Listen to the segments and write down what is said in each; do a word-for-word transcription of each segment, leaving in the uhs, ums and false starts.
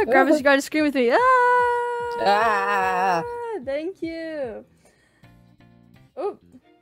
Gravis, you gotta scream with me. Ah! Ah! Thank you. Oh.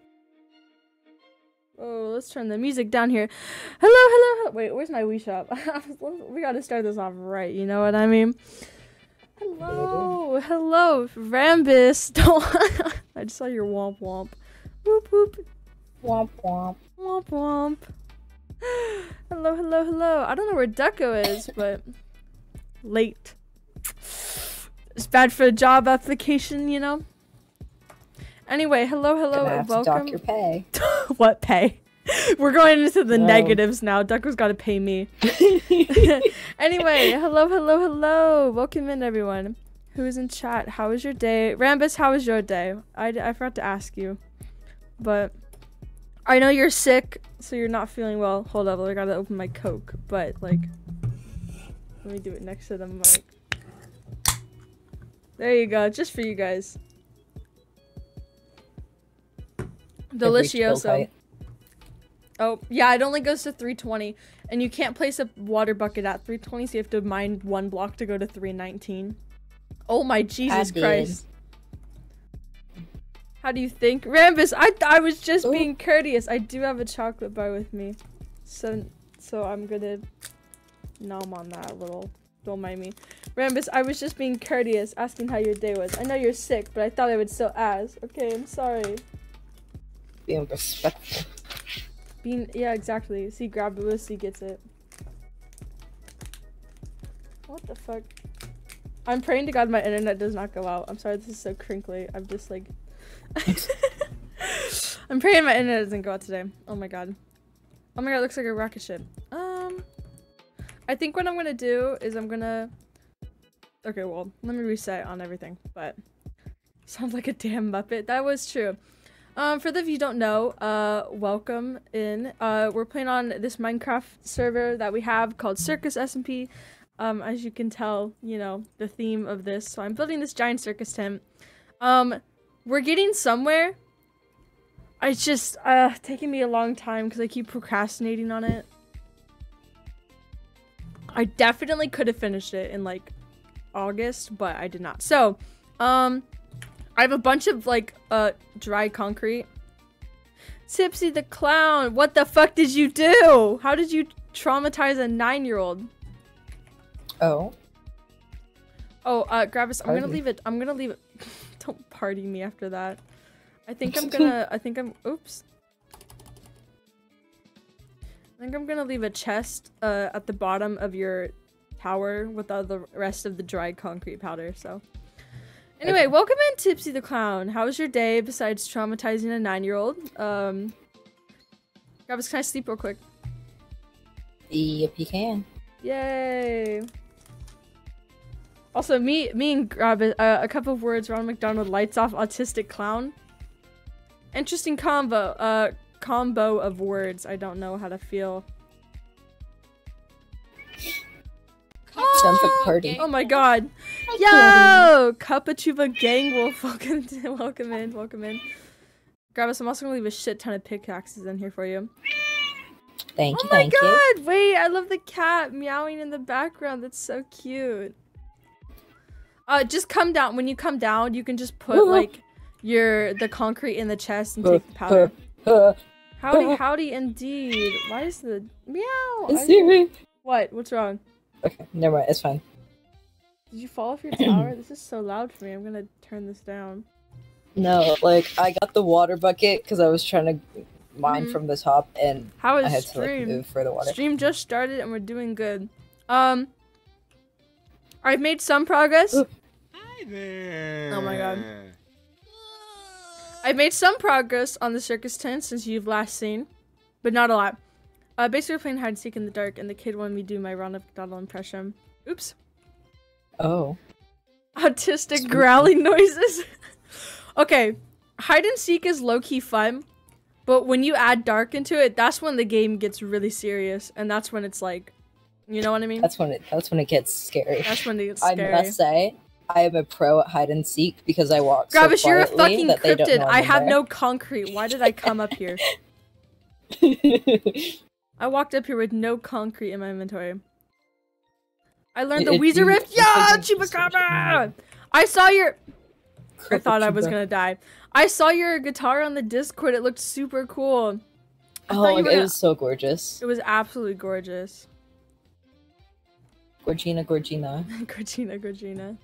Oh, let's turn the music down here. Hello, hello, hello. Wait, where's my Wii Shop? We gotta start this off right, you know what I mean? Hello, hello, Rambus. Don't. I just saw your womp womp. Whoop whoop. Womp womp. Womp womp. Hello, hello, hello. I don't know where Deco is, but late. It's bad for a job application, you know? Anyway, hello, hello, Gonna have and to welcome. dock your pay. What pay? We're going into the No. negatives now. Deco's gotta pay me. Anyway, hello, hello, hello. Welcome in, everyone. Who's in chat? How was your day? Rambus, how was your day? I, I forgot to ask you. But I know you're sick, so you're not feeling well. Hold up, I gotta open my Coke. But, like, let me do it next to the mic. There you go, just for you guys. Delicioso. Oh, yeah, it only goes to three twenty. And you can't place a water bucket at three twenty, so you have to mine one block to go to three nineteen. Oh my Jesus I Christ. How do you think? Rambus, I I was just Ooh. being courteous. I do have a chocolate bar with me. So so I'm gonna nom on that a little. Don't mind me. Rambus, I was just being courteous, asking how your day was. I know you're sick, but I thought I would still ask. Okay, I'm sorry. Being respectful. Being, yeah, exactly. See, grab it, see, gets it. What the fuck? I'm praying to God my internet does not go out. I'm sorry, this is so crinkly. I'm just like... I'm praying my internet doesn't go out today. Oh my god. Oh my god, it looks like a rocket ship. Um... I think what I'm gonna do is I'm gonna... Okay, well, let me reset on everything, but... Sounds like a damn Muppet. That was true. Um, for those of you who don't know, uh, welcome in. Uh, we're playing on this Minecraft server that we have called Circus S M P. Um, as you can tell, you know, the theme of this. So I'm building this giant circus tent. Um, we're getting somewhere. It's just, uh, taking me a long time because I keep procrastinating on it. I definitely could have finished it in, like, August, but I did not. So, um... I have a bunch of, like, uh, dry concrete. Tipsy the clown, what the fuck did you do? How did you traumatize a nine-year-old? Oh. Oh, uh, Gravis, I'm Party. gonna leave it- I'm gonna leave it- Don't party me after that. I think I'm gonna- I think I'm- oops. I think I'm gonna leave a chest, uh, at the bottom of your tower with all the rest of the dry concrete powder, so... Anyway, Okay. welcome in, Tipsy the Clown. How was your day besides traumatizing a nine-year-old? Um, Gravis, can I sleep real quick? Yep, you can. Yay! Also, me, me and Gravis, uh, a couple of words. Ronald McDonald, lights off, autistic clown. Interesting combo. Uh, combo of words. I don't know how to feel. Sounds like a party. Oh my god. Yo! Cupachuba Gang Wolf, welcome to, welcome in, welcome in. Gravis, I'm also gonna leave a shit ton of pickaxes in here for you. Thank you, Oh my thank you. god! Wait, I love the cat meowing in the background. That's so cute. Uh, just come down. When you come down, you can just put, like, your, the concrete in the chest and take the powder. Uh, Howdy, howdy indeed. Why is the... Meow! I- see me? What? What's wrong? Okay, never mind. It's fine. Did you fall off your tower? This is so loud for me. I'm gonna turn this down. No, like, I got the water bucket because I was trying to mine Mhm. from the top, and How I is had to, like, stream? move for the water. Stream just started and we're doing good. Um, I've made some progress. Hi there. Oh my god. I've made some progress on the circus tent since you've last seen, but not a lot. Uh, basically we're playing hide and seek in the dark, and the kid wanted me to do my Ronald McDonald impression. Oops. Oh. Autistic Spooky. growling noises. Okay, hide and seek is low-key fun, but when you add dark into it, that's when the game gets really serious, and that's when it's like, you know what I mean? That's when it that's when it gets scary. That's when it gets I scary. must say, I am a pro at hide and seek because I walk Gravis, so you're a quietly fucking that they don't cryptid. know I I'm have there. no concrete. Why did I come up here? I walked up here with no concrete in my inventory. I learned It- the it- Weezer you- riff. it's Yeah, like a- Chupacabra! I saw your. I thought I was Chupa. gonna die. I saw your guitar on the Discord. It looked super cool. I Oh, thought you like, were it gonna- was so gorgeous. It was absolutely gorgeous. Gorgina, Gorgina. Gorgina, Gorgina.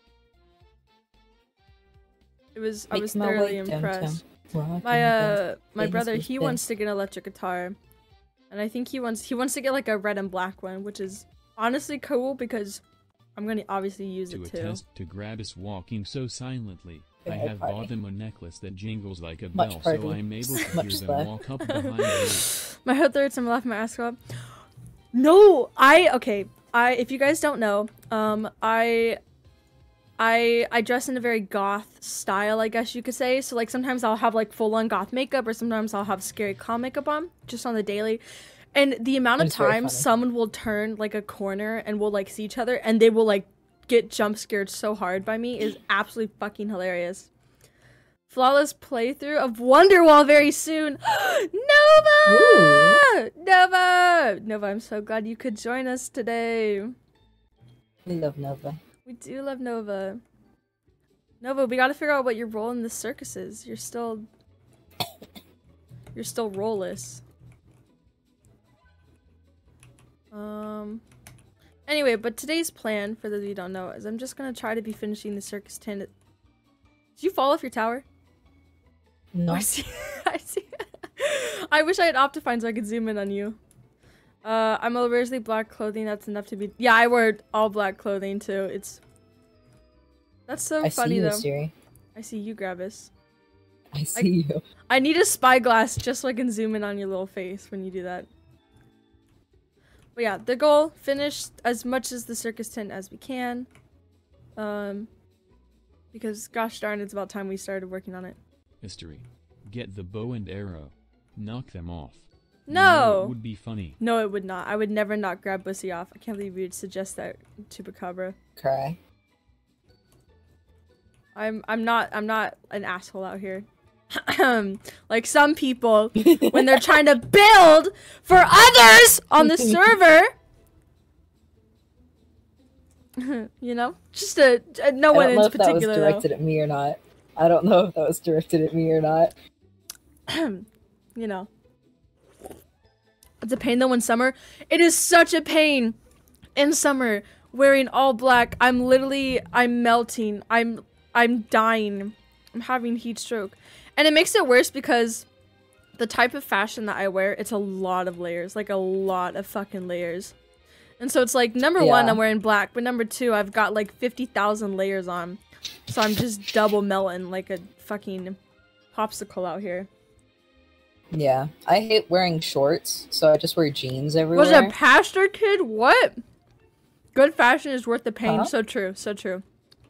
It was. I Make was my thoroughly way downtown. impressed. Rockin' My uh, my things brother, with he them. wants to get an electric guitar, and I think he wants he wants to get like a red and black one, which is honestly cool because I'm gonna obviously use To it too. attest to Gravis walking so silently, I Yeah, have party. bought them a necklace that jingles like a Much bell, party. so I'm able to Much hear them slack. walk up behind me. My head hurts. I'm laughing my ass off. No, I okay. I if you guys don't know, um, I. I I dress in a very goth style, I guess you could say. So like sometimes I'll have like full on goth makeup, or sometimes I'll have scary clown makeup on, just on the daily. And the amount of It's very times funny. someone will turn like a corner and we'll like see each other, and they will like get jump scared so hard by me is absolutely fucking hilarious. Flawless playthrough of Wonderwall very soon. Nova! Ooh. Nova! Nova, I'm so glad you could join us today. We love Nova. We do love Nova. Nova, we gotta figure out what your role in the circus is. You're still... You're still rollless. Um... Anyway, but today's plan, for those of you who don't know, is I'm just gonna try to be finishing the circus tent. Did you fall off your tower? No. I see. I see. I wish I had Optifine so I could zoom in on you. Uh, I'm originally black clothing. That's enough to be. Yeah, I wear all black clothing too. It's. That's so I funny see you, though. Siri. I see you, Gravis. I see you. I need a spyglass just so I can zoom in on your little face when you do that. But yeah, the goal: finish as much as the circus tent as we can. Um, because gosh darn, it's about time we started working on it. History. Get the bow and arrow. Knock them off. You No. know it would be funny. No, it would not. I would never knock Grab Bussy off. I can't believe you'd suggest that, Chupacabra. Cry. I'm I'm not I'm not an asshole out here. Like some people when they're trying to build for others on the server. You know? Just a, a no I one don't in know if that was particular though. directed at me or not. I don't know if that was directed at me or not. You know. It's a pain though in summer. It is such a pain in summer wearing all black. I'm literally I'm melting. I'm I'm dying. I'm having heat stroke. And it makes it worse because the type of fashion that I wear, it's a lot of layers, like a lot of fucking layers. And so it's like number one, Yeah. I'm wearing black, but number two, I've got like fifty thousand layers on. So I'm just double melting like a fucking popsicle out here. Yeah. I hate wearing shorts, so I just wear jeans everywhere. Was a pastor kid? What? Good fashion is worth the pain. Huh? So true. So true.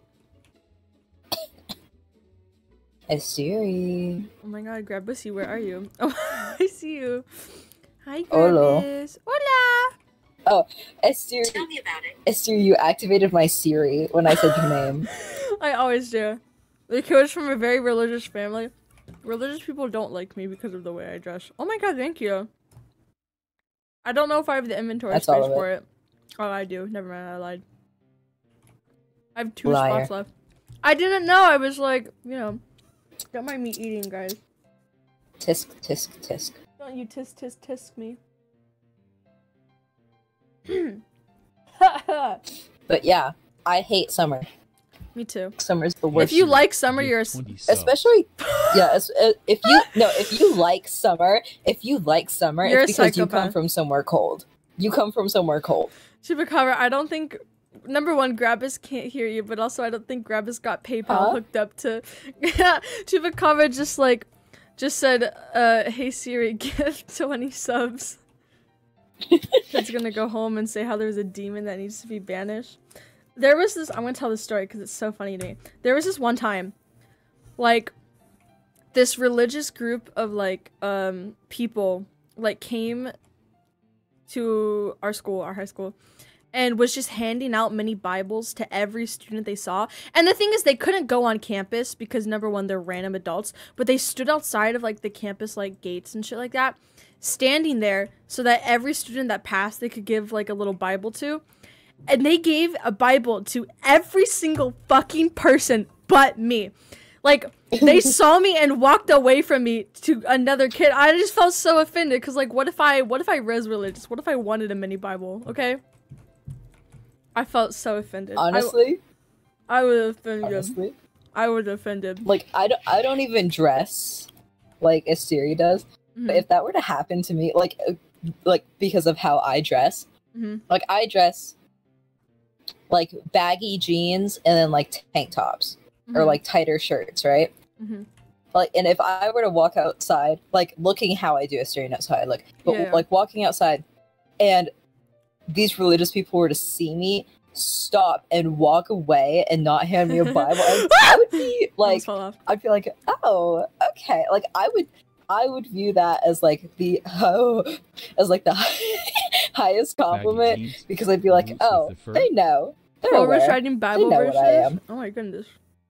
Hey, Siri. Oh my god, Grab Bussy, where are you? Oh, I see you. Hi, Hola. Grabbis. Hola. Oh, Esther. Tell me about it. Esther, you activated my Siri when I said your name. I always do. Like, it was from a very religious family. Religious people don't like me because of the way I dress. Oh my god, thank you. I don't know if I have the inventory That's all space of for it. Oh, I do. Never mind, I lied. I have two Liar. spots left. I didn't know. I was like, you know, don't mind me eating, guys. Tisk, tisk, tisk. Don't you tisk tisk tisk me. But yeah, I hate summer. Me too. Summer's the worst. If you like summer, Give you're a s- twenty subs. Especially, yeah. es- uh, If you no, if you like summer, if you like summer, You're it's a because you come psychopath. from somewhere cold. You come from somewhere cold. Chupacabra. I don't think. Number one, Grabbis can't hear you, but also I don't think Grabbis got PayPal Huh? hooked up to. Chupacabra just like, just said, uh, "Hey Siri, give twenty subs." It's gonna go home and say how there's a demon that needs to be banished. There was this. I'm gonna tell this story because it's so funny to me. There was this one time, like, this religious group of like um people like came to our school, our high school, and was just handing out mini Bibles to every student they saw. And the thing is, they couldn't go on campus because number one, they're random adults, but they stood outside of like the campus like gates and shit like that, standing there so that every student that passed they could give like a little Bible to. and they gave a Bible to every single fucking person but me. Like, they saw me and walked away from me to another kid. I just felt so offended because, like, what if I, what if I was religious? What if I wanted a mini Bible? Okay. I felt so offended. Honestly, I, I would offend honestly, I would offended. like I don't, I don't even dress like as Siri does. Mm-hmm. But if that were to happen to me, like, uh, like because of how I dress, Mm-hmm. like I dress like baggy jeans and then like tank tops Mm-hmm. or like tighter shirts, right? Mm-hmm. Like, and if I were to walk outside, like looking how I do a staring outside, like, but Yeah. like walking outside, and these religious people were to see me, stop and walk away and not hand me a Bible, I, I would be like, Almost fell off. I'd be like, oh, okay, like I would, I would view that as like the oh, as like the highest compliment Baggy jeans, because I'd be like, boots with oh, the fur. they know, they're Clover's aware. writing Bible know verses. what I am. Oh my goodness.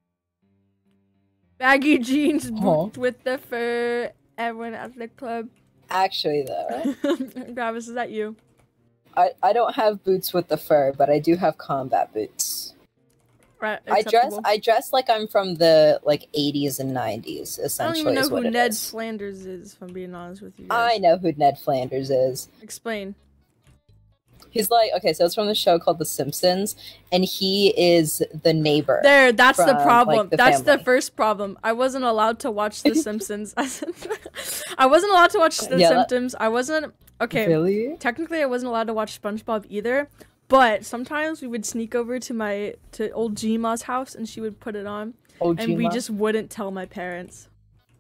Baggy jeans, Huh. boots with the fur. Everyone at the club. Actually, though, Travis, is that you? I I don't have boots with the fur, but I do have combat boots. Right. I dress acceptable. I dress like I'm from the like eighties and nineties. I don't Essentially, even know is who what it Ned is. Flanders is, if I'm being honest with you I guys. know who Ned Flanders is. Explain. He's like, okay, so it's from the show called The Simpsons, and he is the neighbor. There, that's the from, like, problem. the That's the family. first problem. I wasn't allowed to watch The Simpsons. I wasn't allowed to watch The Yeah, that- Simpsons. I wasn't. Okay. Really? Technically, I wasn't allowed to watch SpongeBob either. But sometimes we would sneak over to my to old Gma's house, and she would put it on, Oh, and we Gma. just wouldn't tell my parents.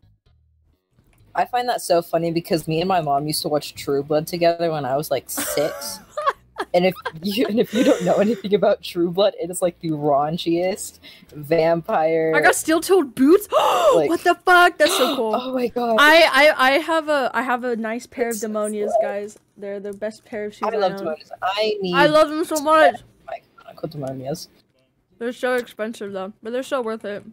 I find that so funny because me and my mom used to watch True Blood together when I was like six. And if you and if you don't know anything about True Blood, it is like the raunchiest vampire. I got steel-toed boots. Like- What the fuck? That's so cool. Oh my god! I, I I have a I have a nice pair It's of demonias, so- guys. They're the best pair of shoes I I love own. demonias. I need. I love them so much. my canonical demonias. They're so expensive though, but they're so worth it.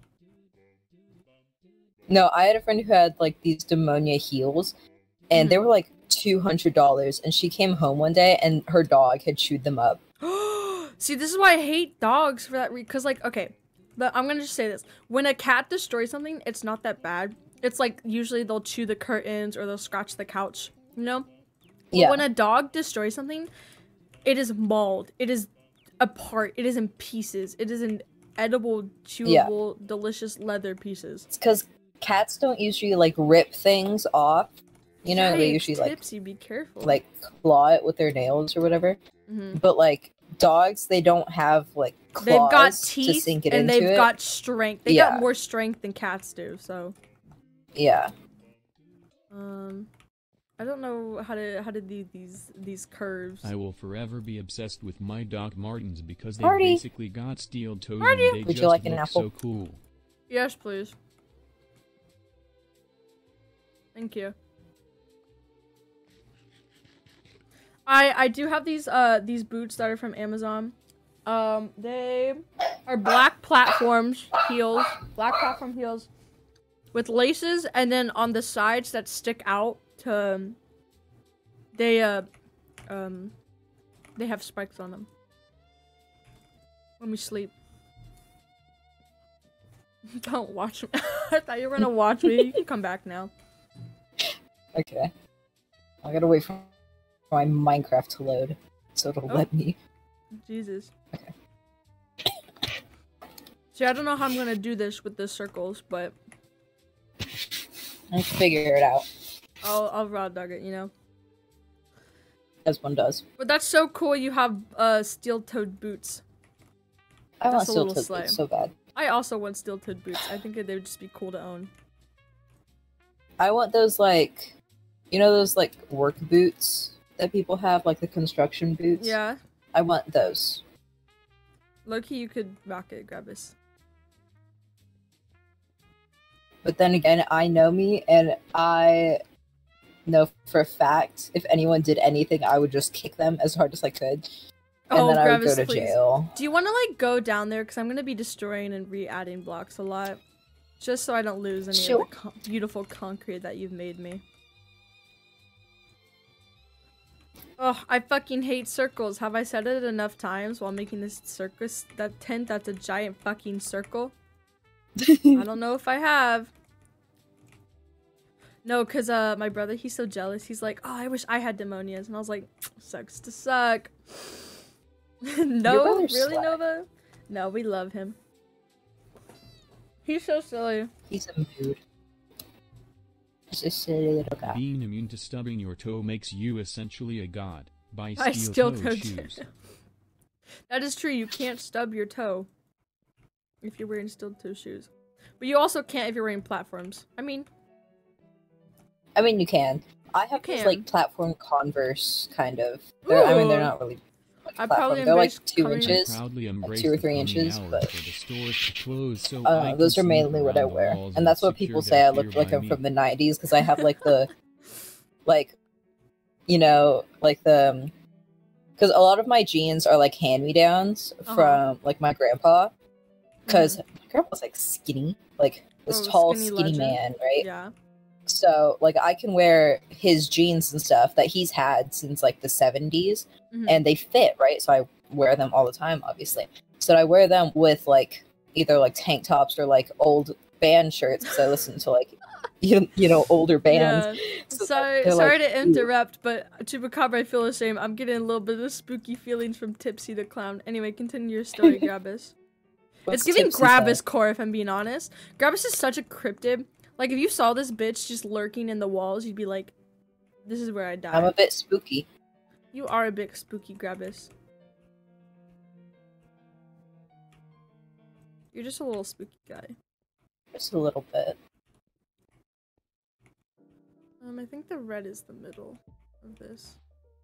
No, I had a friend who had like these demonia heels, and they Mhm. were like two hundred dollars. And she came home one day, and her dog had chewed them up. See, this is why I hate dogs for that reason. Cause like, okay, but I'm gonna just say this: when a cat destroys something, it's not that bad. It's like usually they'll chew the curtains or they'll scratch the couch, you know. But Yeah. when a dog destroys something, it is mauled. It is apart. It is in pieces. It is in edible, chewable, delicious leather pieces. It's because cats don't usually like rip things off. You know, they Yikes, usually like tipsy, be careful. like claw it with their nails or whatever. hmm But like dogs, they don't have like claws they've got to teeth sink it and into they've it. got strength. They Yeah. got more strength than cats do. So, Yeah. um, I don't know how to how to do these these curves. I will forever be obsessed with my Doc Martens because they Marty. basically got steel toes Marty. and they Would you just like an look apple? so cool. Yes, please. Thank you. I I do have these uh these boots that are from Amazon. Um, they are black platforms heels, black platform heels, with laces, and then on the sides that stick out to um, they uh um they have spikes on them. Let me sleep. Don't watch me. I thought you were gonna watch me. You can come back now. Okay. I gotta wait for my Minecraft to load so it'll Oh. let me. Jesus. Okay. See, I don't know how I'm gonna do this with the circles, but I'll figure it out I'll I'll raw dog it, you know. as one does. But that's so cool. You have uh steel-toed boots. I want That's a steel little toed slay. boots so bad. I also want steel-toed boots. I think they would just be cool to own. I want those like, you know, those like work boots that people have, like the construction boots. Yeah. I want those. Loki, you could rock it, grab this. But then again, I know me, and I know for a fact if anyone did anything, I would just kick them as hard as I could, and Oh, then I would Gravis, go to please. jail. Do you want to like go down there? Because I'm gonna be destroying and re-adding blocks a lot, just so I don't lose any Sure. of the con beautiful concrete that you've made me. Oh, I fucking hate circles. Have I said it enough times while making this circus, that tent that's a giant fucking circle? I don't know if I have. No, cause uh, my brother, he's so jealous. He's like, oh, I wish I had demonias. And I was like, sucks to suck. No, really, slack. Nova? No, we love him. He's so silly. He's a mood. He's a silly little guy. Being immune to stubbing your toe makes you essentially a god. Buy I steel still toe don't. shoes. That is true. You can't stub your toe if you're wearing steel toe shoes. But you also can't if you're wearing platforms. I mean... I mean, you can. I have You these, can. like, platform Converse, kind of. They're, I mean, they're Ooh. not really like I platform. probably They're, like, embraced two coming- inches. Proudly embrace two or the three coming inches, hours but- for the stores to close so Uh, I those can are mainly sneak what I around the wear. walls And that's what secure people their say I fear look like by I'm me. from the nineties, because I have, like, the... like, you know, like, the... Because a lot of my jeans are, like, hand-me-downs Uh-huh. from, like, my grandpa. Because Mhm. my grandpa's, like, skinny. Like, this Oh, tall, skinny skinny legend. man, right? Yeah. So, like, I can wear his jeans and stuff that he's had since, like, the seventies, Mhm. and they fit, right? So I wear them all the time, obviously. So I wear them with, like, either, like, tank tops or, like, old band shirts, because I listen to, like, you, you know, older bands. Yeah. So Sorry, they're sorry like, to interrupt, but Chupacabra, I feel the same. I'm getting a little bit of spooky feelings from Tipsy the Clown. Anyway, continue your story, Grabbus. What's It's giving Tipsy Grabbus say? core, if I'm being honest. Grabbus is such a cryptid. Like, if you saw this bitch just lurking in the walls, you'd be like, this is where I die. I'm a bit spooky. You are a bit spooky, Grabbus. You're just a little spooky guy. Just a little bit. Um, I think the red is the middle of this.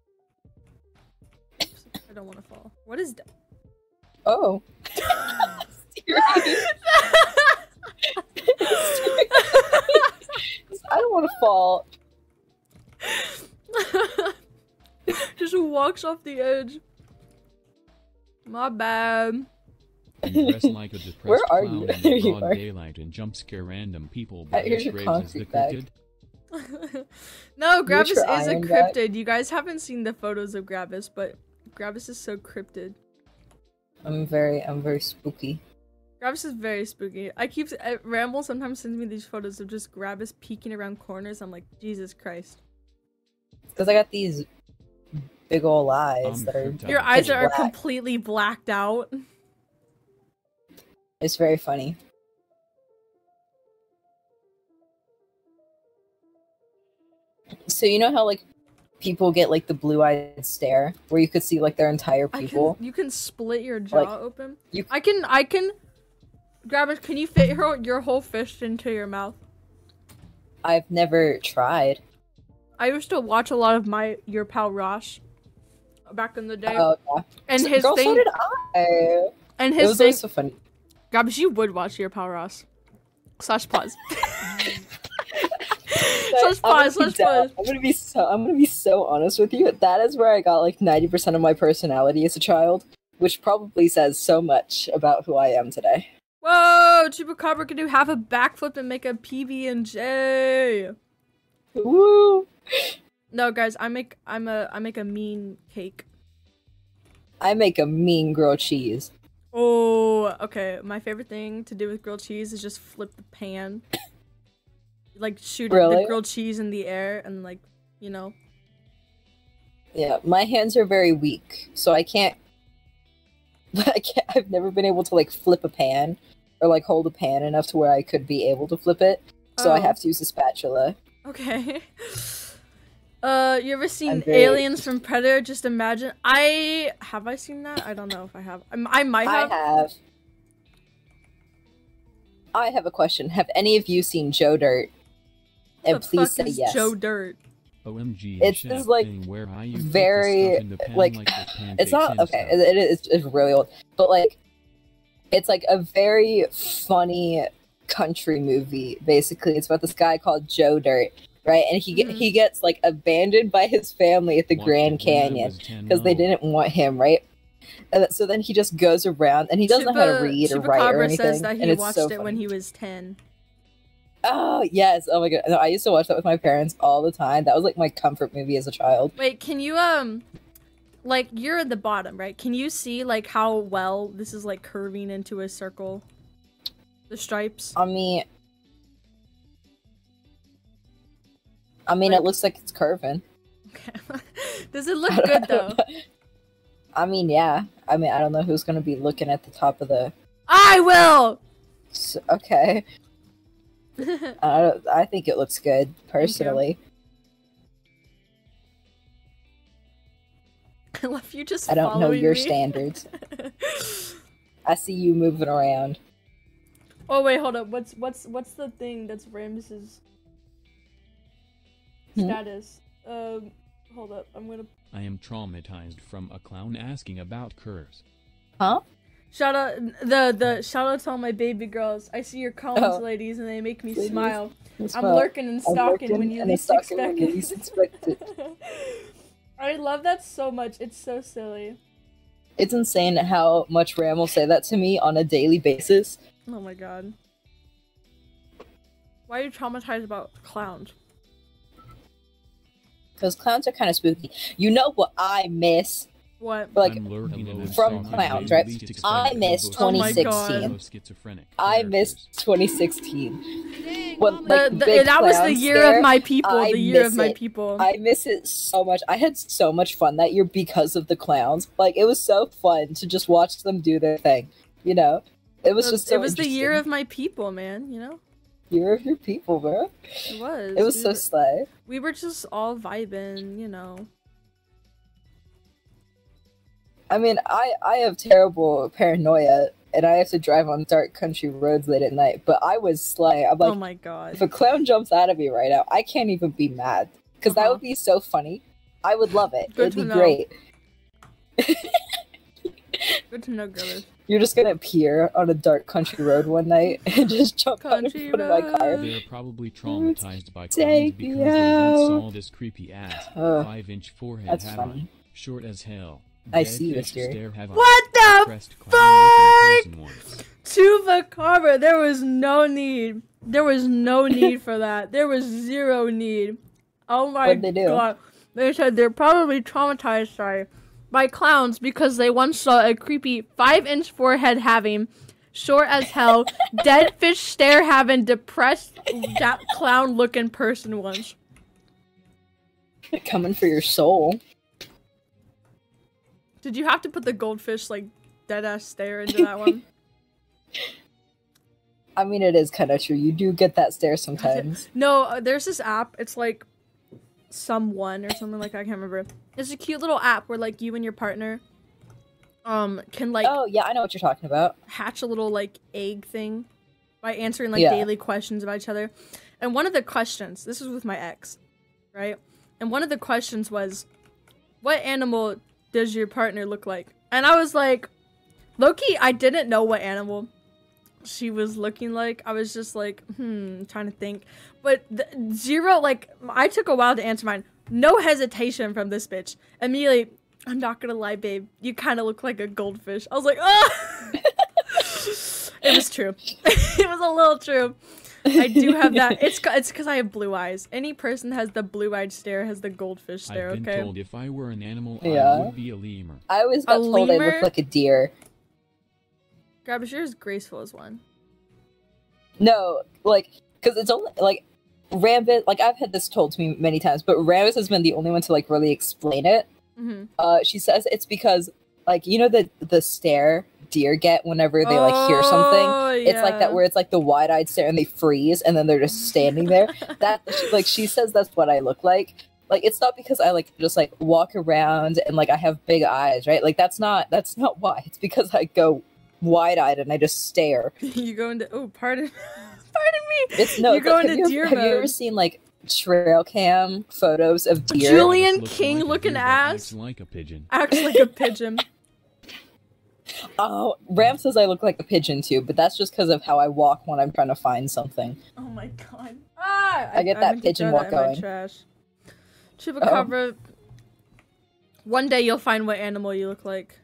Oops, I don't want to fall. What is that? Oh. I don't want to fall. Just walks off the edge. My bad. You dress like a depressed Where are clown you? in There the you broad are. daylight and jump scare random people. Uh, here's Gravis your Graves is concrete the bag. cryptid. No, Grabbus your is a iron bag? cryptid. You guys haven't seen the photos of Grabbus, but Grabbus is so cryptid. I'm very, I'm very spooky. Grabbus is very spooky. I keep uh, Ramble sometimes sends me these photos of just Grabbus peeking around corners. I'm like, Jesus Christ. Because I got these big ol' eyes I'm that are. cryptid. Your eyes pitch are black. completely blacked out. It's very funny. So you know how like people get like the blue-eyed stare, where you could see like their entire I pupil. can, you can split your jaw Like, open. you- I can, I can. Grabbus, can you fit your, your whole fist into your mouth? I've never tried. I used to watch a lot of my your pal Rosh back in the day, Oh yeah. and So- his girl, thing, so did I. and It his was thing. always so funny. Grabbus, you would watch your pal Ross. Slash pause. I'm Slash gonna pause. be Slash down. pause. I'm gonna be so. I'm gonna be so honest with you. That is where I got like ninety percent of my personality as a child, which probably says so much about who I am today. Whoa! Chupacabra can do half a backflip and make a P B and J. Woo! No, guys, I make I'm a I make a mean cake. I make a mean grilled cheese. Oh, okay. My favorite thing to do with grilled cheese is just flip the pan, like shoot Really? the grilled cheese in the air, and like, you know. Yeah, my hands are very weak, so I can't. I can't. I've never been able to like flip a pan or like hold a pan enough to where I could be able to flip it. So I Oh. have to use a spatula. Okay. Uh, you ever seen I'm very- Aliens from Predator? Just imagine. I have I seen that? I don't know if I have. I, I might have. I have. I have a question. Have any of you seen Joe Dirt? What And the please fuck say is yes. Joe Dirt? O M G, It's chef this, like, thing where I use very, stuff in the pan like, with It's pancakes not and okay. stuff. It, it is it's really old, but like, it's like a very funny country movie. Basically, it's about this guy called Joe Dirt, right? And he get, Mhm. he gets like abandoned by his family at the Watched Grand it when I Canyon was ten, because they no. didn't want him, right? And th- so then he just goes around and he doesn't know how to Chupa- read or write or Chupacabra anything. says that and he it's watched so it when funny. he was ten. Oh yes! Oh my god! No, I used to watch that with my parents all the time. That was like my comfort movie as a child. Wait, can you um, like you're at the bottom, right? Can you see like how well this is like curving into a circle? The stripes. I mean, I mean, Like- it looks like it's curving. Okay. Does it look good though? I mean, yeah. I mean, I don't know who's gonna be looking at the top of the. I will. S okay. I don't, I think it looks good personally. I love you just. I don't know following your me. standards. I see you moving around. Oh wait, hold up. What's what's what's the thing that's Rams's Hmm? status? Um, hold up. I'm gonna I am traumatized from a clown asking about curves. Huh? shout out the the shout out to all my baby girls. I see your comments, Oh. ladies, and they make me Ladies. smile. It's I'm fine. lurking and I'm stalking lurking when you and least stalking expect when you least expect it. I love that so much. It's so silly. It's insane how much Ram will say that to me on a daily basis. Oh my god. Why are you traumatized about clowns? Because clowns are kind of spooky. You know what I miss? What? Like, I'm lurking and I'm from stalking clowns, when right? you least expect I it. miss Those Oh my twenty sixteen. schizophrenic I characters. miss twenty sixteen. When, The, like, the, big that was the clown year scare, of my people. I the year miss of my it. people. I miss it so much. I had so much fun that year because of the clowns. Like, it was so fun to just watch them do their thing. You know? It was The- just so it was the year interesting. of my people, man. You know, Year of your people, bro. it was. It was we so were, slay. we were just all vibing. You know. I mean, I, I have terrible paranoia, and I have to drive on dark country roads late at night, but I was slay. I'm like, oh my god. if a clown jumps out of me right now, I can't even be mad. Because that Uh-huh. would be so funny. I would love it. Good It'd to be know. great. Good to know, girls. You're just gonna appear on a dark country road one night and just jump out in Country front of my car. road. They're probably traumatized by clowns Take because me they once out. saw this creepy ass, Ugh, five-inch forehead that's hat funny. on, short as hell. I dead see you, fish Mystery. stare have on, What the depressed clown-looking person once. Chupacabra? There was no need. There was no need for that. There was zero need. Oh my What'd they do? god. They said they're probably traumatized, sorry, by clowns because they once saw a creepy five-inch forehead having, short as hell, dead fish stare having, depressed da- clown-looking person once. Coming for your soul. Did you have to put the goldfish like dead ass stare into that one? I mean, it is kind of true. You do get that stare sometimes. No, uh, there's this app. It's like someone or something like that, I can't remember. It's a cute little app where like you and your partner um can like Oh, yeah, I know what you're talking about. hatch a little like egg thing by answering like Yeah. daily questions about each other. And one of the questions, this was with my ex, right? And one of the questions was, what animal does your partner look like? And I was like, low-key, I didn't know what animal she was looking like. I was just like, hmm, trying to think. But the, zero, like, I took a while to answer mine. No hesitation from this bitch. Immediately, I'm not gonna lie, babe. You kind of look like a goldfish. I was like, ah! It was true. It was a little true. I do have that. It's c- it's because I have blue eyes. Any person that has the blue-eyed stare has the goldfish stare, I've been okay? told if I were an animal, Yeah. I would be a lemur. I always A got told I lemur? looked like a deer. Grab yours graceful as one. No, like, because it's only, like, Rambus, like, I've had this told to me many times, but Rambus has been the only one to, like, really explain it. Mm-hmm. Uh, she says it's because, like, you know the the stare deer get whenever they, like, hear something? Oh, It's like that yeah. where it's, like, the wide-eyed stare and they freeze, and then they're just standing there. That, she, like, she says that's what I look like. Like, it's not because I, like, just, like, walk around and, like, I have big eyes, right? Like, that's not, that's not why. It's because I go wide-eyed and I just stare. You go into oh pardon pardon me. It's no. You it's go like, into have deer you, ever, have you ever mode. seen like trail cam photos of deer? Julian Looks King like a looking deer, but ass. acts like a pigeon. Acts like a pigeon. Oh, Ram says I look like a pigeon too, but that's just because of how I walk when I'm trying to find something. Oh my god. Ah! I get that meant to pigeon throw walk that in my going. trash. Chupacabra. One day you'll find what animal you look like.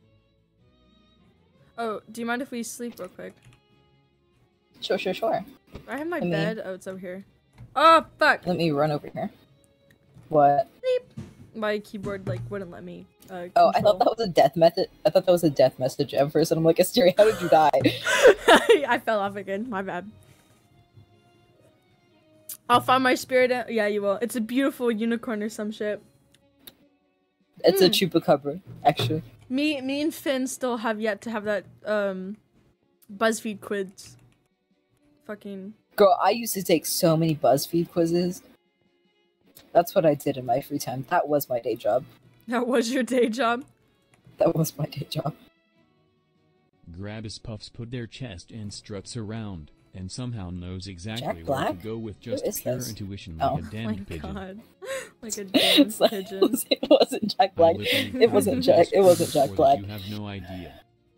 Oh, do you mind if we sleep real quick? Sure, sure, sure. I have my I mean- bed. Oh, it's over here. Oh, fuck! Let me run over here. What? My keyboard, like, wouldn't let me, uh, Oh, I control. thought that was a death method. I thought that was a death message at first, and I'm like, Asteria, how did you die? I fell off again. My bad. I'll find my spirit. a- Yeah, you will. It's a beautiful unicorn or some shit. It's a Mm. chupacabra, actually. Me, me and Finn still have yet to have that um, BuzzFeed quiz. Fucking. Girl, I used to take so many BuzzFeed quizzes. That's what I did in my free time. That was my day job. That was your day job. That was my day job. Grabbis puffs put their chest and struts around, and somehow knows exactly Jack where to Black? go with Who just is pure this? intuition Oh. like a Oh my damned pigeon. god. Like a damn It's like- pigeon. It wasn't Jack I Black. literally It wasn't couldn't Jack- ask it wasn't for Jack that. Black. You have no idea.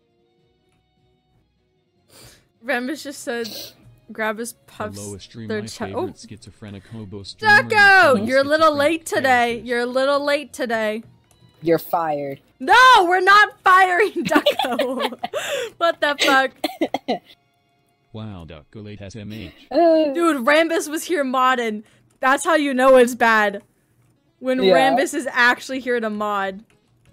Rambus just said, grab his puffs. Hello, stream their my cha- favorite oh. schizophrenic hobo streamer. and Ducko! fellow You're a little schizophrenic late today. characters. You're a little late today. You're fired. No, we're not firing Ducko. What the fuck? Wow, Ducko late S M H. Uh, Dude, Rambus was here modding. That's how you know it's bad. When Yeah. Rambus is actually here to mod.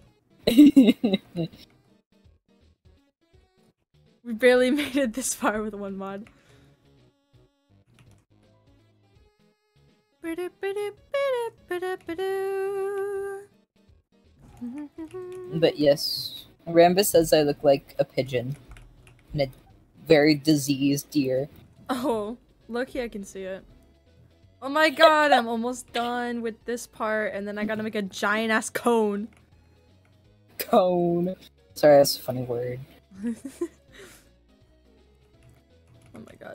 We barely made it this far with one mod. But yes, Rambus says I look like a pigeon. And a very diseased deer. Oh, low-key I can see it. Oh my god, I'm almost done with this part, and then I gotta make a giant-ass cone. Cone. Sorry, that's a funny word. Oh my god.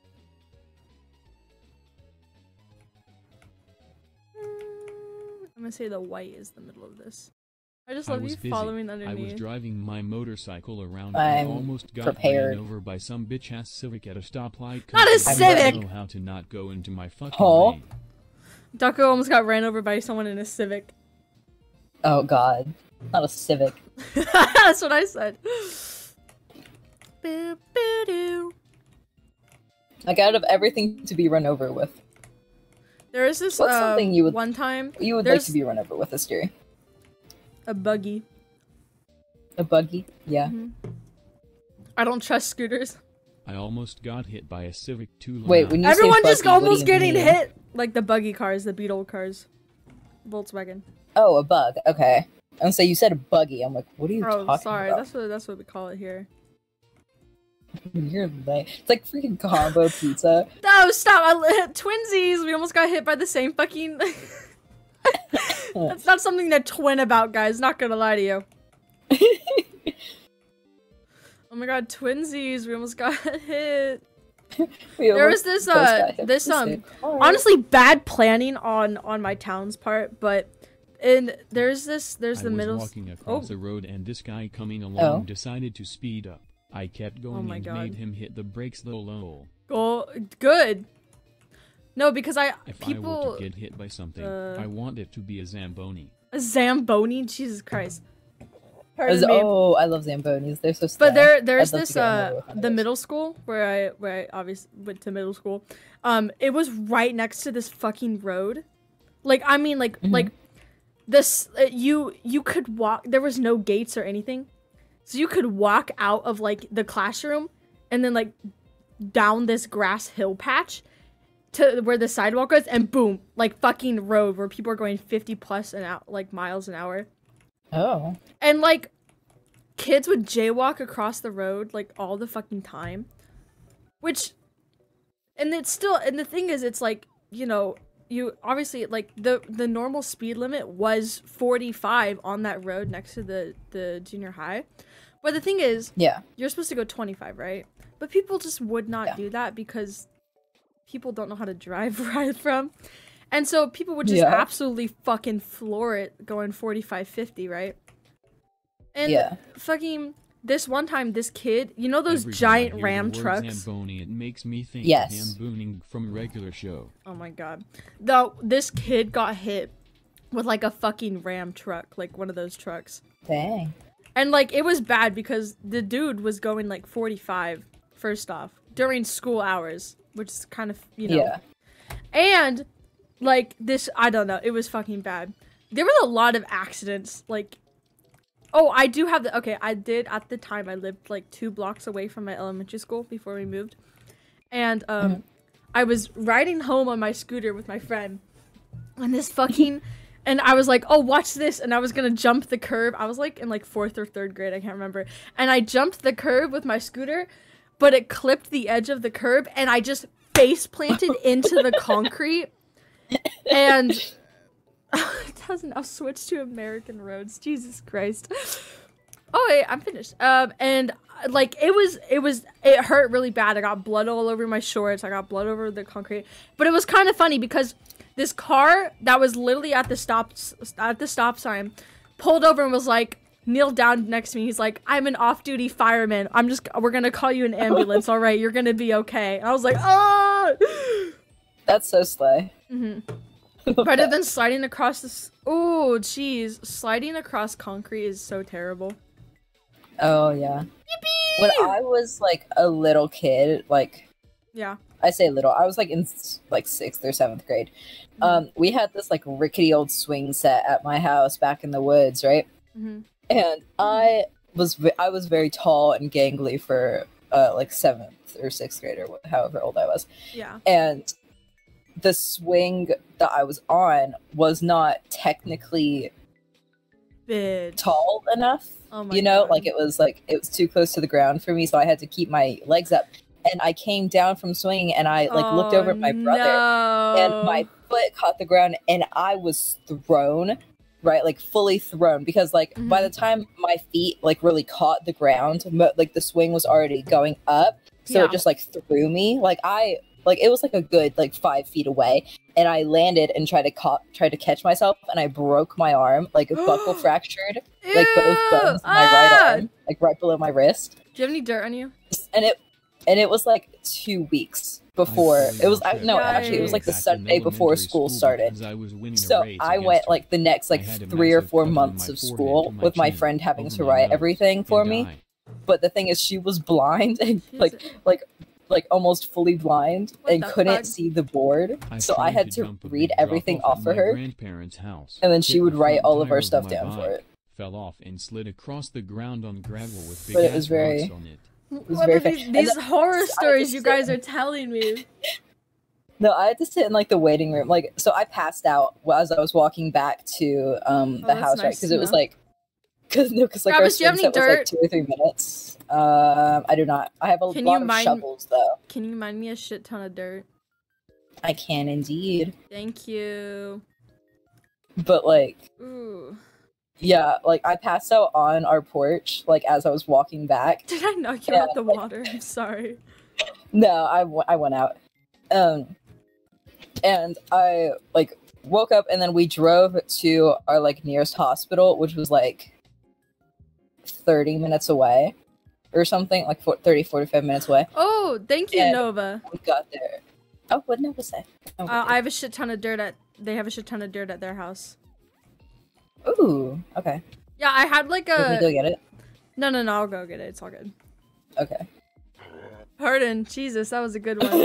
I'm gonna say the white is the middle of this. I just I love was you busy. following I was underneath. driving my motorcycle around I'm and almost got prepared. ran over by some bitch ass Civic at a stoplight. 'cause Not a I Civic! didn't know how to not go into my fucking Huh? lane. Ducko almost got ran over by someone in a Civic. Oh god. Not a Civic. That's what I said. Boo, boo, doo. Like, out of everything to be run over with, There is this What's um, something you would- one time you would There's- like to be run over with, Asteria. a buggy. A buggy? Yeah. Mhm. I don't trust scooters. I almost got hit by a Civic too. Wait, when you say Everyone just buggy, what do almost you getting mean? hit. Like the buggy cars, the Beetle cars. Volkswagen. Oh, a bug. Okay. And so you said a buggy. I'm like, what are you Oh, talking sorry. about? That's what that's what we call it here. You're lame. It's like freaking combo pizza. No, stop! I, li- twinsies. We almost got hit by the same fucking. That's not something to twin about, guys. Not gonna lie to you. Oh my god, twinsies. We almost got hit. We There almost was this both uh got hit this with the um same car. honestly bad planning on on my town's part, but and there's this there's I the was middle. walking across Oh. the road and this guy coming along Oh. decided to speed up. I kept going Oh my and God. made him hit the brakes low low. Go good. No, because I If people I were to get hit by something, uh, I want it to be a Zamboni. a Zamboni. Jesus Christ. Pardon As- me. oh, I love Zambonis. They're so But sad. there, there's I'd love to this, get run uh, over with one of the those. middle school where I, where I obviously went to middle school. Um, it was right next to this fucking road. Like, I mean, like, Mhm. like, this, uh, you, you could walk, there was no gates or anything. So you could walk out of, like, the classroom and then, like, down this grass hill patch to where the sidewalk was and boom, like, fucking road where people are going fifty plus an hour, like, miles an hour. Oh. And like kids would jaywalk across the road like all the fucking time. Which and it's still and the thing is it's like, you know, you obviously like the the normal speed limit was forty-five on that road next to the the junior high. But the thing is, Yeah. you're supposed to go twenty-five, right? But people just would not Yeah. do that because people don't know how to drive right from. And so people would just Yeah. absolutely fucking floor it going forty-five, fifty, right? And Yeah. fucking this one time, this kid, you know those Every time I giant hear ram the word trucks? Zamboni, it makes me think Yes. of Zambooning from regular show. Oh my god. Though this kid got hit with like a fucking ram truck, like one of those trucks. Dang. And like it was bad because the dude was going like forty-five first off during school hours. which is kind of, you know. Yeah. And, like, this, I don't know, it was fucking bad. There was a lot of accidents, like, oh, I do have the, okay, I did, at the time, I lived, like, two blocks away from my elementary school before we moved. And, um, mm-hmm. I was riding home on my scooter with my friend, and this fucking, and I was like, oh, watch this, and I was gonna jump the curb. I was, like, in, like, fourth or third grade, I can't remember. And I jumped the curb with my scooter, but it clipped the edge of the curb, and I just face planted into the concrete, and it doesn't. I'll switch to American roads. Jesus Christ. Oh wait, I'm finished. Um, and like it was, it was, it hurt really bad. I got blood all over my shorts. I got blood over the concrete. But it was kind of funny because this car that was literally at the stop at the stop sign pulled over and was like, kneeled down next to me. He's like, I'm an off-duty fireman. I'm just, we're gonna call you an ambulance. All right, you're gonna be okay. And I was like, ah. That's so slay. Mm-hmm. Rather than sliding across this, oh, jeez, sliding across concrete is so terrible. Oh yeah. Yippee! When I was like a little kid, like, yeah, I say little, I was like in like sixth or seventh grade. Mm-hmm. Um, we had this like rickety old swing set at my house back in the woods, right? Mm-hmm. And I was I was very tall and gangly for uh, like seventh or sixth grade or however old I was. Yeah. And the swing that I was on was not technically big tall enough. Oh my you know, God. Like it was like it was too close to the ground for me, so I had to keep my legs up. And I came down from swinging, and I like oh, looked over at my brother, no. and my foot caught the ground, and I was thrown. Right, like fully thrown, because like mm-hmm. by the time my feet like really caught the ground, mo- like the swing was already going up, so yeah. it just like threw me. Like I like it was like a good like five feet away, and I landed and tried to ca- tried to catch myself, and I broke my arm, like a buckle fractured, like both bones, in my ah! right arm, like right below my wrist. Do you have any dirt on you? And it and it was like two weeks. Before it was I, no Nice. actually it was like the Sunday before school started. I was so I went like the next like three or four months of school with my friend having to write everything for me. But the thing is, she was blind and like like like almost fully blind what and couldn't fuck? see the board. I so I had to read everything off for her. House, and then she would write all of our stuff down for it. Fell off and slid across the ground on gravel with big but it was very on it. What are these, these the, horror stories you guys are telling me? No, I had to sit in like the waiting room. Like, so I passed out as I was walking back to um the oh, house, nice right? Because it was like, because no, because like Travis, our swing set was like two or three minutes. Um, I do not. I have a can lot of mine, shovels though. Can you mine me a shit ton of dirt? I can indeed. Thank you. But like. Ooh. Yeah, like I passed out on our porch, like as I was walking back. Did I knock you yeah, out the like, water? I'm sorry. No, I, w- I went out. Um, and I like woke up, and then we drove to our like nearest hospital, which was like thirty minutes away or something, like thirty, forty-five minutes away. Oh, thank you, and Nova. We got there. Oh, what did Nova say? Oh, uh, I have a shit ton of dirt at, they have a shit ton of dirt at their house. Ooh, okay. Yeah, I had like a... Did we go get it? No, no, no, I'll go get it. It's all good. Okay. Pardon. Jesus, that was a good one.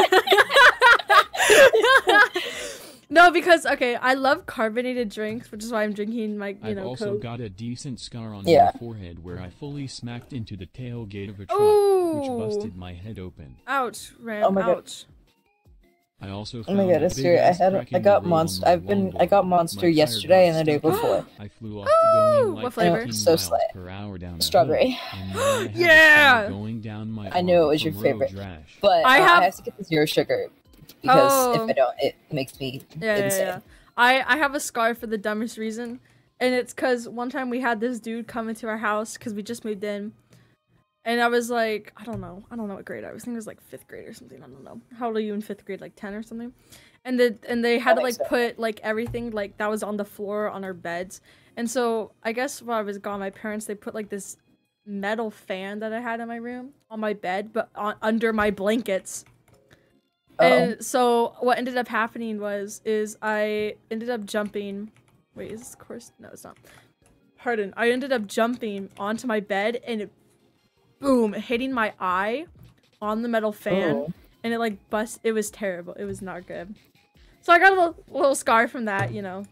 No, because, okay, I love carbonated drinks, which is why I'm drinking my, you I've know, Coke. also got a decent scar on yeah. my forehead where I fully smacked into the tailgate of a truck, Ooh. which busted my head open. Ouch, Ram, oh my ouch. God. I also oh my god, it's true. I had I got monster. I've been I got monster yesterday and the day before. I flew off Ooh, going like what flavor? So slay. Per hour down Strawberry. Yeah. Going down my I knew it was your favorite, rash. but I uh, have... I have to get the zero sugar because oh. if I don't, it makes me yeah, insane. Yeah, yeah. I I have a scar for the dumbest reason, and it's because one time we had this dude come into our house because we just moved in. And I was like, I don't know. I don't know what grade I was. I think it was like fifth grade or something. I don't know. How old are you in fifth grade? Like ten or something? And the and they had to like so. put like everything like that was on the floor on our beds. And so I guess while I was gone, my parents, they put like this metal fan that I had in my room on my bed, but on, under my blankets. Uh-oh. And so what ended up happening was, is I ended up jumping. Wait, is this course? No, it's not. Pardon. I ended up jumping onto my bed and it boom, hitting my eye on the metal fan. Oh. and it like bust. It was terrible. It was not good. So I got a little, little scar from that, you know.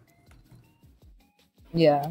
Yeah.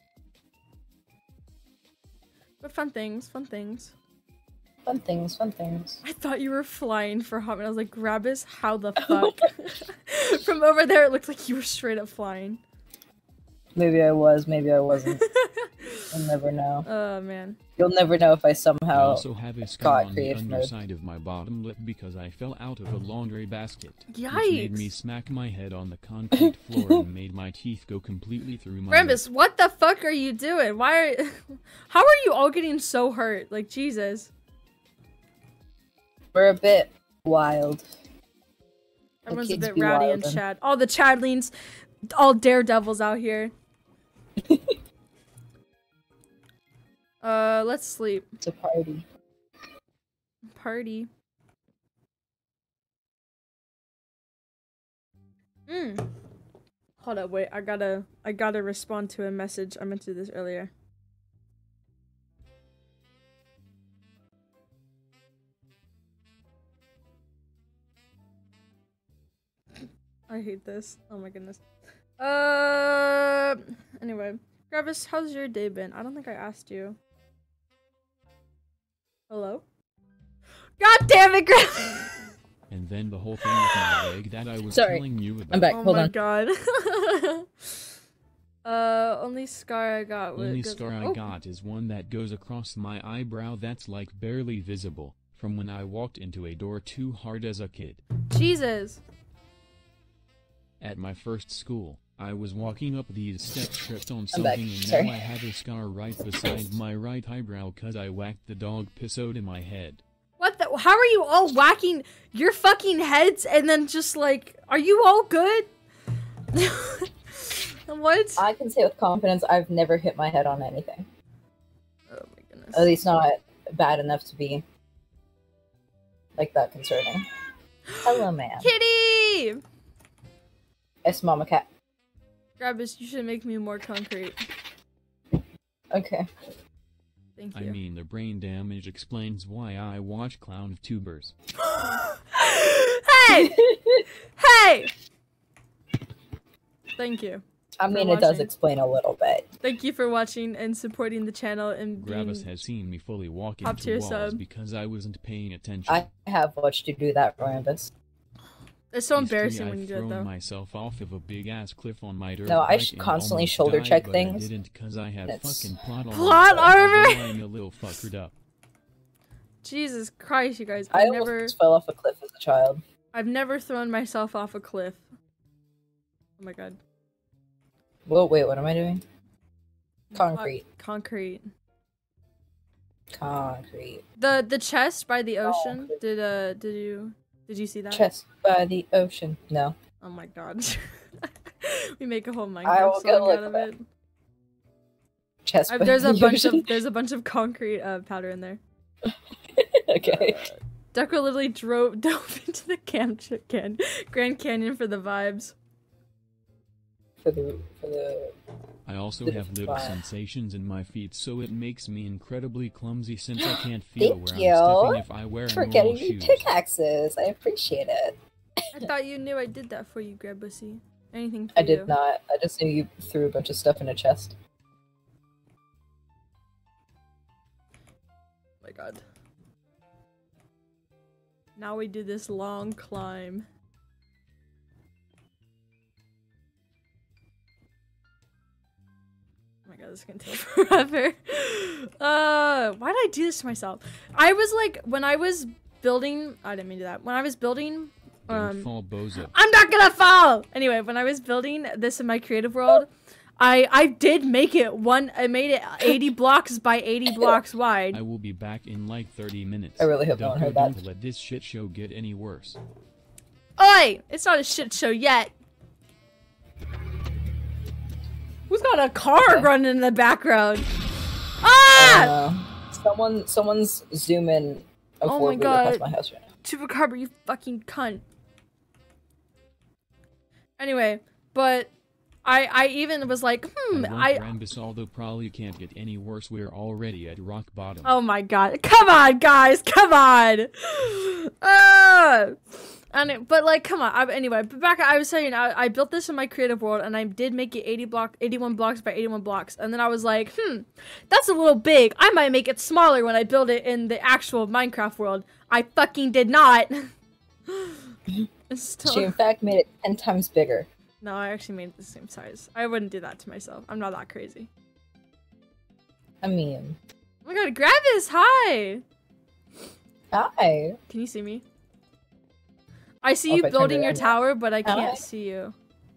But fun things, fun things. Fun things, fun things. I thought you were flying for a hot minute. I was like, Grabbis, how the fuck? From over there, it looked like you were straight up flying. Maybe I was, maybe I wasn't. You'll never know. Oh, man. You'll never know if I I somehow also have a scar got on the creative mode. underside of my bottom lip because I fell out of a laundry basket. Yikes. Which made me smack my head on the concrete floor and made my teeth go completely through my Grabbis, what the fuck are you doing? Why are How are you all getting so hurt? Like, Jesus. We're a bit wild. Everyone's a kids bit be rowdy wild in then. chat. All the Chadlings, all daredevils out here. uh, let's sleep. It's a party. Party. Hmm. Hold up, wait. I gotta, I gotta respond to a message. I meant to do this earlier. I hate this. Oh my goodness. Uh. Anyway, Gravis, how's your day been? I don't think I asked you. Hello? God damn it, Gravis! And then the whole thing with my leg that I was Sorry. telling you about. I'm back. Oh Hold my on. god. uh, only scar I got was. Only goes- scar I oh. got is one that goes across my eyebrow that's like barely visible, from when I walked into a door too hard as a kid. Jesus. At my first school, I was walking up these steps, tripped on I'm back. something, and Sorry. now I have a scar right beside my right eyebrow cause I whacked the dog piss out in my head. What the? How are you all whacking your fucking heads and then just like, are you all good? What? I can say with confidence I've never hit my head on anything. Oh my goodness. At least not bad enough to be like that concerning. Hello, ma'am. Kitty! It's Mama Cat. Grabbis, you should make me more concrete. Okay. Thank I you. mean, the brain damage explains why I watch clown tubers. Hey! Hey! Thank you. I For mean, it does watching. explain a little bit. Thank you for watching and supporting the channel and Gravis being... has seen me fully walk Up to into your walls sub. because I wasn't paying attention. I have watched you do that, Rambus. It's so History, embarrassing when I've you do it thrown though. myself off of a big ass cliff on my dirt No, I bike sh- and constantly almost shoulder died, check but things. I didn't because I had It's- fucking plot armor. Plot armor? although I'm a little fuckered up. Jesus Christ, you guys. I I've almost never... fell off a cliff as a child. I've never thrown myself off a cliff. Oh my god. Whoa, wait, what am I doing? Concrete. Uh, concrete. Concrete. The the chest by the ocean. Concrete. Did uh did you did you see that? Chest by the ocean. No. Oh my god. We make a whole I Minecraft will go song look out of at it. Chest Uh, by there's a the bunch ocean. of there's a bunch of concrete uh, powder in there. Okay. Deco literally drove dove into the Cam can Grand Canyon for the vibes. For the for the I also Did have it little fly. sensations in my feet, so it makes me incredibly clumsy since I can't feel Thank where you I'm stepping if I wear for normal getting me shoes. pickaxes. I appreciate it. I thought you knew I did that for you, Grabussy. Anything for I you. did not. I just knew you threw a bunch of stuff in a chest. Oh my god. Now we do this long climb. Oh my god, this is gonna take forever. Uh, why did I do this to myself? I was like, when I was building, I didn't mean to do that. When I was building, Don't um, fall, bozo. I'm not gonna fall! Anyway, when I was building this in my creative world, I I did make it one, I made it eighty blocks by eighty blocks wide. I will be back in like thirty minutes. I really hope no one Ducko, heard that. Don't let this shit show get any worse. Oi! It's not a shit show yet. Who's got a car Okay. running in the background? Ah! Uh, someone, someone's zooming a Oh my four-wheeler past God. my house right now. Chupacabra, you fucking cunt. Anyway, but I I even was like, hmm, I want I. Rambus, although probably can't get any worse. We're already at rock bottom. Oh my god! Come on, guys! Come on! Uh, and it, but like, come on. I, anyway, but back I was saying, I, I built this in my creative world, and I did make it eighty block, eighty-one blocks by eighty-one blocks, and then I was like, hmm, that's a little big. I might make it smaller when I build it in the actual Minecraft world. I fucking did not. It's still... She in fact made it ten times bigger. No, I actually made it the same size. I wouldn't do that to myself. I'm not that crazy. I mean... Oh my god, Gravis, hi! Hi. Can you see me? I see Oh, you if I turn building it your on, yeah. tower, but I can't Hi. see you.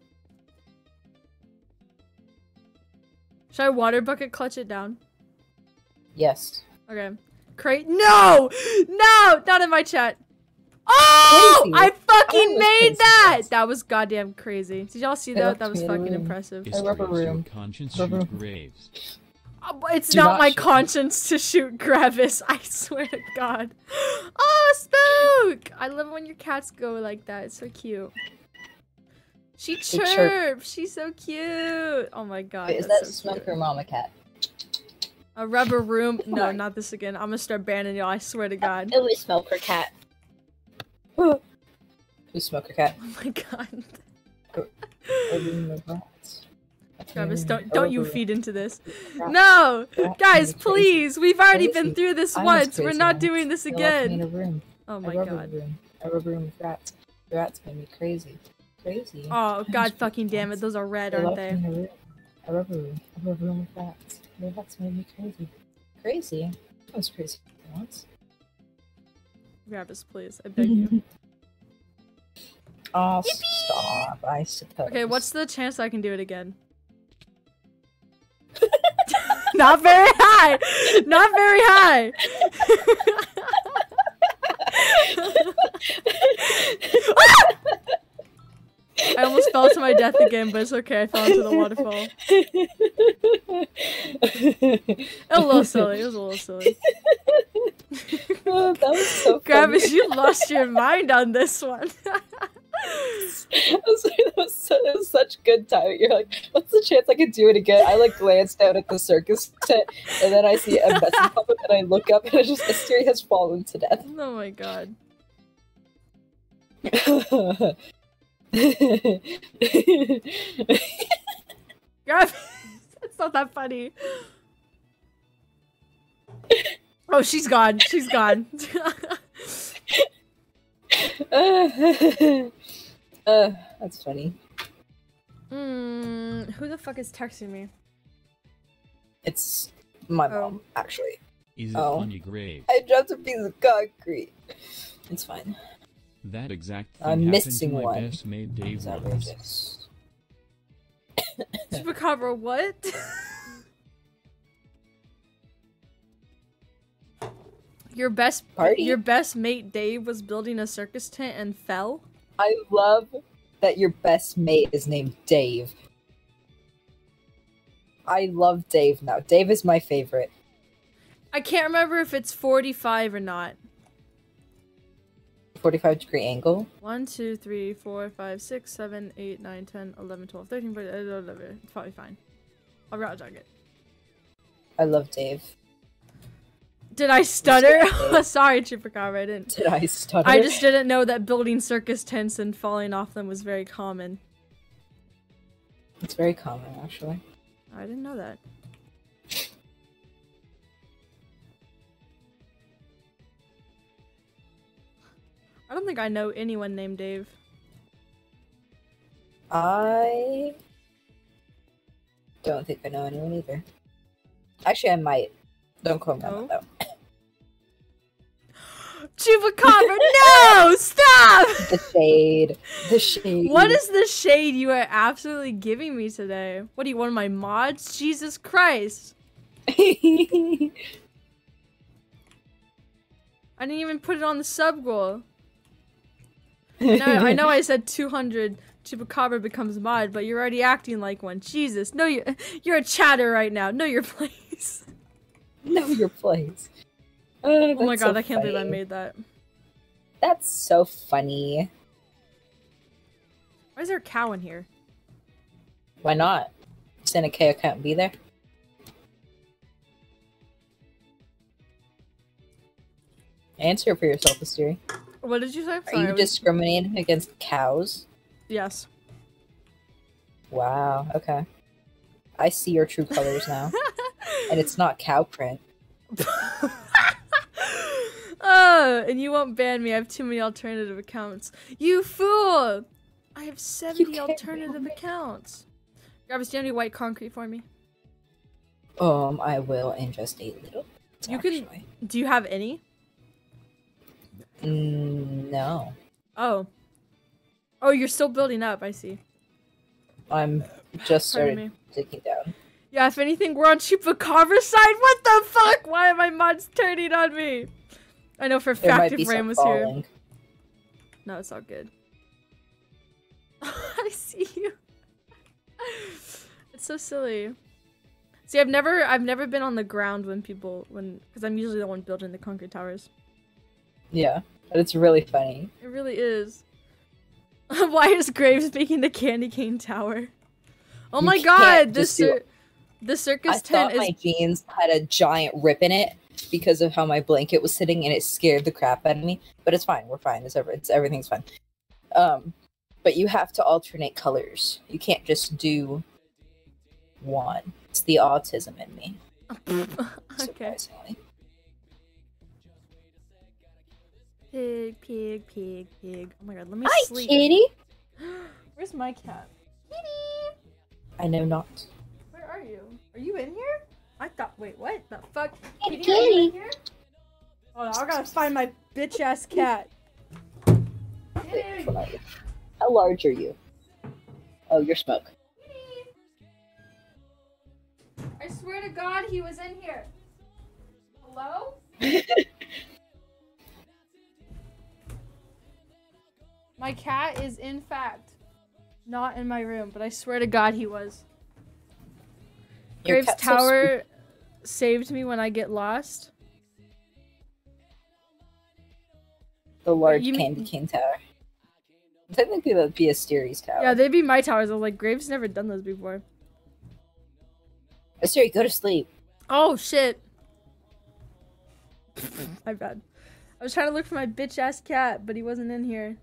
Should I water bucket clutch it down? Yes. Okay. Crate- No! No! Not in my chat. Oh! Crazy. I fucking was made crazy, that! guys. That was goddamn crazy. Did y'all see They that? left That was me in a fucking room. impressive. It's rubber raised your room. conscience Rubber shoot room. graves. Oh, but it's Do not not my shoot. conscience to shoot Gravis. I swear to God. Oh, Spook! I love when your cats go like that. It's so cute. She chirp. chirps. She's so cute. Oh my God. Wait, is that's that so Smoker cute. Mama Cat? A rubber room? No, on. not this again. I'm gonna start banning y'all. I swear to God. It was Smoker Cat. Who's Smoker Cat? Oh my God. A room of rats. Travis, A don't don't you rubber feed into this. room. No, Rats guys, made me crazy. please. We've already Crazy. been through this I was once. We're crazy not once. doing this They locked me in again. a room. Oh a my rubber God. room. A rubber room with rats. The rats made me crazy. Crazy. Oh I God, was fucking damn it. rats. Those are red, They aren't locked they? me in a room. A rubber room. A rubber room with rats. The rats made me crazy. Crazy? I was crazy once. Gravis, please. I beg you. Oh, stop. I suppose. Okay, what's the chance I can do it again? Not very high! Not very high! I almost fell to my death again, but it's okay. I fell into the waterfall. A little silly. It was a little silly. Oh, that was so funny. Gravis, you lost your mind on this one. I was like, that, was so, that was such good timing. You're like, what's the chance I could do it again? I like glanced down at the circus tent, and then I see a message pop up, and I look up, and it's just Mystery has fallen to death. Oh my God. Gravis, it's not that funny. Oh, she's gone. She's gone. uh, that's funny. Hmm. Who the fuck is texting me? It's my Oh. mom, actually. Is it Oh. funny grave? I dropped a piece of concrete. It's fine. That exact thing I'm happened missing to my one. best mate Dave It's once. outrageous. Chupacabra, what? Your best Party? your best mate Dave was building a circus tent and fell? I love that your best mate is named Dave. I love Dave now. Dave is my favorite. I can't remember if it's forty-five or not. forty-five degree angle. one, two, three, four, five, six, seven, eight, nine, ten, eleven, twelve, thirteen, fourteen, eleven. It's probably fine. I'll route jog it. I love Dave. Did I stutter? Dave. Sorry, Chupacabra, I didn't. Did I stutter? I just didn't know that building circus tents and falling off them was very common. It's very common, actually. I didn't know that. I don't think I know anyone named Dave. I don't think I know anyone either. Actually, I might. Don't quote me on Oh. that, though. Chupacabra, no! Stop! The shade. The shade. What is the shade you are absolutely giving me today? What do you want, my mods? Jesus Christ. I didn't even put it on the sub goal. I know, I know I said two hundred Chupacabra becomes mod, but you're already acting like one. Jesus, no, you're, you're a chatter right now. Know your place. Know your place. Uh, Oh my that's god, so I can't believe I funny. made that. That's so funny. Why is there a cow in here? Why not? Santa K can't be there. Answer for yourself, Asteri. What did you say? Are Sorry, I you was- discriminating against cows? Yes. Wow, okay. I see your true colors now. And it's not cow print. Oh, and you won't ban me. I have too many alternative accounts. You fool! I have seventy can't alternative ban me. accounts. Gravis, do you have any white concrete for me? Um, I will in just a little. You can- actually. Do you have any? Mm, no. Oh. Oh, you're still building up. I see. I'm just Pardon started me. digging down. Yeah, if anything, we're on Chupacabra side. What the fuck? Why are my mods turning on me? I know for a There fact might if be Rain some was here. falling. No, it's all good. I see you. It's so silly. See, I've never, I've never been on the ground when people, when, because I'm usually the one building the concrete towers. Yeah, but it's really funny. It really is. Why is Graves making the candy cane tower? Oh You my can't god, this just do- cir the circus I tent thought is. my jeans had a giant rip in it because of how my blanket was sitting, and it scared the crap out of me. But it's fine. We're fine. It's ever. It's everything's fine. Um, but you have to alternate colors. You can't just do one. It's the autism in me. Okay. Surprisingly. Pig, pig, pig, pig. Oh my god, let me Hi, sleep. kitty. Where's my cat? Kitty! I know not. Where are you? Are you in here? I thought. Wait, what the fuck? Hey, Kitty, are you in kitty. here? Hold on, I gotta find my bitch ass cat. Wait, hold on. How large are you? Oh, you're smoke. I swear to God, he was in here. Hello? My cat is, in fact, not in my room, but I swear to God, he was. Your Graves cat's so Tower saved me when I get lost. The large You mean- candy cane tower. Technically, that'd be a Asteri's tower. Yeah, they'd be my towers. I was like, Graves never done those before. Asteri, go to sleep. Oh, shit. My bad. I was trying to look for my bitch ass cat, but he wasn't in here.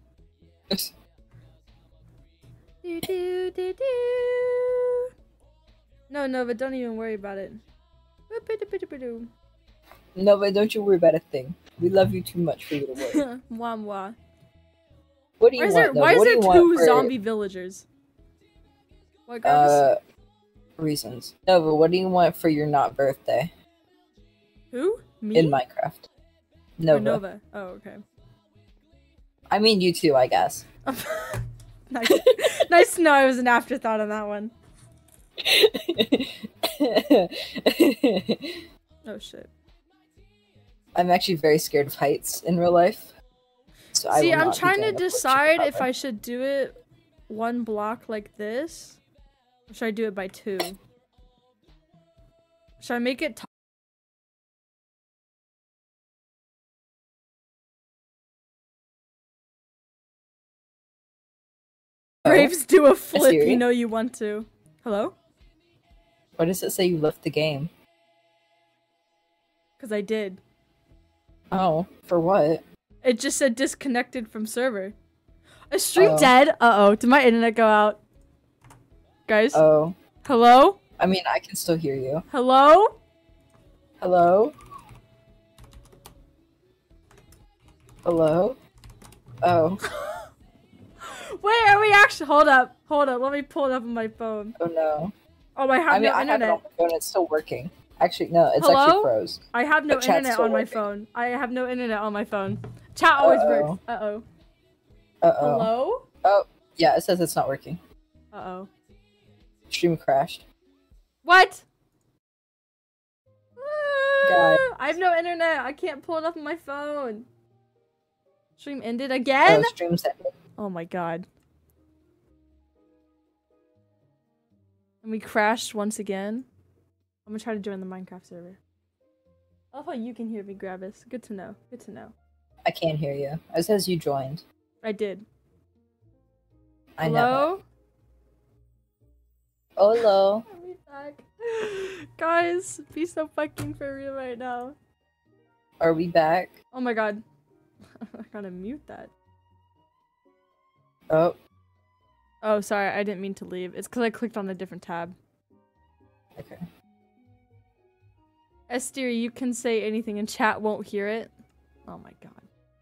Do, do, do, do. No, no, but don't even worry about it. Boop-a-doo-ba-doo-ba-doo. No, but don't you worry about a thing. We love you too much for you to worry. Mwah, mwah. What do you Why is want? there, though? why is what there do you want two for, zombie villagers? What, Gravis? Uh, reasons. No, but what do you want for your not birthday Who? Me? in Minecraft? Or Nova. Nova. Oh, okay. I mean, you too, I guess. nice. Nice to know I was an afterthought on that one. Oh, shit. I'm actually very scared of heights in real life. So I See, will I'm not be trying to doing a flip decide if chupacabra. I should do it one block like this, or should I do it by two? Should I make it t- Oh, Graves, do a flip, you serious? know you want to. Hello? Why does it say you left the game? Because I did. Oh, for what? It just said disconnected from server. Is stream Oh. dead? Uh-oh, did my internet go out? Guys? Oh, Hello? I mean, I can still hear you. Hello? Hello? Hello? Oh, Wait, are we actually- hold up, hold up, let me pull it up on my phone. oh no. Oh, I have I mean, no I have it internet. on my phone. It's still working. Actually, no, it's Hello? actually froze. I have no The chat's internet still on my working. phone. I have no internet on my phone. Chat always Uh-oh. works. Uh-oh. Uh oh. Hello? Oh, yeah, it says it's not working. Uh-oh. Stream crashed. What? God. Ah, I have no internet. I can't pull it up on my phone. Stream ended again? Oh, stream's ended. Oh my god. And we crashed once again. I'm gonna try to join the Minecraft server. I love how you can hear me, Gravis. Good to know. Good to know. I can't hear you. It says you joined. I did. I know. Hello? Hello. I'll be back. Guys, be so fucking for real right now. Are we back? Oh my god. I gotta mute that. Oh. Oh, sorry, I didn't mean to leave. It's because I clicked on a different tab. Okay. Esther, you can say anything and chat won't hear it. Oh my god.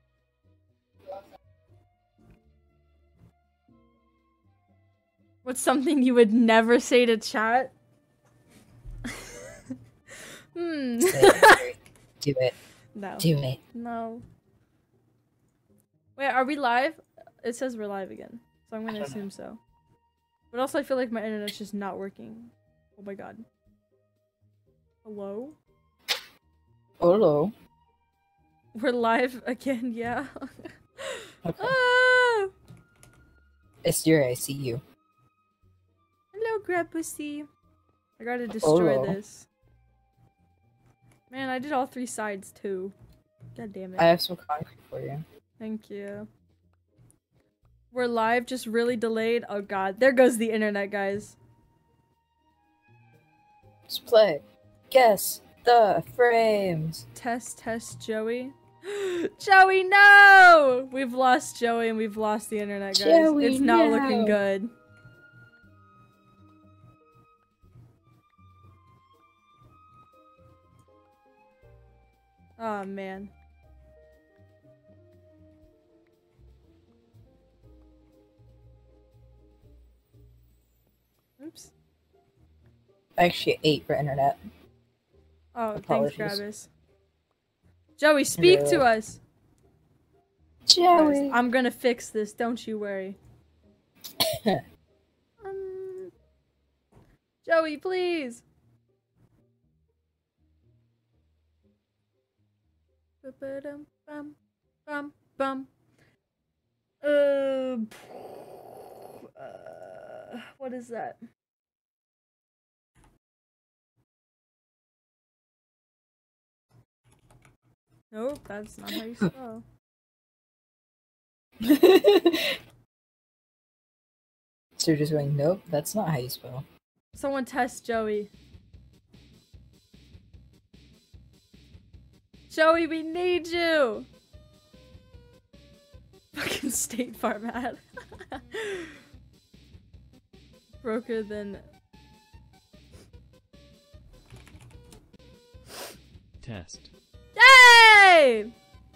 What's something you would never say to chat? Hmm. Say it. Do it. No. Do it. No. Wait, are we live? It says we're live again. So I'm gonna assume so. But also I feel like my internet's just not working. Oh my god. Hello? Hello. We're live again, yeah. Okay. Ah! Esther, I see you. Hello, Grandpussy. I gotta destroy Hello. this. Man, I did all three sides too. God damn it. I have some concrete for you. Thank you. We're live, just really delayed. Oh god, there goes the internet, guys. Let's play. Guess the frames. Test, test, Joey. Joey, no! We've lost Joey and we've lost the internet, guys. Joey, it's not no. looking good. Oh man. Oops. I actually ate for internet. Oh, Apologies. thanks, Gravis. Joey, speak to Hello. us. Joey. Guys, I'm gonna fix this, don't you worry. um, Joey, please. Ba-ba-dum, bum, bum, bum. Uh, uh, what is that? Nope, that's not how you spell. So you're just going, nope, that's not how you spell. Someone test Joey. Joey, we need you! Fucking State Farm ad. Broker than... Test. Yay!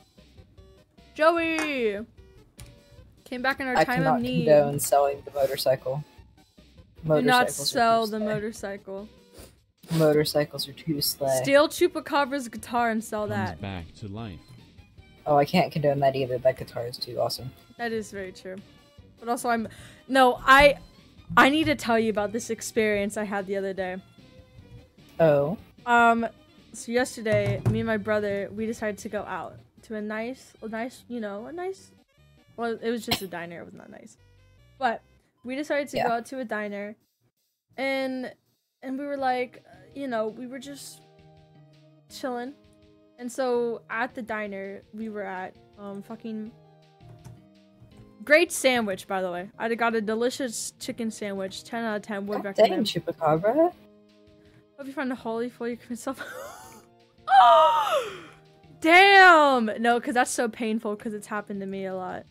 Joey! Came back in our I time cannot of need. condone selling the motorcycle. Do not Motorcycles are sell too the slay. motorcycle. Motorcycles are too slay. Steal Chupacabra's guitar and sell Comes that. back to life. Oh, I can't condone that either. That guitar is too awesome. That is very true. But also I'm... No, I... I need to tell you about this experience I had the other day. Oh. Um, so yesterday, me and my brother, we decided to go out to a nice, a nice, you know, a nice, well, it was just a diner, it was not nice. But we decided to Yeah. go out to a diner, and, and we were like, you know, we were just chilling. And so at the diner, we were at, um, fucking, great sandwich, by the way. I got a delicious chicken sandwich, ten out of ten, would God dang, recommend. Chupacabra. Hope you find a hole before you commit yourself. Oh! Damn! No, because that's so painful because it's happened to me a lot.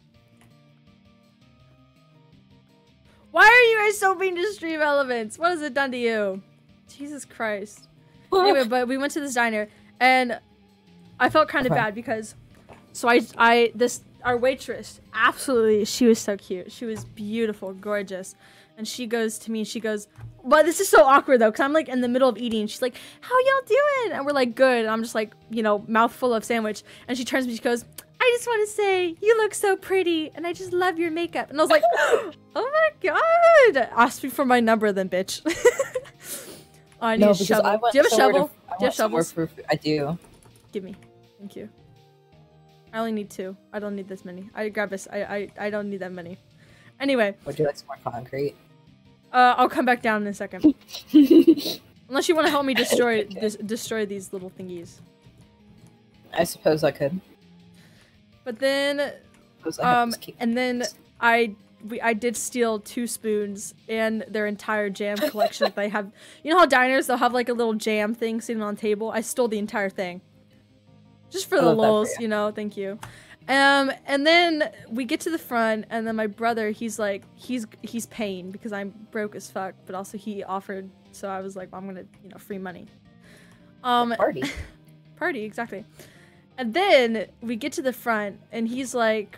Why are you guys so mean to stream elements? What has it done to you? Jesus Christ. Anyway, but we went to this diner and I felt kind of Okay. bad because so I I this our waitress, absolutely, she was so cute. She was beautiful, gorgeous. And she goes to me, she goes, but this is so awkward though, because I'm like in the middle of eating. She's like, how y'all doing? And we're like, good. And I'm just like, you know, mouthful of sandwich. And she turns to me, she goes, I just want to say, you look so pretty. And I just love your makeup. And I was like, oh my god. Ask me for my number then, bitch. Oh, I need No, a because shovel. I went Do you have a somewhere shovel? to- I Do you have went somewhere shovels? for- I do. Give me. Thank you. I only need two. I don't need this many. I grab this. I, I, I don't need that many. Anyway, Would you like some more concrete? uh, I'll come back down in a second. Unless you want to help me destroy Okay. this, destroy these little thingies. I suppose I could. But then, Suppose I have um, this cake. and then I we I did steal two spoons and their entire jam collection that they have. You know how diners, they'll have like a little jam thing sitting on the table? I stole the entire thing. Just for I the love that for lulz, you. you know, thank you. Um, and then we get to the front, and then my brother, he's like, he's he's paying because I'm broke as fuck, but also he offered, so I was like, well, I'm gonna, you know, free money. Um, Party. party, exactly. And then we get to the front, and he's like,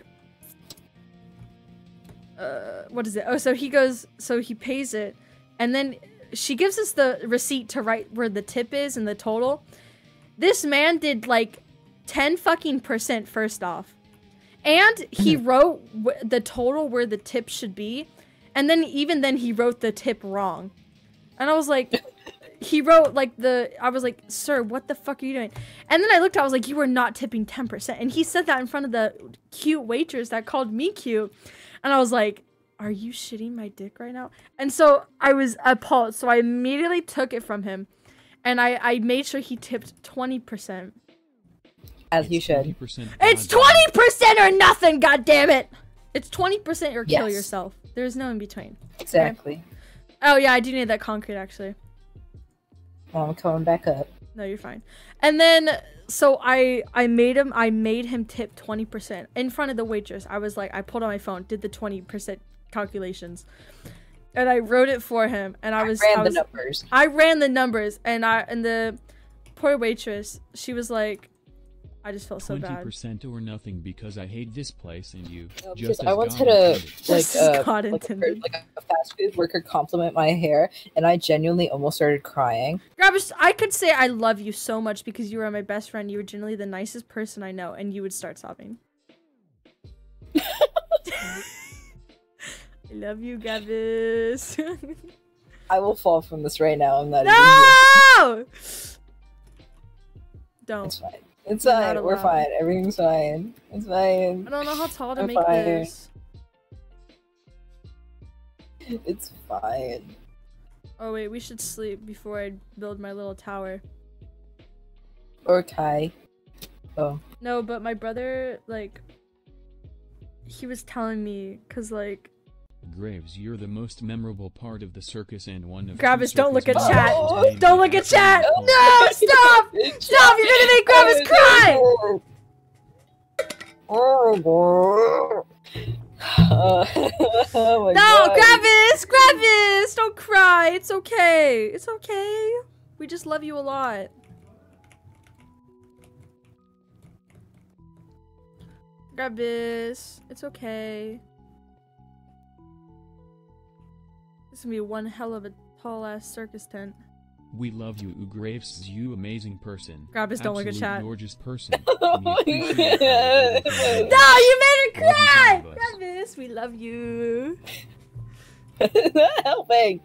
uh, what is it? Oh, so he goes, so he pays it, and then she gives us the receipt to write where the tip is and the total. This man did like ten fucking percent first off. And he wrote w the total where the tip should be. And then even then he wrote the tip wrong. And I was like, he wrote like the, I was like, sir, what the fuck are you doing? And then I looked, I was like, you were not tipping ten percent. And he said that in front of the cute waitress that called me cute. And I was like, are you shitting my dick right now? And so I was appalled. So I immediately took it from him. And I, I made sure he tipped twenty percent. As you should. twenty percent It's goddamn- twenty percent or nothing, god damn it! It's twenty percent or kill Yes. yourself. There's no in between. Exactly. Oh yeah, I do need that concrete actually. Well, I'm coming back up. No, you're fine. And then so I I made him I made him tip twenty percent in front of the waitress. I was like, I pulled out my phone, did the twenty percent calculations. And I wrote it for him, and I was ran I the was, numbers. I ran the numbers, and I and the poor waitress, she was like, I just felt so twenty bad. percent or nothing because I hate this place and you. No, because just as I once God had a intended. like, Just as uh, God like, a, per- intended. like a fast food worker compliment my hair, and I genuinely almost started crying. Gravis, I could say I love you so much because you are my best friend. You were genuinely the nicest person I know, and you would start sobbing. I love you, Gravis. I will fall from this right now. I'm not No! even. Don't. It's fine. It's You're not fine. We're allowed. fine. Everything's fine. It's fine. I don't know how tall to I'm make fine. this. It's fine. Oh wait, we should sleep before I build my little tower. Or Kai. Oh. No, but my brother, like, he was telling me, cause like, Graves, you're the most memorable part of the circus and one of Gravis, two don't look at circus chat. most entertaining Don't look at acts in chat. the No, whole- stop! Stop! You're gonna make Gravis cry! Oh, oh my No, God. Gravis! Gravis! Don't cry. It's okay. It's okay. We just love you a lot. Gravis. It's okay. This is gonna be one hell of a tall ass circus tent. We love you, Graves, you amazing person. Gravis, don't look at Absolute chat. gorgeous person. Oh We appreciate my everything God. you do. No, you made her Love you, cry! both of us. Gravis, we love you. Not helping.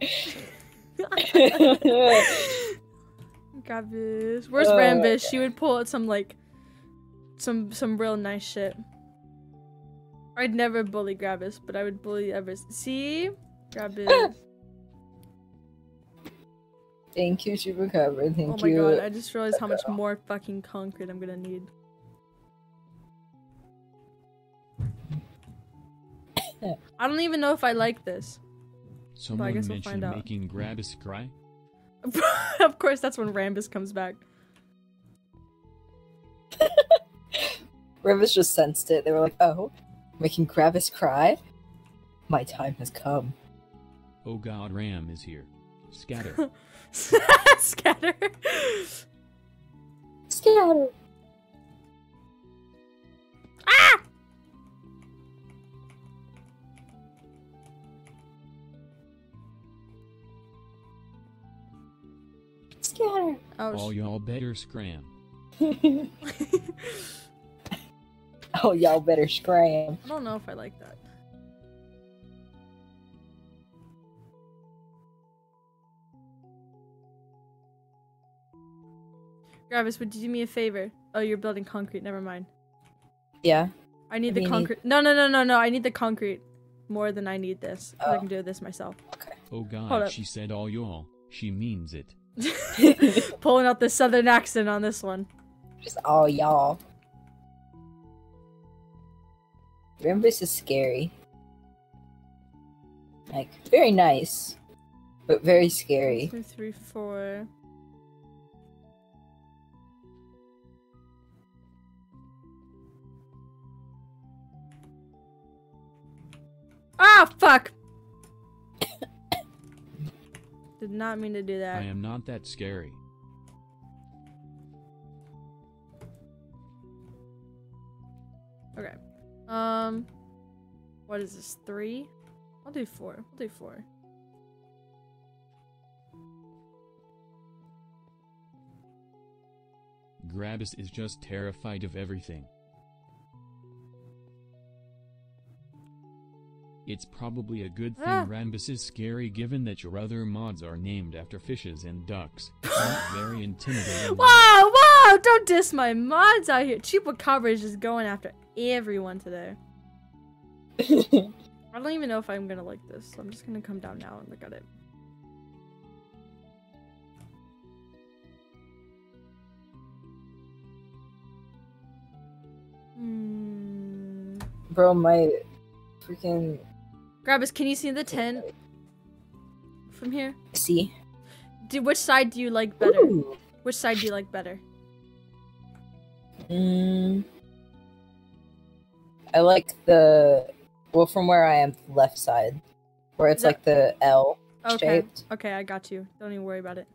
Gravis. Where's Oh, Rambish? She would pull out some like some some real nice shit. I'd never bully Gravis, but I would bully Everest. See? Gravis. Thank you, Chupacabra. Thank Oh my you. god, I just realized how much more fucking concrete I'm gonna need. I don't even know if I like this. Someone guess we'll find mentioned out. making Gravis cry. Of course, that's when Rambus comes back. Rivers just sensed it. They were like, oh, making Gravis cry? My time has come. Oh god, Ram is here. Scatter. Scatter. Scatter. Ah! Scatter. Oh, All sh- y'all better scram. Oh, y'all better scram. I don't know if I like that. Gravis, would you do me a favor? Oh, you're building concrete. Never mind. Yeah. I need What the do you need? concrete. No, no, no, no, no. I need the concrete more than I need this. 'Cause I Oh. can do this myself. Oh Hold god, up. she said all y'all. She means it. Pulling out the southern accent on this one. Just all y'all. Rambus is scary. Like, very nice, but very scary. Two, three, four. Ah, fuck! Did not mean to do that. I am not that scary. Okay. Um, what is this? Three? I'll do four. I'll do four. Gravis is just terrified of everything. It's probably a good thing Ah. Rambus is scary given that your other mods are named after fishes and ducks. Not very intimidating. Whoa, whoa! Don't diss my mods out here. Cheap coverage is going after everyone today. I don't even know if I'm gonna like this, so I'm just gonna come down now and look at it. Hmm. Bro, my freaking Grabbus, can you see the tent from here? see. Do which side do you like better? Ooh. Which side do you like better? Mm, I like the well from where I am, left side, where it's that- like the L Okay. shaped. Okay, I got you. Don't even worry about it.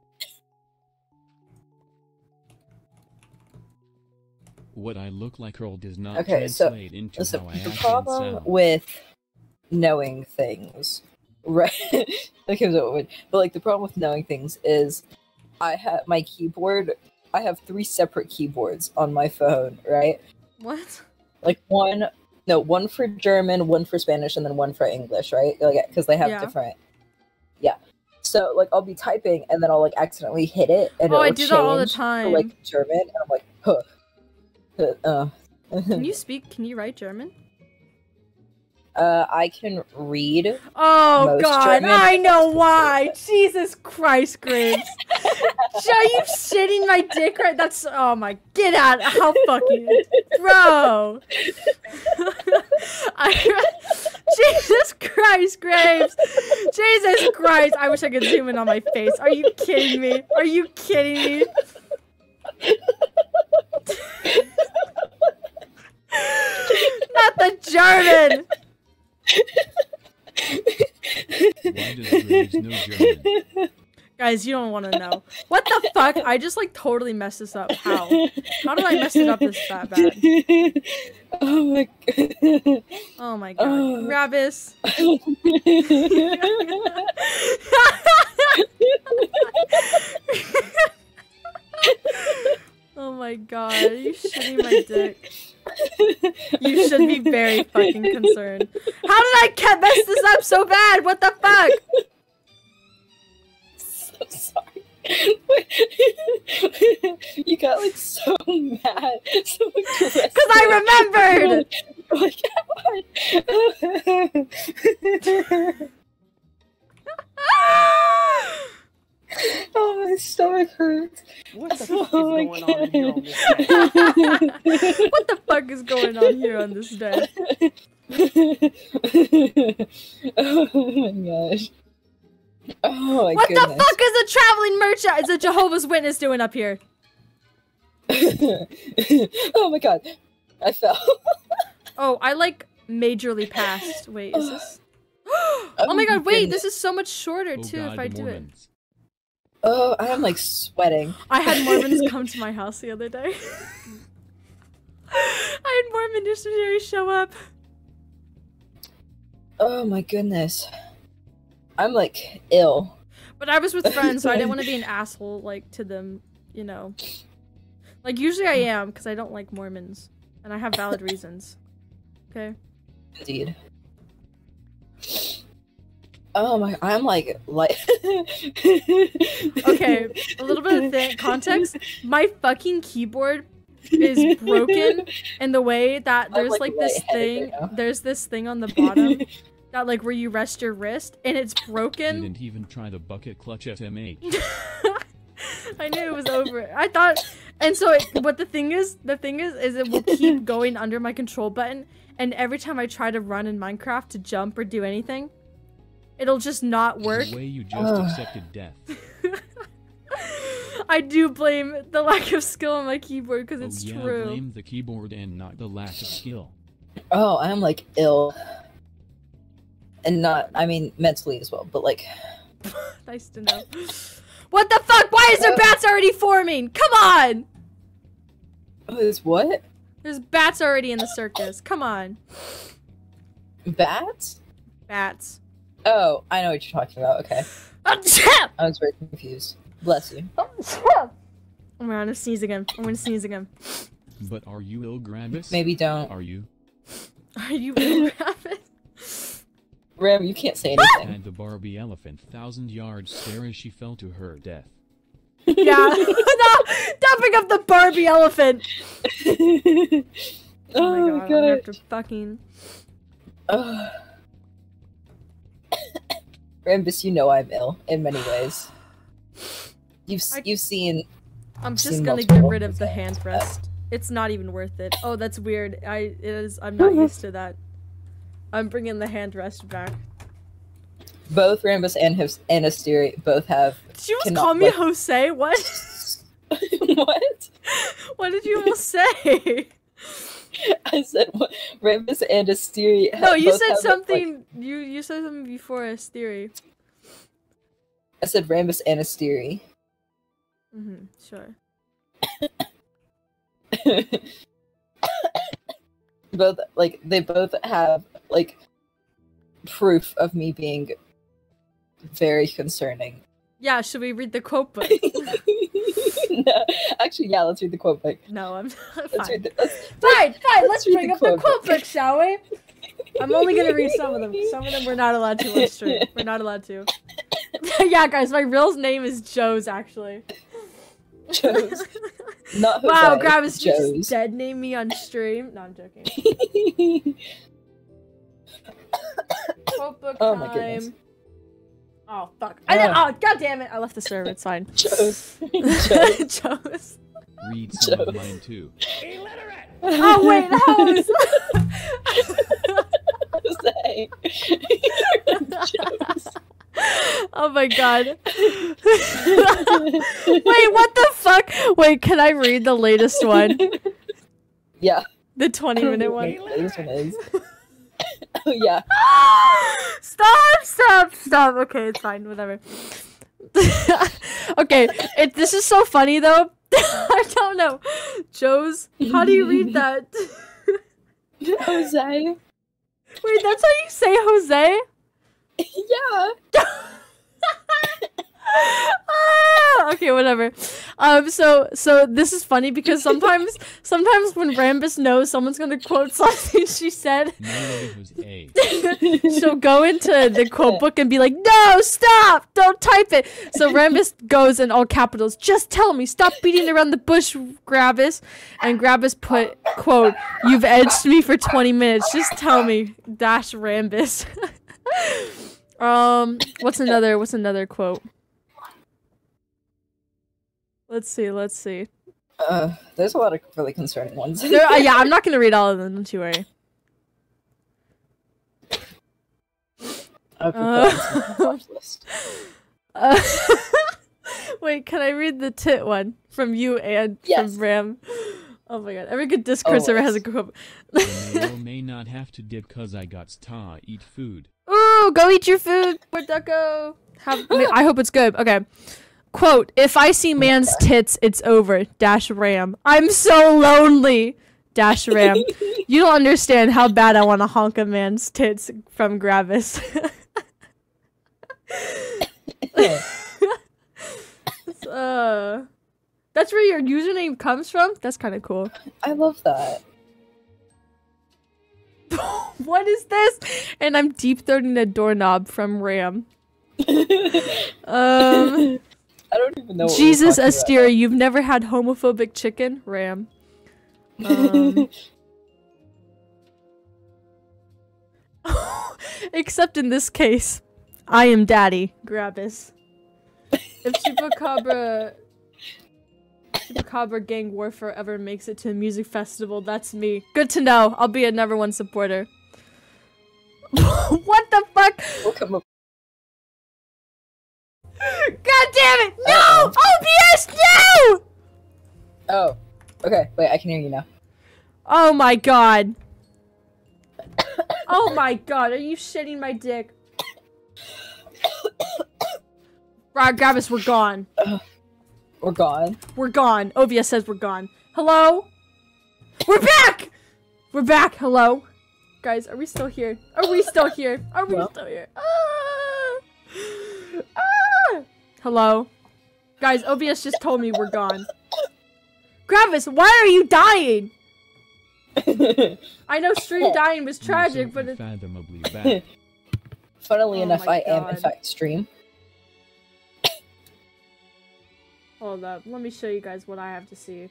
What I look like Earl does not Okay, so, translate into Listen, how I the actually problem sound. with knowing things, right? Like, but like the problem with knowing things is, I have my keyboard. I have three separate keyboards on my phone, right? What? Like one, no, one for German, one for Spanish, and then one for English, right? Like, because they have Yeah. different. Yeah. So like I'll be typing and then I'll like accidentally hit it and Oh, it'll I do that all the change time. to like German and I'm like, huh. Uh, Can you speak? Can you write German? uh, I can read. Oh Most god, German- I know why! Jesus Christ, Graves! Are you shitting my dick right? That's- oh my- get out! How fucking- Bro! I, Jesus Christ, Graves! Jesus Christ! I wish I could zoom in on my face. Are you kidding me? Are you kidding me? Not the German! Why does Graves know German? Guys, you don't want to know. What the fuck? I just like totally messed this up. How? How did I mess it up this that bad? Oh my god. Oh my god. Oh. Rabbis. Oh my god, are you shitting my dick? You should be very fucking concerned. How did I ca- mess this up so bad? What the fuck? So sorry. You got like so mad. So aggressive. Because I remembered! Like, oh, my stomach hurts. What the fuck Oh is my going on in here on this day? What the fuck is going on here on this day? Oh my gosh. Oh my What goodness. the fuck is a traveling merchant? Is a Jehovah's Witness doing up here? Oh my god. I fell. Oh, I like majorly passed. Wait, is this? Oh my god, wait, this is so much shorter Oh too God, if I do it. Mormons. Oh, I'm like sweating. I had Mormons come to my house the other day. I had Mormon missionaries show up. Oh my goodness. I'm like ill. But I was with friends, so I didn't want to be an asshole, like, to them, you know. Like, usually I am, because I don't like Mormons. And I have valid reasons. Okay? Indeed. Oh my, I'm like, like. Okay, a little bit of th- context. My fucking keyboard is broken in the way that I'm, there's like, like this lightheaded thing, right now. there's this thing on the bottom that like where you rest your wrist, and it's broken. Didn't even try the bucket clutch F M H. I knew it was over. I thought, and so it, what the thing is, the thing is, is it will keep going under my control button, and every time I try to run in Minecraft to jump or do anything, it'll just not work. The way you just Ugh. accepted death. I do blame the lack of skill on my keyboard because it's oh, yeah, true. blame the keyboard and not the lack of skill. Oh, I'm like ill. And not, I mean, mentally as well, but like. Nice to know. What the fuck? Why is there bats already forming? Come on! Oh, is what? There's bats already in the circus. Come on. Bats? Bats. Oh, I know what you're talking about. Okay. Achoo! I was very confused. Bless you. Oh my god, I'm gonna sneeze again. I'm gonna sneeze again. But are you ill, Gravis? Maybe don't. Are you? Are you ill, Rabbit? Ram, you can't say anything. And the Barbie elephant thousand yards stare as she fell to her death. Yeah. No! Don't pick up the Barbie elephant! oh, Oh my god, I'm gonna have god. to fucking... Ugh. Rambus, you know I'm ill in many ways. You've s I- you've seen. I'm just seen gonna get multiple rid of the hand examples of rest. It's not even worth it. Oh, that's weird. I it is. I'm not used to that. I'm bringing the hand rest back. Both Rambus and his and Asteri both have. Did you almost Cannot call me let- Jose? What? What? What did you almost say? I said what? Rambus and Asteri. No, you both said have, like- something. You you said something before as theory. I said Rambus and Asteri. Mm-hmm. Sure. Both like they both have like proof of me being very concerning. Yeah. Should we read the quote book? No, actually, yeah. Let's read the quote book. No, I'm Let's fine. read the. Let's, Fine, fine. Let's read bring the up the quote quote book. book, shall we? I'm only gonna read some of them. Some of them we're not allowed to on stream. We're not allowed to. Yeah, guys, my real name is Joe's actually. Joe's. Not Jose. Wow, Gravis, you Joe's. just dead name me on stream. No, I'm joking. Quote book Oh time. my goodness. Oh fuck! I did, Ah. oh god damn it! I left the server. It's fine. Joe's. Joe's. Joe's. Read some of Joe. mine too. Oh wait, Jose. Hose. Oh my god. Wait, what the fuck? Wait, can I read the latest one? Yeah. The twenty minute one. This one is. Oh yeah. Stop, stop, stop. Okay, it's fine, whatever. Okay, it, this is so funny though. I don't know. Joe's, how do you read that? Jose. Wait, that's how you say Jose? Yeah. Ah, okay, whatever. Um, so so this is funny because sometimes sometimes when Rambus knows someone's gonna quote something she said, My name was A. she'll go into the quote book and be like, "No, stop! Don't type it." So Rambus goes in all capitals. Just tell me, stop beating around the bush, Gravis. And Gravis put quote, "You've edged me for twenty minutes. Just tell me." Dash Rambus. um, what's another? What's another quote? Let's see, let's see. Uh, there's a lot of really concerning ones. There, uh, yeah, I'm not gonna read all of them, don't you worry. I've Uh, prepared some watch list. Uh, wait, can I read the tit one from you and Yes. from Ram? Oh my god, every good Discord server has a quote. I may or may not have to dip cause I got ta eat food. Ooh, go eat your food, poor ducko. Have, I hope it's good. Okay. Quote, if I see man's tits, it's over. Dash Ram. I'm so lonely. Dash Ram. You don't understand how bad I want to honk a man's tits from Gravis. uh, that's where your username comes from? That's kind of cool. I love that. What is this? And I'm deep throating a doorknob from Ram. Um... I don't even know. What Jesus we're talking Asteri, you've never had homophobic chicken? Ram. Um, except in this case, I am daddy. Gravis. If Chupacabra... Chupacabra Gang Warfare ever makes it to a music festival, that's me. Good to know. I'll be a number one supporter. What the fuck? We'll come up God damn it! No! Uh-oh. O B S, no! Oh. Okay, wait, I can hear you now. Oh my god. Oh my god, are you shitting my dick? Right, Gravis, we're gone. We're gone. We're gone. O B S says we're gone. Hello? We're back! We're back, hello? Guys, are we still here? Are we still here? Are we Well. still here? Ah! Ah! Hello? Guys, O B S just told me we're gone. Gravis, why are you dying? I know stream dying was tragic, I'm so but it's... unfathomably bad. Funnily Oh enough, my I am in God. fact stream. Hold up, let me show you guys what I have to see.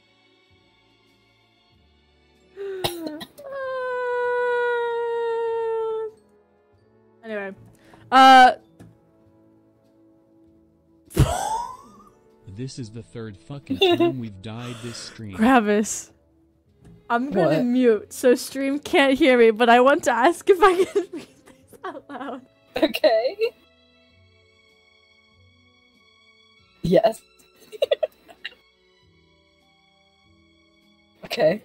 Anyway, uh... This is the third fucking time we've died this stream. Gravis, I'm gonna What? mute so stream can't hear me, but I want to ask if I can read this out loud. Okay. Yes. Okay.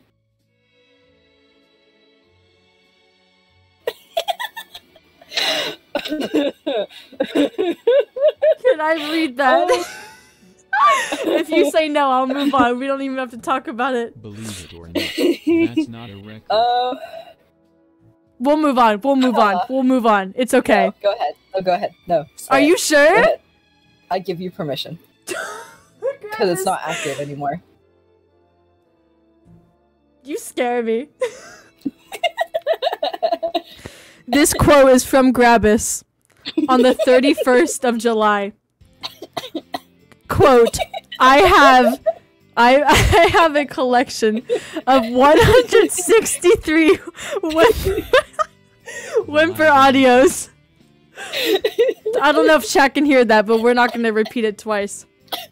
Can I read that? Oh. If you say no, I'll move on. We don't even have to talk about it. Believe it or not, that's not a record. Um. We'll move on. We'll move on. Uh, We'll move on. It's okay. No, go ahead. No, go ahead. No. say Are it. you Go sure? ahead. I give you permission because it's not active anymore. You scare me. This quote is from Gravis on the thirty-first of July. Quote, I have I I have a collection of one hundred sixty-three whim- whimper audios. I don't know if chat can hear that, but we're not going to repeat it twice.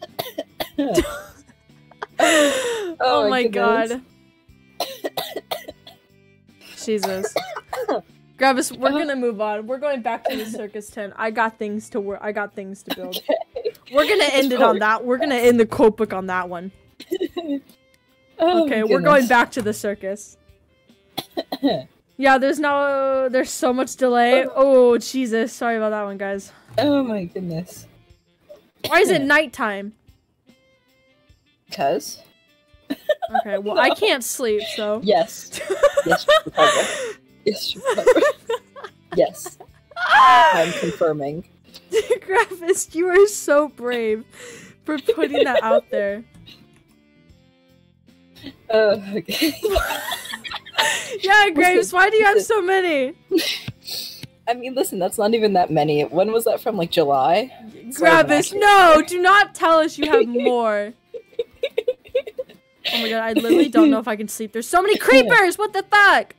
Oh, Oh my goodness. god. Jesus. Gravis, we're gonna move on. We're going back to the circus tent. I got things to work. I got things to build. We're gonna end it on that. We're gonna end the quote book on that one. Oh, Okay, we're goodness. going back to the circus. Yeah, there's no, there's so much delay. Oh Jesus, sorry about that one, guys. Oh my goodness. Why is it nighttime? Cause Okay, well I can't sleep, so. yes, yes, Chicago. Yes, Chicago. Yes, I'm confirming. Gravis, you are so brave for putting that out there. Uh, okay. Yeah, Graves, why do you have so many? I mean, listen, that's not even that many. When was that from? Like July? Gravis, no! Do not tell us you have more. Oh my god, I literally don't know if I can sleep. There's so many creepers! What the fuck?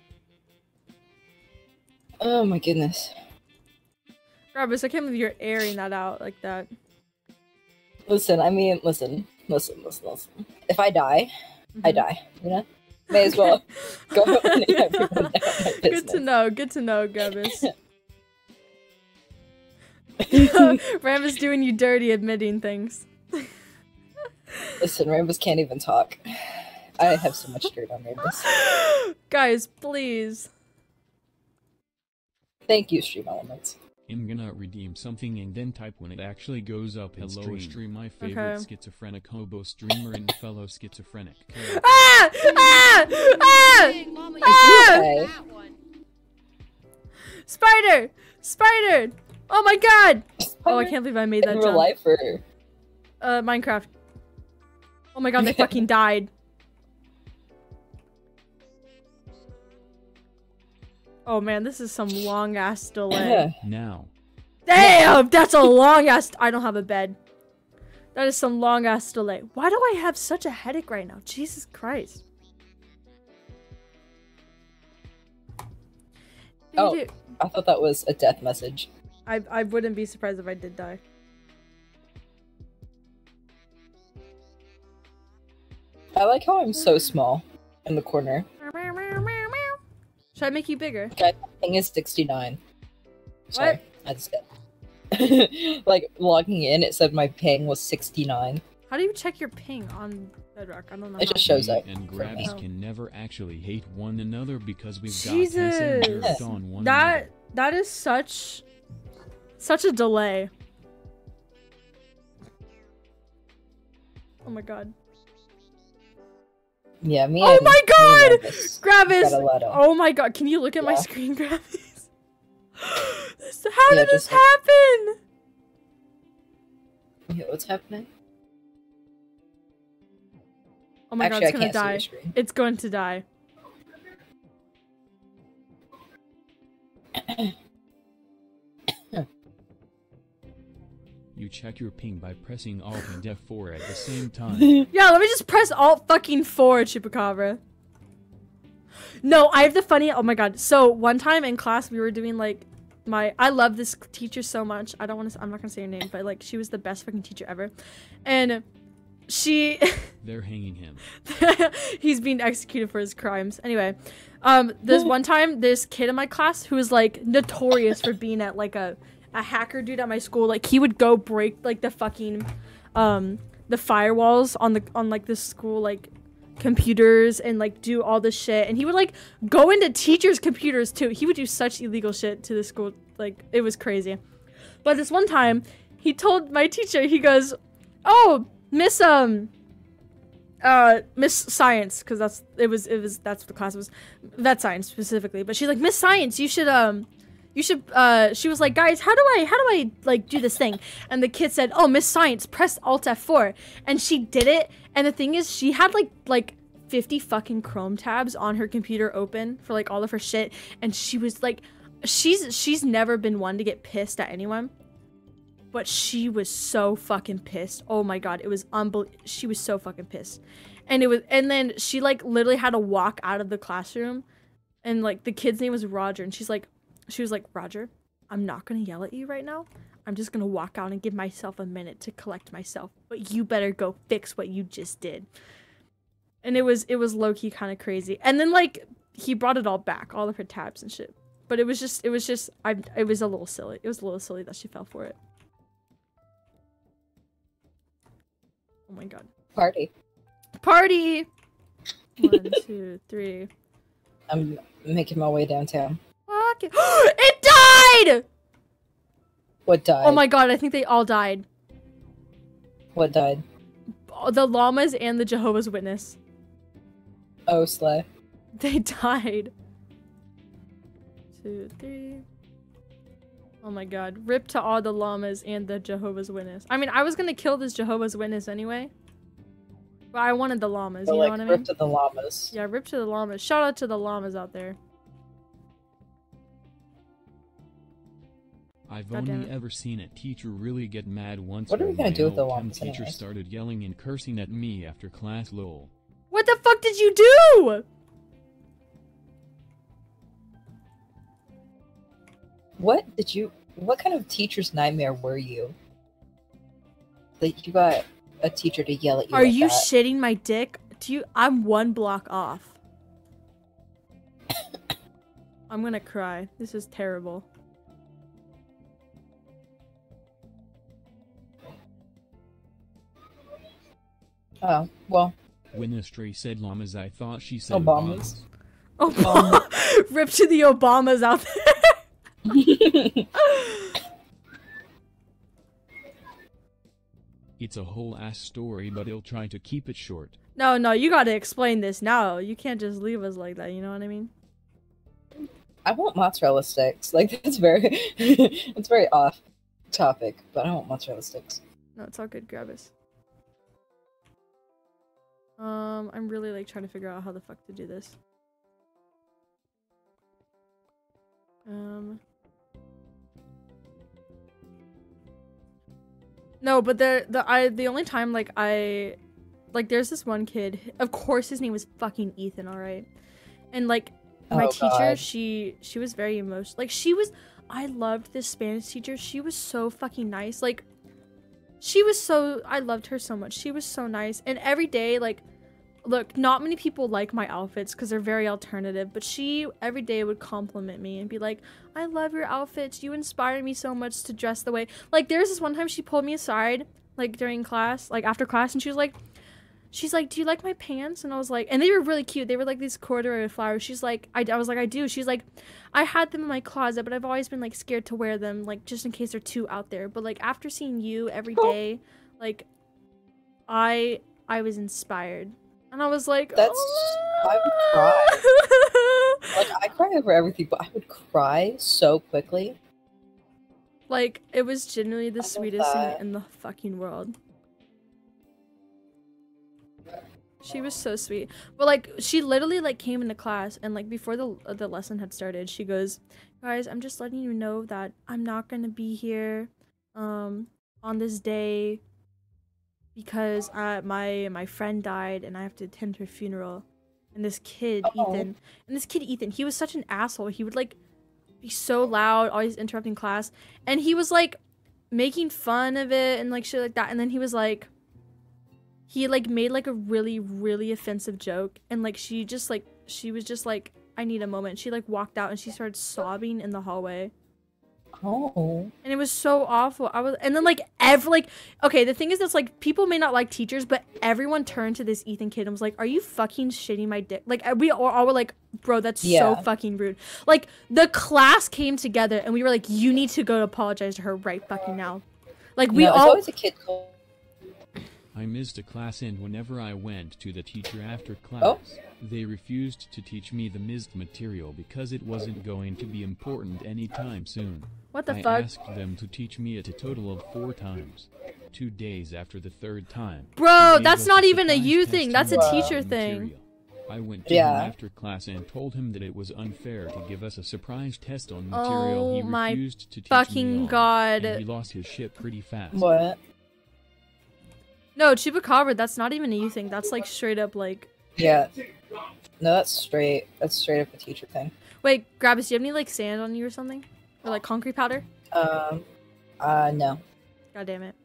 Oh my goodness. Gravis, I can't believe you're airing that out like that. Listen, I mean, listen, listen, listen, listen. If I die, I Mhm. die. You know, may as well go and let everyone know my Good business. to know, good to know, Gravis. Ram is doing you dirty admitting things. Listen, Rambus can't even talk. I have so much dirt on Rambus. Guys, please. Thank you, Stream Elements. I'm gonna redeem something and then type when it actually goes up in Hello, stream. stream my favorite Okay. schizophrenic hobo streamer and fellow schizophrenic. Ah! Ah! Ah! Is you Ah! okay? Spider! Spider! Oh my god! Oh, I can't believe I made that In real jump. life, or Uh, Minecraft. Oh my god, they fucking died. Oh man, this is some long ass delay. Now, Damn, that's a long ass. I don't have a bed. That is some long ass delay. Why do I have such a headache right now? Jesus Christ. Oh. Dude, I thought that was a death message. I I wouldn't be surprised if I did die. I like how I'm so small in the corner. Should I make you bigger? Okay, thing is sixty-nine. Sorry, I just did. like logging in, it said my ping was sixty-nine. How do you check your ping on Bedrock? I don't know. It how. just shows Me up and for me. Grabs can never actually hate one another because we've got Jesus. Tessa and Dirt on one That another. that is such such a delay. Oh my god. Yeah, me. Oh and- my me and god! Elvis Gravis! got a letter. Oh my god, can you look at my Yeah. screen, Gravis? This- How Yeah, did this just like- happen? Yeah, what's happening? Oh my Actually, god, I it's gonna can't see die. your screen. It's going to die. You check your ping by pressing Alt and F four at the same time. Yeah, let me just press Alt fucking four, Chupacabra. No, I have the funny. Oh my god. So one time in class, we were doing like my. I love this teacher so much. I don't want to. I'm not gonna say her name, but like she was the best fucking teacher ever, and she. They're hanging him. He's being executed for his crimes. Anyway, um, this one time, this kid in my class who was like notorious for being at like a a hacker dude at my school. Like he would go break like the fucking um the firewalls on the on like the school like computers and like do all this shit, and he would like go into teachers' computers too. He would do such illegal shit to the school, like it was crazy. But this one time, he told my teacher, he goes, "Oh, Miss um." uh Miss Science, because that's it was it was that's what the class was, vet science specifically, but she's like, Miss Science, you should um you should uh she was like, guys, how do I how do I like do this thing? And the kid said, oh, Miss Science, press Alt F four, and she did it. And the thing is, she had like like fifty fucking Chrome tabs on her computer open for like all of her shit, and she was like, she's she's never been one to get pissed at anyone, but she was so fucking pissed. Oh my god, it was unbelievable. She was so fucking pissed. And it was, and then she like literally had to walk out of the classroom, and like the kid's name was Roger, and she's like, she was like, Roger, I'm not gonna yell at you right now. I'm just gonna walk out and give myself a minute to collect myself, but you better go fix what you just did. And it was, it was low-key kind of crazy. And then like, he brought it all back, all of her tabs and shit. But it was just, it was just, I, it was a little silly. It was a little silly that she fell for it. Oh my god. Party. Party! One, two, three. I'm making my way downtown. Fuck it. It died! What died? Oh my god, I think they all died. What died? The llamas and the Jehovah's Witness. Oh, Slay. They died. Two, three. Oh my god. Rip to all the llamas and the Jehovah's Witness. I mean, I was gonna kill this Jehovah's Witness anyway. But I wanted the llamas, So, you like, know what I mean? rip to the llamas. Yeah, rip to the llamas. Shout out to the llamas out there. I've God damn only it. ever seen a teacher really get mad once. What are we when gonna my do with the old chem llamas teacher anyways? started yelling and cursing at me after class. Lol. What the fuck did you do? What did you... What kind of teacher's nightmare were you? That you got a teacher to yell at you Are like you that? shitting my dick? Do you? I'm one block off. I'm gonna cry. This is terrible. Oh, well. When the stray said llamas, I thought she said Obamas. Obama. Rip to the Obamas out there. It's a whole ass story, but he'll try to keep it short. No, no, you gotta explain this now. You can't just leave us like that, you know what I mean? I want mozzarella sticks. Like, that's very... it's very off topic, but I want mozzarella sticks. No, it's all good, grab us. Um, I'm really like trying to figure out how the fuck to do this. Um... No, but the the I the only time like I like there's this one kid, of course his name was fucking Ethan, all right? And like my Oh, teacher, God. she she was very emotional. Like she was I loved this Spanish teacher. She was so fucking nice. Like she was so I loved her so much. She was so nice. And every day like look, not many people like my outfits because they're very alternative, but she every day would compliment me and be like, I love your outfits. You inspire me so much to dress the way. Like, there's this one time she pulled me aside, like, during class, like, after class, and she was like, she's like, do you like my pants? And I was like, and they were really cute. They were like these corduroy flowers. She's like, I, I was like, I do. She's like, I had them in my closet, but I've always been, like, scared to wear them, like, just in case they're too out there. But, like, after seeing you every day, like, I, I was inspired. And I was like, That's oh. I would cry. Like, I cry over everything, but I would cry so quickly. Like, it was genuinely the I love sweetest thing that. in the fucking world. She was so sweet. But, like, she literally, like, came into class, and, like, before the the lesson had started, she goes, guys, I'm just letting you know that I'm not gonna be here, um, on this day, because uh, my my friend died and I have to attend her funeral. And this kid, Uh-oh. Ethan, and this kid, Ethan, he was such an asshole. He would, like, be so loud, always interrupting class. And he was, like, making fun of it and, like, shit like that. And then he was, like, he, like, made, like, a really, really offensive joke. And, like, she just, like, she was just, like, I need a moment. She, like, walked out and she started sobbing in the hallway. Oh. And it was so awful. I was, and then like every like, okay, the thing is that's like people may not like teachers, but everyone turned to this Ethan kid and was like, "Are you fucking shitting my dick?" Like we all, all were like, "Bro, that's Yeah. so fucking rude." Like the class came together and we were like, "You need to go to apologize to her right fucking now." Like we No, it's all. always a kid called. I missed a class, and whenever I went to the teacher after class, Oh. they refused to teach me the missed material because it wasn't going to be important anytime soon. What the I fuck? asked them to teach me it a total of four times. Two days after the third time, Bro, he gave that's us not a even a surprise you test thing, on that's a the teacher missed thing. material. I went to Yeah. him after class and told him that it was unfair to give us a surprise test on material Oh he my refused to teach fucking me on, God. and he lost his shit pretty fast. What? No, Chupacabra, that's not even a you thing. That's like straight up like. Yeah. No, that's straight. That's straight up a teacher thing. Wait, Grabbis, do you have any like sand on you or something? Or like concrete powder? Um. Uh. No. God damn it.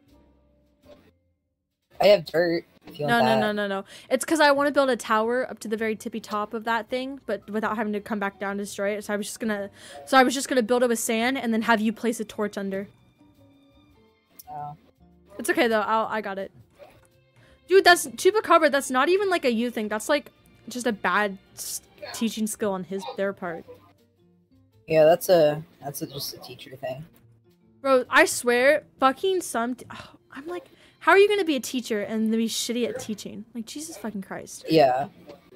I have dirt. If you No, want no, that. no, no, no. It's because I want to build a tower up to the very tippy top of that thing, but without having to come back down to destroy it. So I was just gonna, so I was just gonna build it with sand and then have you place a torch under. Oh. It's okay though. I'll, I got it. Dude, that's Chupacabra. That's not even like a you thing. That's like just a bad s- teaching skill on his their part. Yeah, that's a that's a, just a teacher thing. Bro, I swear, fucking some. T- oh, I'm like, how are you gonna be a teacher and then be shitty at teaching? Like Jesus fucking Christ. Yeah.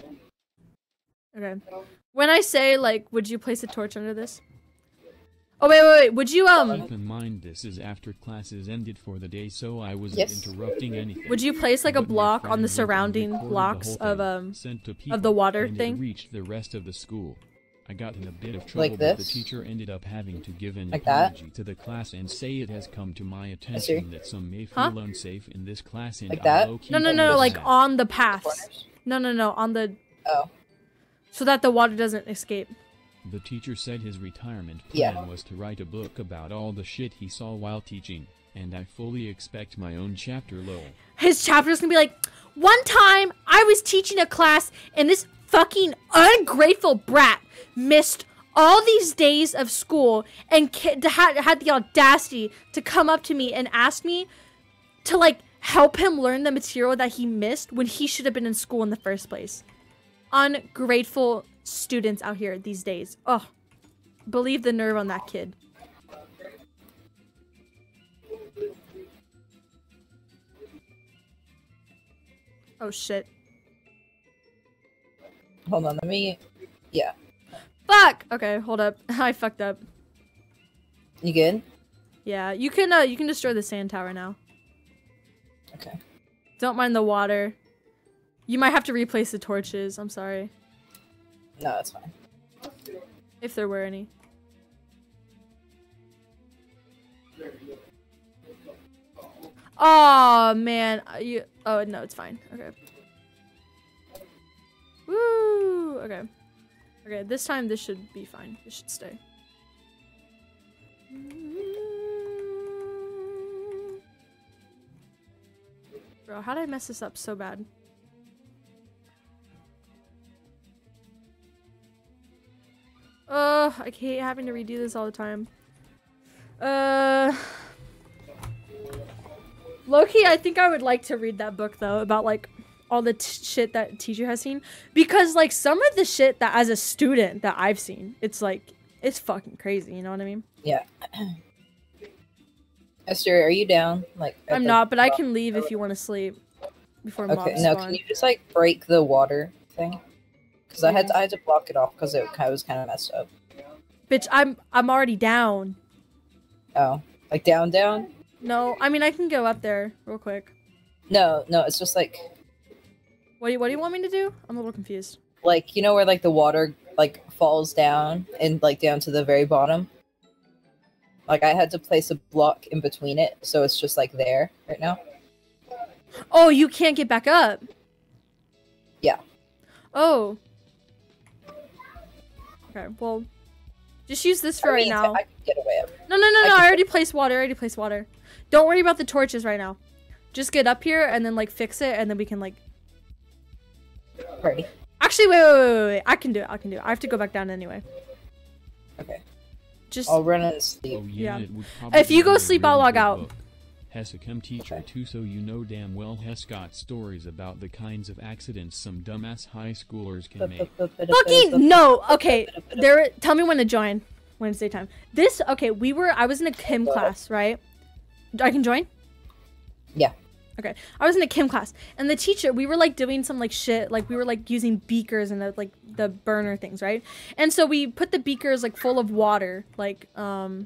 Okay. When I say like, would you place a torch under this? Oh wait, wait, wait. Would you um? Keep in mind this is after classes ended for the day, so I wasn't Yes. interrupting anything. Would you place like a But my block on friend the went and surrounding recorded the blocks whole of thing, um sent to of the people, water and thing? It reached the rest of the school. I got in a bit of trouble, Like but the this? teacher ended up having to give an Like that? apology to the class and say it has come to my see. attention that some may feel Huh? unsafe in this class, and Like I that? low-key No, no, feel no, like bad. on the paths. Corners? No, no, no, on the Oh. so that the water doesn't escape. The teacher said his retirement plan Yeah. was to write a book about all the shit he saw while teaching, and I fully expect my own chapter, lol. His chapter's gonna be like, one time I was teaching a class and this fucking ungrateful brat missed all these days of school and ki- had, had the audacity to come up to me and ask me to like help him learn the material that he missed when he should have been in school in the first place. Ungrateful students out here these days. Oh, believe the nerve on that kid. Oh shit. Hold on. Let me. Yeah. Fuck! Okay, hold up. I fucked up. You good? Yeah, you can uh you can destroy the sand tower now. Okay. Don't mind the water. You might have to replace the torches. I'm sorry. No, that's fine. If there were any. Oh man, Uh, you. Oh no, it's fine. Okay. Woo. Okay. Okay. This time this should be fine. This should stay. Bro, how did I mess this up so bad? Uh, I hate having to redo this all the time. Uh, Loki, I think I would like to read that book though about like all the t shit that teacher has seen, because like some of the shit that as a student that I've seen, it's like it's fucking crazy. You know what I mean? Yeah. Esther, are you down? Like at I'm the not, but I top? can leave if you want to sleep before Okay, mobs no, spawn. can you just like break the water thing? Because I had to, I had to block it off because it kind of was kind of messed up. Bitch, I'm I'm already down. Oh, like down, down? No, I mean I can go up there real quick. No, no, it's just like What do you, what do you want me to do? I'm a little confused. like you know where like the water like falls down and like down to the very bottom. Like I had to place a block in between it, so it's just like there right now. Oh, you can't get back up. Yeah. Oh. Okay, well, just use this for I right mean, now. I can get away up. No, no, no, I no. can- I already placed water. I already placed water. Don't worry about the torches right now. Just get up here and then like fix it, and then we can like. Party. Actually, wait, wait, wait, wait, wait. I can do it. I can do it. I have to go back down anyway. Okay. Just. I'll run and sleep. Oh yeah, Yeah. it would If you probably go be a sleep, I'll really log good out. book. Hess a chem teacher too, so you know damn well Hess got stories about the kinds of accidents some dumbass high schoolers can make. Fucking no. Okay, there. Tell me when to join. Wednesday time. This. Okay, we were. I was in a chem class, right? I can join. Yeah. Okay, I was in a chem class, and the teacher, we were like doing some like shit, like we were like using beakers and the, like the burner things, right? And so we put the beakers like full of water, like um,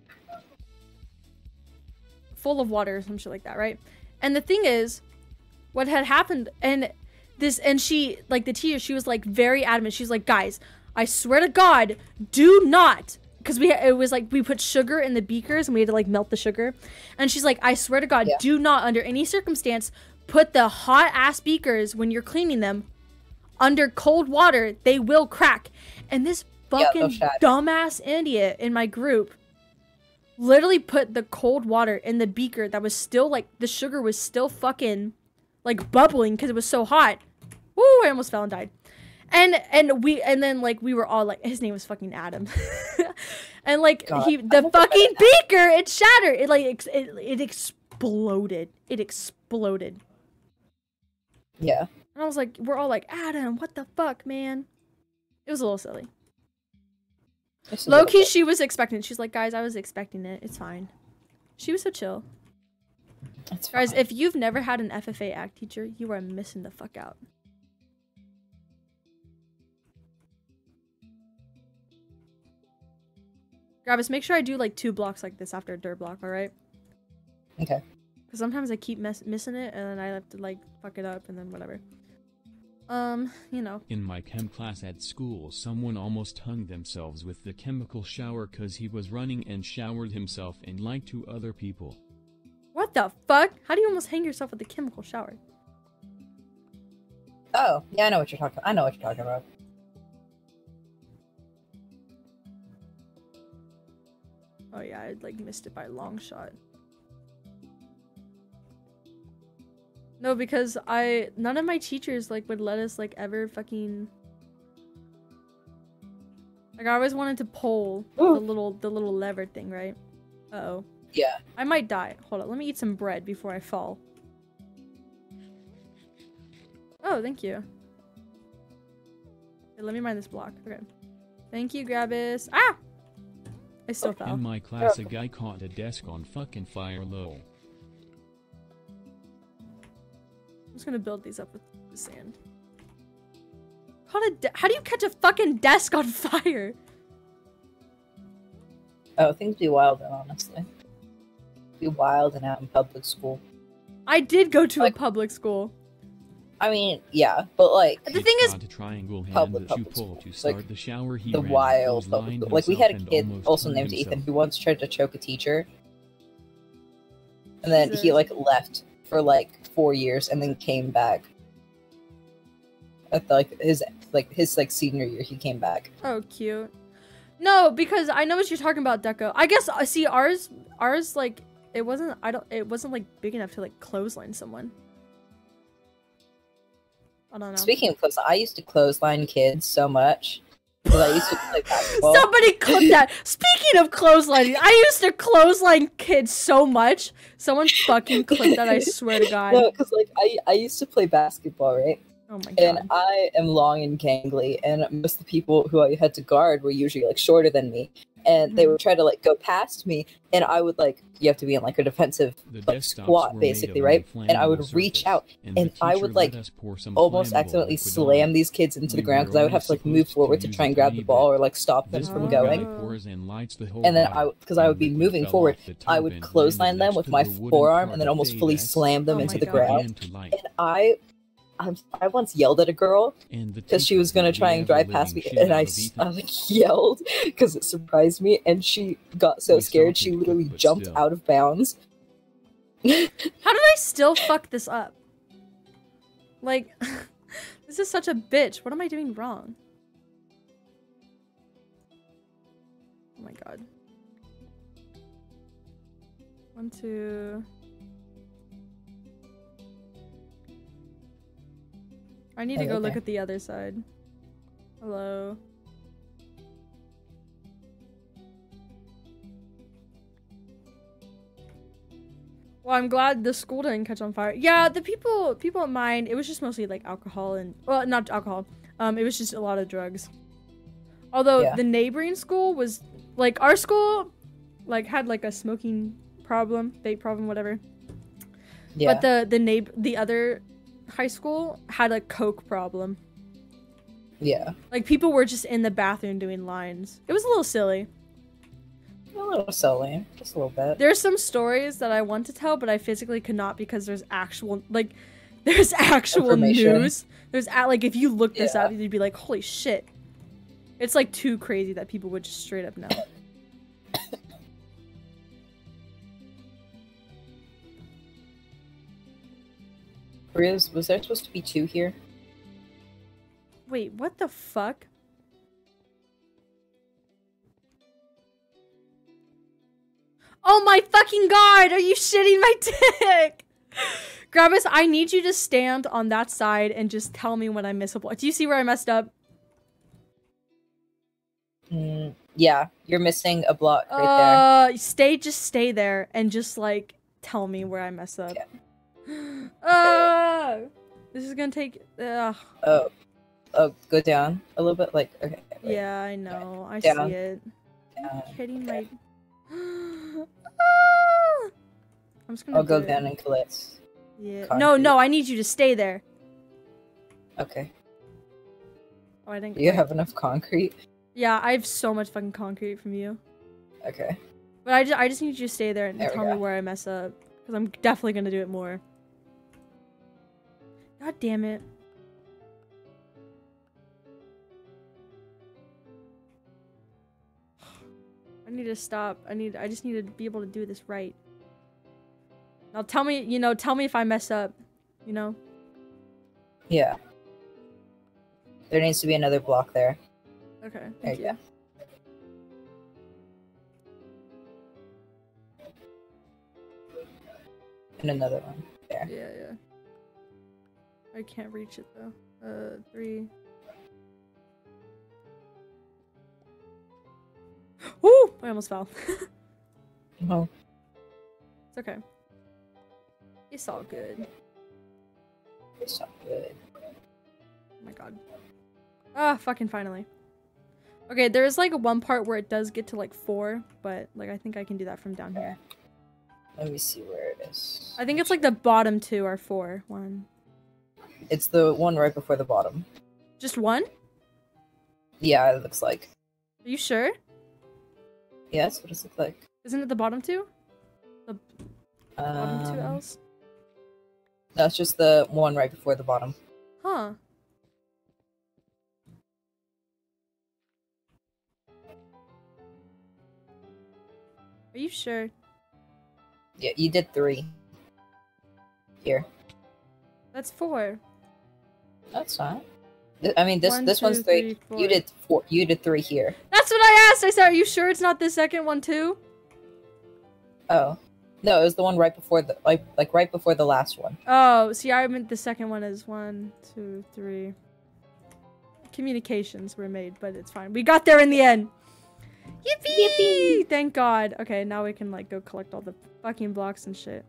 full of water or some shit like that, right? And the thing is, what had happened, and this, and she, like the teacher, she was like very adamant. She's like, guys, I swear to God, do not. Because we it was like we put sugar in the beakers and we had to like melt the sugar, and she's like, I swear to God, Yeah. do not under any circumstance put the hot ass beakers when you're cleaning them under cold water. They will crack. And this Yeah, they'll fucking shatter. dumbass idiot in my group literally put the cold water in the beaker that was still like the sugar was still fucking like bubbling because it was so hot. Woo! I almost fell and died. And and we and then like we were all like, his name was fucking Adam, and like God, he I the never fucking met an beaker, it shattered. It like ex- it, it exploded. It exploded. Yeah. And I was like, we're all like, Adam, what the fuck, man? It was a little silly. Just a Low little key, bit. she was expecting it. She's like, guys, I was expecting it. It's fine. She was so chill. It's Guys, fine. if you've never had an F F A act teacher, you are missing the fuck out. Gravis, make sure I do like two blocks like this after a dirt block, alright? Okay. Because sometimes I keep mess missing it and then I have to like fuck it up and then whatever. Um, you know. In my chem class at school, someone almost hung themselves with the chemical shower cause he was running and showered himself and lied to other people. What the fuck? How do you almost hang yourself with a chemical shower? Oh, yeah, I know what you're talking. I know what you're talking about. Oh yeah, I like missed it by a long shot. No, because I none of my teachers like would let us like ever fucking like I always wanted to pull Ooh. the little the little lever thing, right? Uh oh. Yeah. I might die. Hold on, let me eat some bread before I fall. Oh, thank you. Okay, let me mine this block. Okay. Thank you, Gravis. Ah! I still fell. In my class, a guy caught a desk on fucking fire, lol. I'm just gonna build these up with the sand. Caught a de- How do you catch a fucking desk on fire? Oh, things be wild, honestly. Be wild and out in public school. I did go to Like- a public school. I mean, yeah, but like The thing is- Got a triangle hand Public- that you public pull school. to start Like, the shower. He the ran a wild clothesline public school. Like we had a himself kid and almost also hung named himself. Ethan who once tried to choke a teacher, and then he Jesus. like left for like four years and then came back. At the, like his like his like senior year, he came back. Oh, cute. No, because I know what you're talking about, Deco. I guess I see ours. Ours like it wasn't. I don't. It wasn't like big enough to like clothesline someone. I don't know. Speaking of clothes, I used to clothesline kids so much. because I used to play basketball. Somebody clip that. Speaking of clotheslining, I used to clothesline kids so much. Someone fucking clip that, I swear to God. No, because like I I used to play basketball, right? Oh my And God. I am long and gangly, and most of the people who I had to guard were usually like shorter than me, and they Mhm. would try to like go past me, and I would like you have to be in like a defensive The like desktops squat were made basically, of right? an And I would inflammable reach surface, out, and and the I teacher would let like us pour some almost flammable accidentally liquid on slam it. these kids into the We ground were because I would only have to like supposed move to forward to use try a and grab tiny the ball bit. or like stop them This from one going. guy pours and lights the whole And then I bottle, would, because I would and be liquid moving fell forward, off the I tub would and landed clothesline them next with to my the wooden forearm part and then of almost fully Dave's, slam them Oh into my the God. ground. began to light. And I, I, I once yelled at a girl And the because she teacher was gonna beat try the and drive past ever-living me, shit and out I, of s- Ethan. I like yelled because it surprised me, and she got so We scared stopped she it literally quick, but jumped still. out of bounds. How did I still fuck this up? Like, this is such a bitch. What am I doing wrong? Oh my God. One, two. I need to Oh, go look okay. at the other side. Hello. Well, I'm glad the school didn't catch on fire. Yeah, the people people at mine, it was just mostly like alcohol and, well, not alcohol. Um, it was just a lot of drugs. Although Yeah. the neighboring school was, like, our school, like, had like a smoking problem, vape problem, whatever. Yeah. But the the neighbor, the other high school had a coke problem. yeah. Like, people were just in the bathroom doing lines. It was a little silly. A little silly, just a little bit. There's some stories that I want to tell, but I physically could not because there's actual, like, there's actual Information. news. There's, at, like, if you look this Yeah. up, you'd be like, holy shit. It's, like, too crazy that people would just straight up know. Was, was there supposed to be two here? Wait, what the fuck? Oh my fucking god! Are you shitting my dick? Gravis, I need you to stand on that side and just tell me when I miss a block. Do you see where I messed up? Mm, yeah, you're missing a block right Uh, stay, just stay there and just like tell me where I messed up. Okay. Uh, this is gonna take. Ugh. there. Oh, oh, go down a little bit. Like, okay. wait. Yeah, I know. I Down. see it. Down. Hitting Okay. my. Ah! I'm just gonna. I'll go do it. down and collect. Yeah. No, concrete. no, I need you to stay there. Okay. Oh, I didn't. Do you wait. have enough concrete? Yeah, I have so much fucking concrete from you. Okay. But I just, I just need you to stay there and There we tell me go. where I mess up. Because I'm definitely gonna do it more. God damn it. I need to stop. I need, I just need to be able to do this right. Now tell me, you know, tell me if I mess up. You know? Yeah. There needs to be another block there. Okay, There thank you you. go. And another one there. Yeah, yeah. I can't reach it though. Uh, three. Woo! I almost fell. Oh, It's okay. It's all good. it's not good. Oh my god. Ah, fucking finally. Okay, there's like one part where it does get to like four, but like I think I can do that from down here. Let me see where it is. I think it's like the bottom two are four. One. It's the one right before the bottom. Just one? Yeah, it looks like. Are you sure? Yeah, that's what it looks like. Isn't it the bottom two? The bottom two Um, L's? That's just the one right before the bottom. Huh. Are you sure? Yeah, you did three. Here. That's four. That's fine. Th- I mean, this One, this one's two, three. three, four. You did four. You did three here. That's what I asked! I said, are you sure it's not the second one too? Oh, no, it was the one right before the like like right before the last one. Oh, see, I meant the second one is one, two, three. communications were made, but it's fine. We got there in the end. Yippee! Yippee! Thank God. Okay, now we can like go collect all the fucking blocks and shit.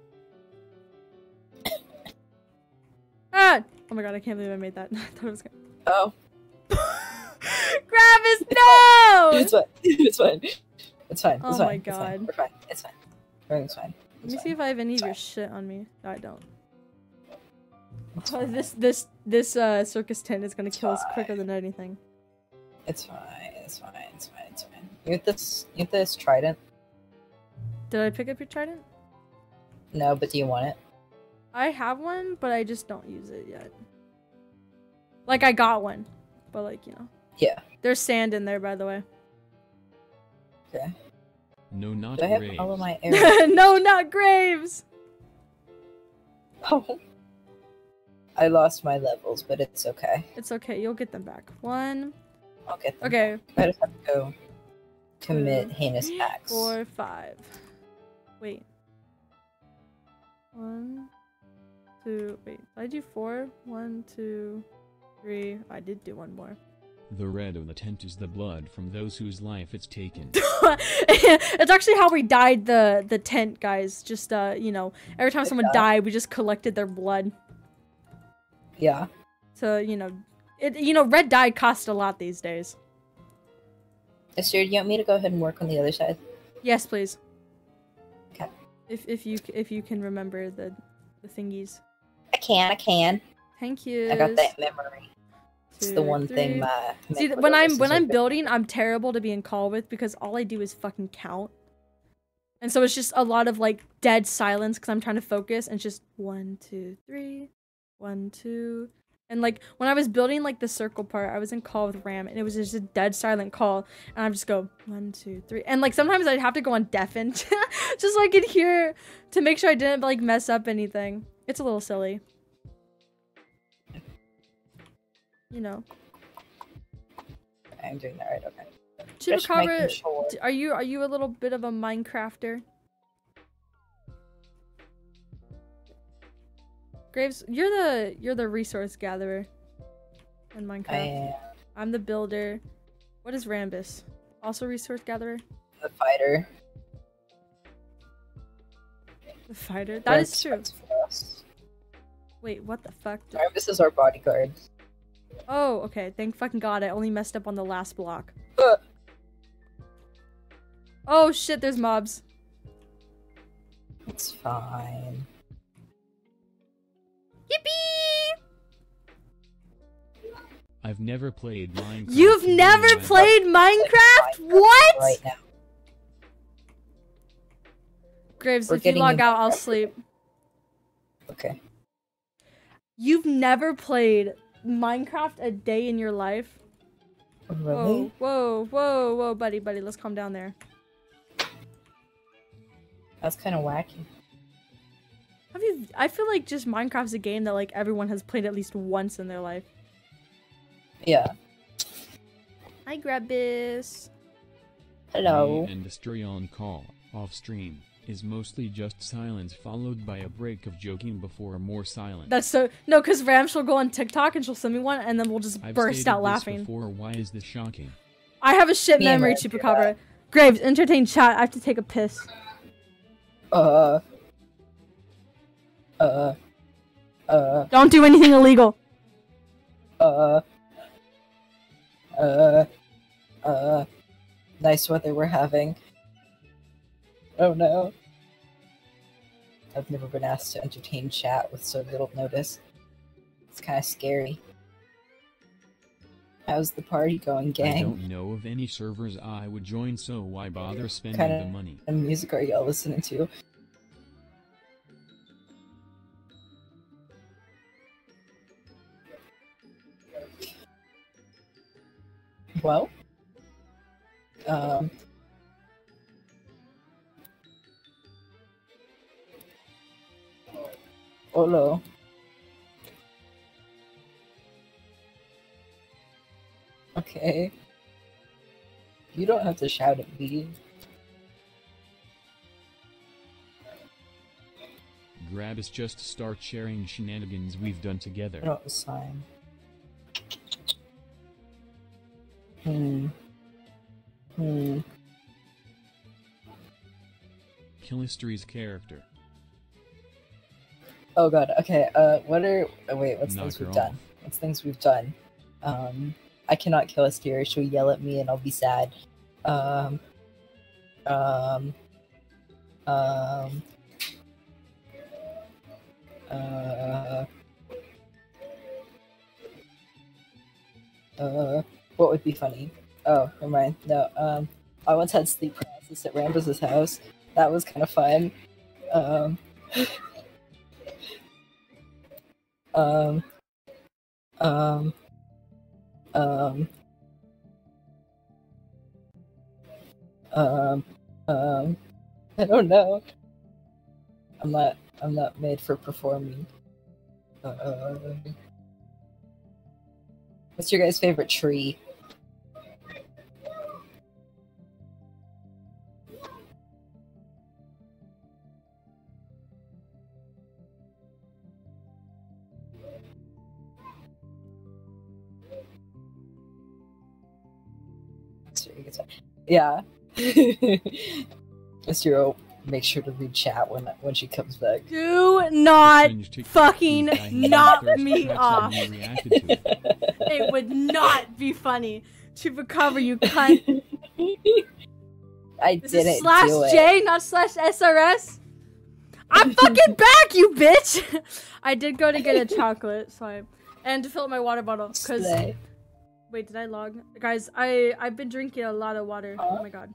Ah! Oh my God, I can't believe I made that. I thought it was gonna. Oh. Gravis, no! It's fine. It's fine. It's fine. Oh It's my fine. It's God. fine. We're fine. It's fine. Everything's fine. Let It's me fine. see if I have any of It's your fine. shit on me. No, I don't. It's Oh, fine. this this this uh circus tent is gonna It's kill us fine. quicker than anything. It's fine. It's fine. It's fine. It's fine. You have this. You have this trident. Did I pick up your trident? No, but do you want it? I have one, but I just don't use it yet. Like I got one, but like you know. Yeah. There's sand in there, by the way. Okay. No, not Do I have graves. all of my arrows? No, not graves. Oh. I lost my levels, but it's okay. It's okay. You'll get them back. One. I'll get them. Okay. I just have to go commit Two, heinous acts. Four, five. Wait. One, two. Wait. Did I do four? One, two, three. I did do one more. The red of the tent is the blood from those whose life it's taken. It's actually how we dyed the the tent, guys. Just uh, you know, every time someone Yeah. died, we just collected their blood. Yeah. So you know, it you know, red dye costs a lot these days. Esther, do you want me to go ahead and work on the other side? Yes, please. Okay. If if you c- if you can remember the the thingies. I can. I can. Thank you. I got that memory. It's the Two, one thing three. my. See, th- mental when I'm illnesses when are I'm good. building, I'm terrible to be in call with because all I do is fucking count. And so it's just a lot of like dead silence because I'm trying to focus and it's just one, two, three, one, two. And like when I was building like the circle part, I was in call with Ram and it was just a dead silent call. And I just go one, two, three. And like sometimes I'd have to go on deafen just so I could hear to make sure I didn't like mess up anything. It's a little silly. You know. I'm doing that right. Okay. Just Chupacabra, making sure. d- are you are you a little bit of a Minecrafter? Graves, you're the you're the resource gatherer in Minecraft. I am I'm the builder. What is Rambus? Also resource gatherer? the fighter. The fighter? That is Rambus true. fights for us. Wait, what the fuck? did- Rambus is our bodyguard. Oh, okay. Thank fucking God. I only messed up on the last block. Uh, Oh shit, there's mobs. It's fine. Yippee! I've never played Minecraft. You've in never my life. played Minecraft? What? Right now. Graves, We're if you getting log into out, I'll Minecraft. sleep. Okay. You've never played Minecraft a day in your life? Really? Whoa, whoa, whoa, whoa, buddy, buddy, let's calm down there. That's kind of wacky. Have you? I feel like just Minecraft's a game that like everyone has played at least once in their life. Yeah. Hi, Grabbis. Hello. Me and Mystery on call, off stream, is mostly just silence followed by a break of joking before more silence. That's so no, cause Ram she'll go on TikTok and she'll send me one, and then we'll just I've burst stated out this laughing. Before. Why is this shocking? I have a shit Me and memory, Ram do Chupacabra. that. Graves, entertain chat. I have to take a piss. Uh. Uh. Uh. Don't do anything illegal. Uh. Uh. Uh. Nice weather we're having. Oh no. I've never been asked to entertain chat with so little notice. It's kind of scary. How's the party going, I gang? don't know of any servers I would join, so why bother spending Kinda- the money? What music are y'all listening to? Well, um, Olo. Okay. You don't have to shout at me. Grab us, just start sharing shenanigans we've done together. I don't sign. Hmm. Hmm. Killistery's character. Oh god. Okay. Uh, what are? Oh, wait. What's Knock things her we've done? off. What's things we've done? Um, I cannot kill Asteria. She'll yell at me, and I'll be sad. Um. Um. Um. Uh. Uh. What would be funny? Oh, never mind. No. Um. I once had sleep paralysis at Rambus's house. That was kind of fun. Um. um. Um. Um. Um. Um. I don't know. I'm not. I'm not made for performing. Uh, what's your guys' favorite tree? Yeah. Mister O, make sure to read chat when when she comes back. Do not Cringe TikTok fucking guy who knock thirst me traps off. and you reacted to it. It would not be funny to recover, you cunt. I This didn't is slash do it. J, not slash S R S. I'm fucking back, you bitch! I did go to get a chocolate, so I... And to fill up my water bottle, because... Slay. Wait, did I log? Guys, I, I've been drinking a lot of water. Huh? Oh my god.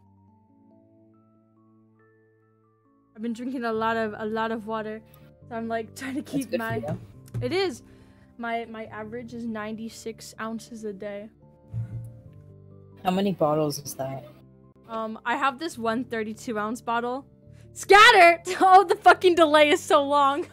I've been drinking a lot of, a lot of water. So I'm like, trying to That's keep good my... for you. It is. My, my average is ninety-six ounces a day. How many bottles is that? Um, I have this one thirty-two ounce bottle. Scatter! Oh, the fucking delay is so long.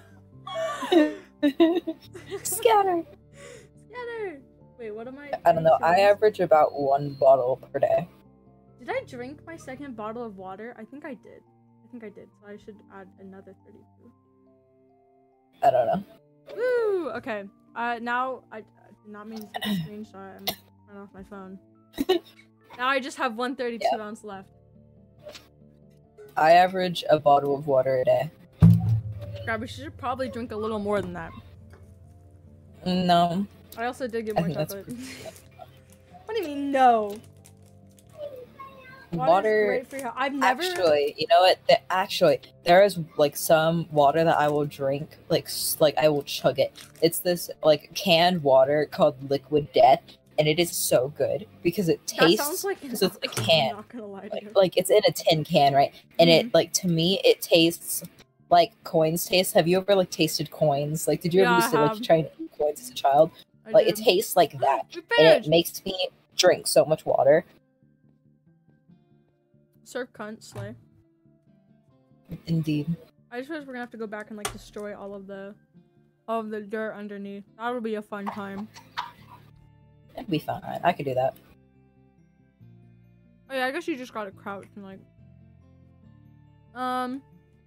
Scatter. Scatter! Wait, what am I? I don't know. I thirty-two ounce? average about one bottle per day. Did I drink my second bottle of water? I think I did. I think I did. So I should add another thirty-two. I don't know. Woo! Okay. Uh, now I, I did not mean to take a screenshot. I'm turning off my phone. Now I just have one thirty-two Yeah. ounce left. I average a bottle of water a day. God, we should probably drink a little more than that. No. I also did get I more think that's chocolate. What do you mean no? Water's Water. great for your- I've never. Actually, you know what? The, actually, there is like some water that I will drink, like s- like I will chug it. It's this like canned water called Liquid Death, and it is so good because it That tastes sounds like because it's a alcohol, can. I'm not gonna lie to you. like, like it's in a tin can, right? And Mm-hmm. it like to me it tastes like coins taste. Have you ever like tasted coins? Like did you Yeah, ever I used to like have. try and eat coins as a child? I Like it did. tastes like that. We And it finished. makes me drink so much water. Surf cunt slay. Indeed. I just wish we're gonna have to go back and like destroy all of the, all of the dirt underneath. That'll be a fun time. It'd be fine. I could do that. Oh yeah, I guess you just gotta crouch and like. Um.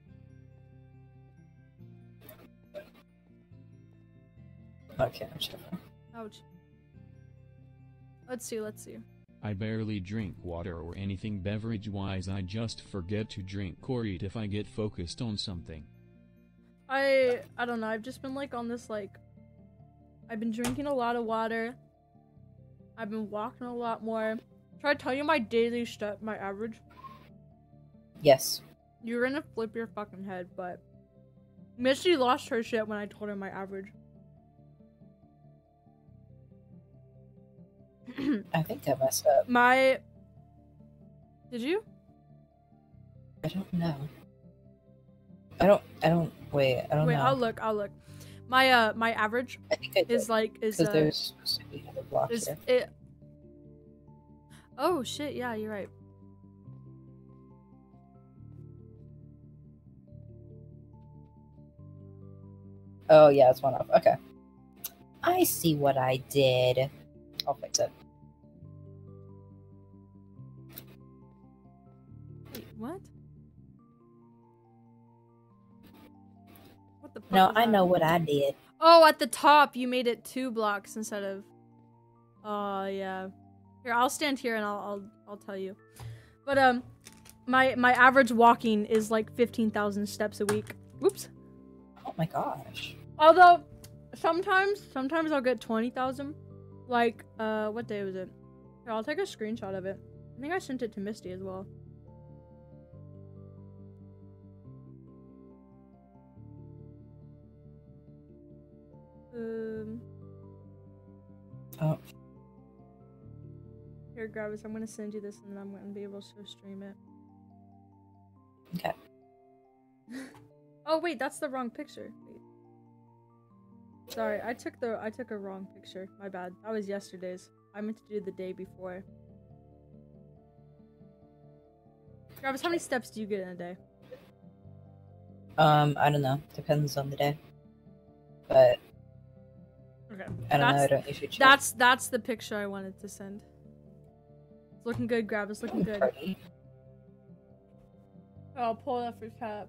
Okay, I'm sure. Ouch. Let's see. Let's see. I barely drink water or anything beverage-wise. I just forget to drink or eat if I get focused on something. I I don't know. I've just been like on this like. I've been drinking a lot of water. I've been walking a lot more. Should I tell you my daily step, my average? Yes. You're gonna flip your fucking head, but Misty lost her shit when I told her my average. I think I messed up. My. Did you? I don't know. I don't. I don't. Wait. I don't Wait, know. I'll look. I'll look. My uh, my average I think I did. is like is Because uh, there's supposed to be another block is here. it. Oh shit! Yeah, you're right. Oh yeah, it's one off. Okay. I see what I did. I'll fix it. Wait, what? What the fuck No, was I that? know what I did. Oh, at the top you made it two blocks instead of. Oh yeah. Here, I'll stand here and I'll I'll I'll tell you. But um, my my average walking is like fifteen thousand steps a week. Whoops. Oh my gosh. Although sometimes sometimes I'll get twenty thousand. Like uh, what day was it? Here, I'll take a screenshot of it. I think I sent it to Misty as well. Um. Oh. Here, grab this. I'm gonna send you this, and then I'm gonna be able to stream it. Okay. Oh wait, that's the wrong picture. Wait. Sorry, I took the I took a wrong picture. My bad. That was yesterday's. I meant to do the day before. Travis, how many steps do you get in a day? Um, I don't know. Depends on the day. But Okay. I don't know. I That's, don't usually check. that's that's the picture I wanted to send. It's looking good, grab. It's looking good. Party. Oh, I'll pull it up for chat.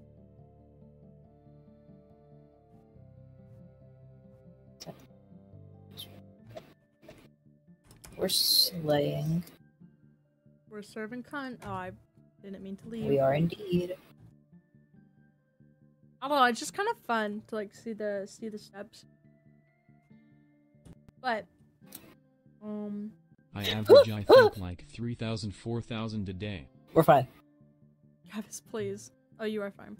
We're slaying. We're serving cunt. Oh, I didn't mean to leave. We are indeed. I don't know. It's just kind of fun to like see the see the steps. But um, I average I think like three thousand, four thousand a day. We're fine. Travis, please. Oh, you are fine.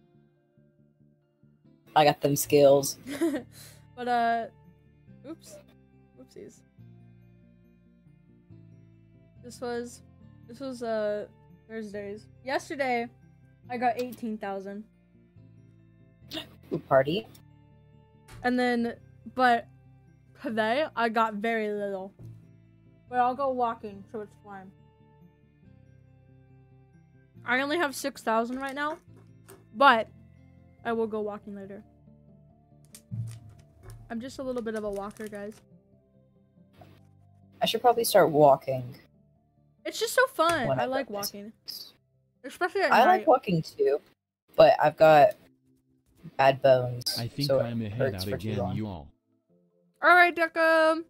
I got them skills. But uh, oops, oopsies. This was this was uh Thursdays. Yesterday, I got eighteen thousand. Ooh, party. And then, but today I got very little. But I'll go walking, so it's fine. I only have six thousand right now, but I will go walking later. I'm just a little bit of a walker, guys. I should probably start walking. It's just so fun. when I I've like got walking, this. especially at I night. like walking too, but I've got bad bones. I think so I'm it ahead hurts out for too again, long. you all. All right, Decca.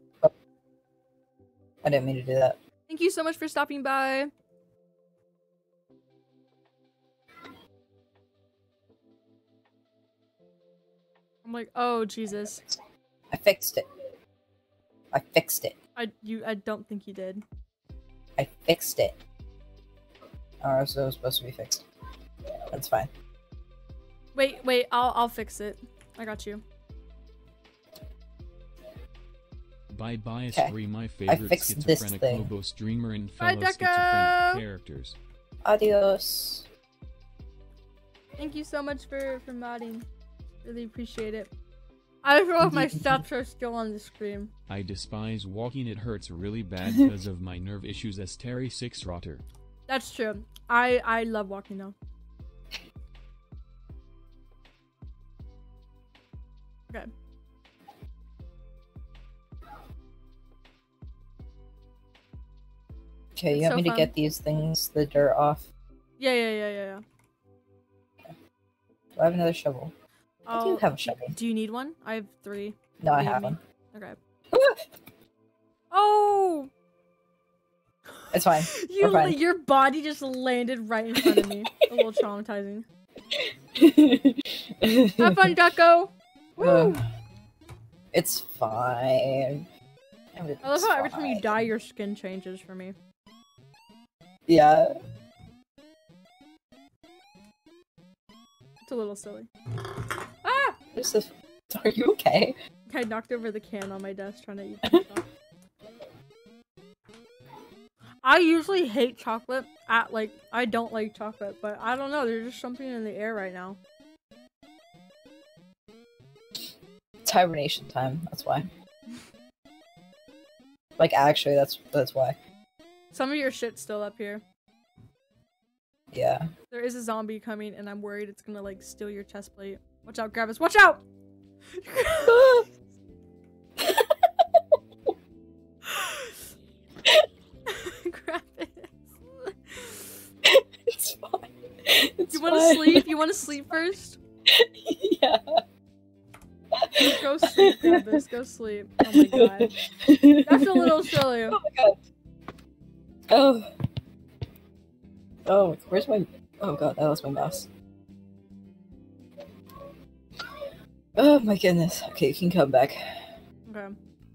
I didn't mean to do that. Thank you so much for stopping by. I'm like, oh Jesus. I fixed it. I fixed it. I you I don't think you did. I fixed it. Oh, so it was supposed to be fixed. That's fine. Wait, wait, I'll I'll fix it. I got you. Bye bye, Okay. Spree, my favorite fixed this schizophrenic thing. hobo streamer and Bye, fellow Deco! schizophrenic characters. Adios. Thank you so much for for modding. Really appreciate it. I don't know if my steps are still on the screen. I despise walking, it hurts really bad because of my nerve issues as Terry Six Rotter. That's true. I I love walking though. Okay. Okay, you It's want so me to fun. get these things, the dirt off? Yeah, yeah, yeah, yeah, yeah. Do I have another shovel? I do I'll- have a shovel. Do you need one? I have three. No, I Believe have me. one. Okay. Oh! It's fine. You, We're fine. your body just landed right in front of me. A little traumatizing. Have fun, Ducko! Woo! Ugh. It's fine. Everything's I love how every time you fine. die, your skin changes for me. Yeah. It's a little silly. Ah! There's this... Are you okay? I knocked over the can on my desk trying to eat some stuff. I usually hate chocolate. At like, I don't like chocolate, but I don't know. There's just something in the air right now. It's hibernation time. That's why. Like, actually, that's that's why. Some of your shit's still up here. Yeah. There is a zombie coming, and I'm worried it's gonna like steal your chest plate. Watch out, Gravis! Watch out! Gravis. It's fine. It's You want to fine. sleep? You want to sleep first? Yeah. Go sleep, Gravis. Go sleep. Oh my god. That's a little silly. Oh my god. Oh. Oh, where's my... Oh god, I lost my mouse. Oh my goodness. Okay, you can come back. Okay.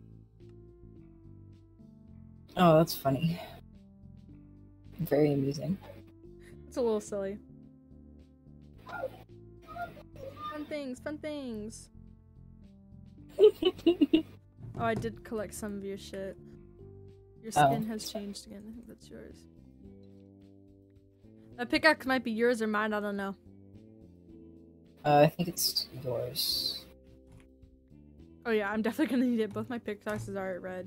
Oh, that's funny. Very amusing. It's a little silly. Fun things, fun things. Oh, I did collect some of your shit. Your skin Oh. has changed again. I think that's yours. That pickaxe might be yours or mine, I don't know. Uh, I think it's yours. Oh yeah, I'm definitely gonna need it. Both my pickaxes are red.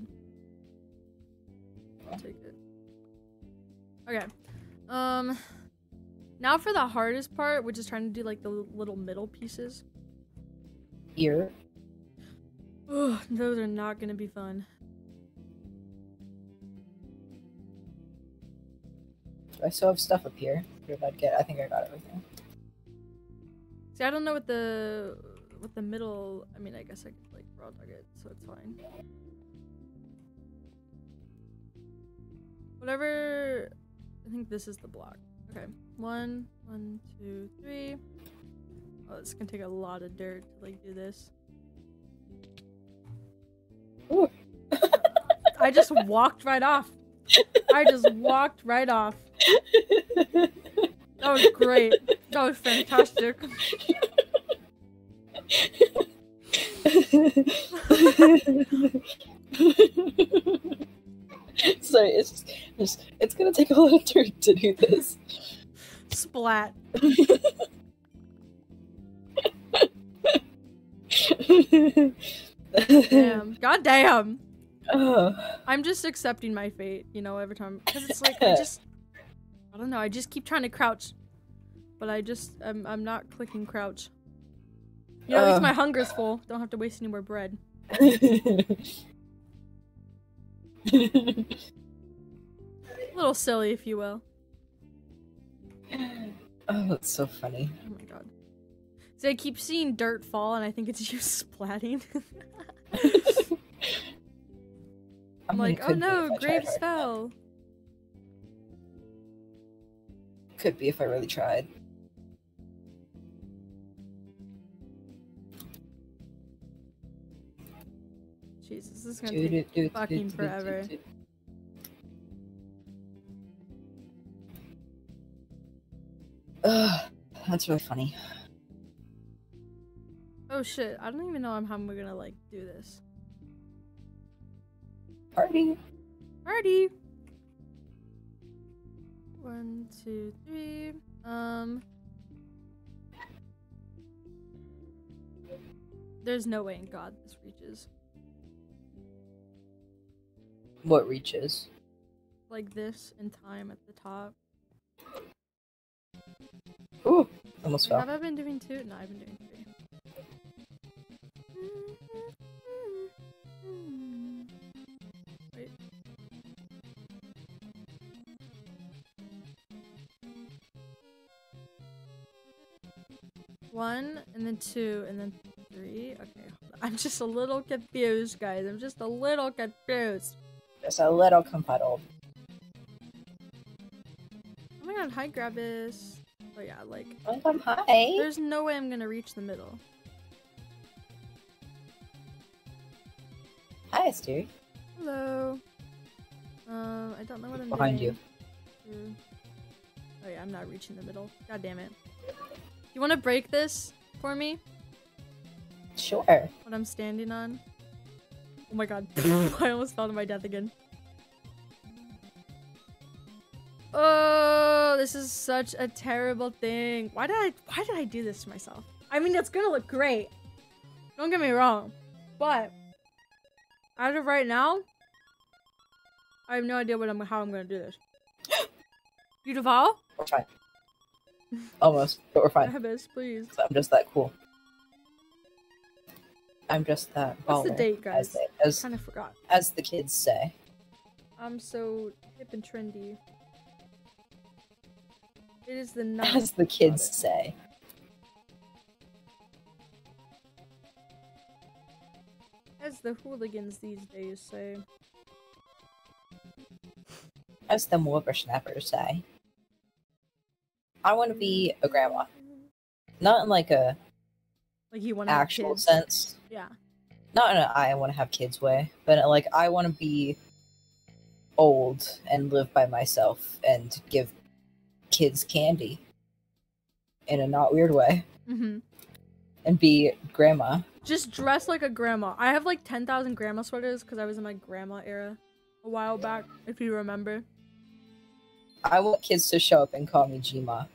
I'll take it. Okay. Um, now for the hardest part, which is trying to do like the l- little middle pieces. Here. Ugh, those are not gonna be fun. Do I still have stuff up here? What did I get? I think I got everything. See, I don't know what the what the middle. I mean, I guess I could like raw dog it, so it's fine. Whatever. I think this is the block. Okay, one, one, two, three. Oh, it's gonna take a lot of dirt to like do this. Ooh. I just walked right off. I just walked right off. That was great. That was fantastic. Sorry, it's just, it's, it's gonna take a lot of dirt to do this. Splat. Damn. God damn. Oh. I'm just accepting my fate, you know, every time. Because it's like, I just... I don't know, I just keep trying to crouch. But I just... I'm, I'm not clicking crouch. You know, at least Uh. my hunger's full. Don't have to waste any more bread. A little silly, if you will. Oh, that's so funny. Oh my god. So I keep seeing dirt fall, and I think it's you splatting. I I'm mean, like, it oh could be no, if I tried graves hard. fell. Could be if I really tried. Jesus, this is gonna Do, take do, do, do, fucking do, do, forever. do. Ugh, that's really funny. Oh shit, I don't even know how we're gonna like do this. Party. Party! One, two, three. Um. There's no way in God this reaches. What reaches? Like this in time at the top. Ooh, almost Wait, fell. have I been doing two? No, I've been doing three. Wait. One, and then two, and then three. Okay, I'm just a little confused, guys. I'm just a little confused. Just a little confuddled. Oh my god, hi, Gravis. Oh yeah, like, Welcome, hi. there's no way I'm gonna reach the middle. Hi, Stu. Hello. Um, I don't know what I'm Behind doing. you. Oh yeah, I'm not reaching the middle. God damn it. You want to break this for me? Sure. What I'm standing on? Oh my god. I almost fell to my death again. Oh, this is such a terrible thing. Why did I why did I do this to myself? I mean, it's gonna look great. Don't get me wrong. But as of right now, I have no idea what I'm how I'm gonna do this. Beautiful? We're fine. Almost, but we're fine. Gravis, please. I'm just that cool. I'm just that baller. What's the date, As, guys? they, as, Kind of forgot. as the kids say. I'm so hip and trendy. It is the ninth. As the kids Got it. say. As the hooligans these days say. As the whippersnappers say. I want to be a grandma. Not in like a Like you want to actual have kids. sense. Yeah. Not in a I want to have kids way, but like I want to be old and live by myself and give kids candy in a not weird way Mm-hmm. and be grandma. Just dress like a grandma. I have like ten thousand grandma sweaters because I was in my grandma era a while back, if you remember. I want kids to show up and call me Jima.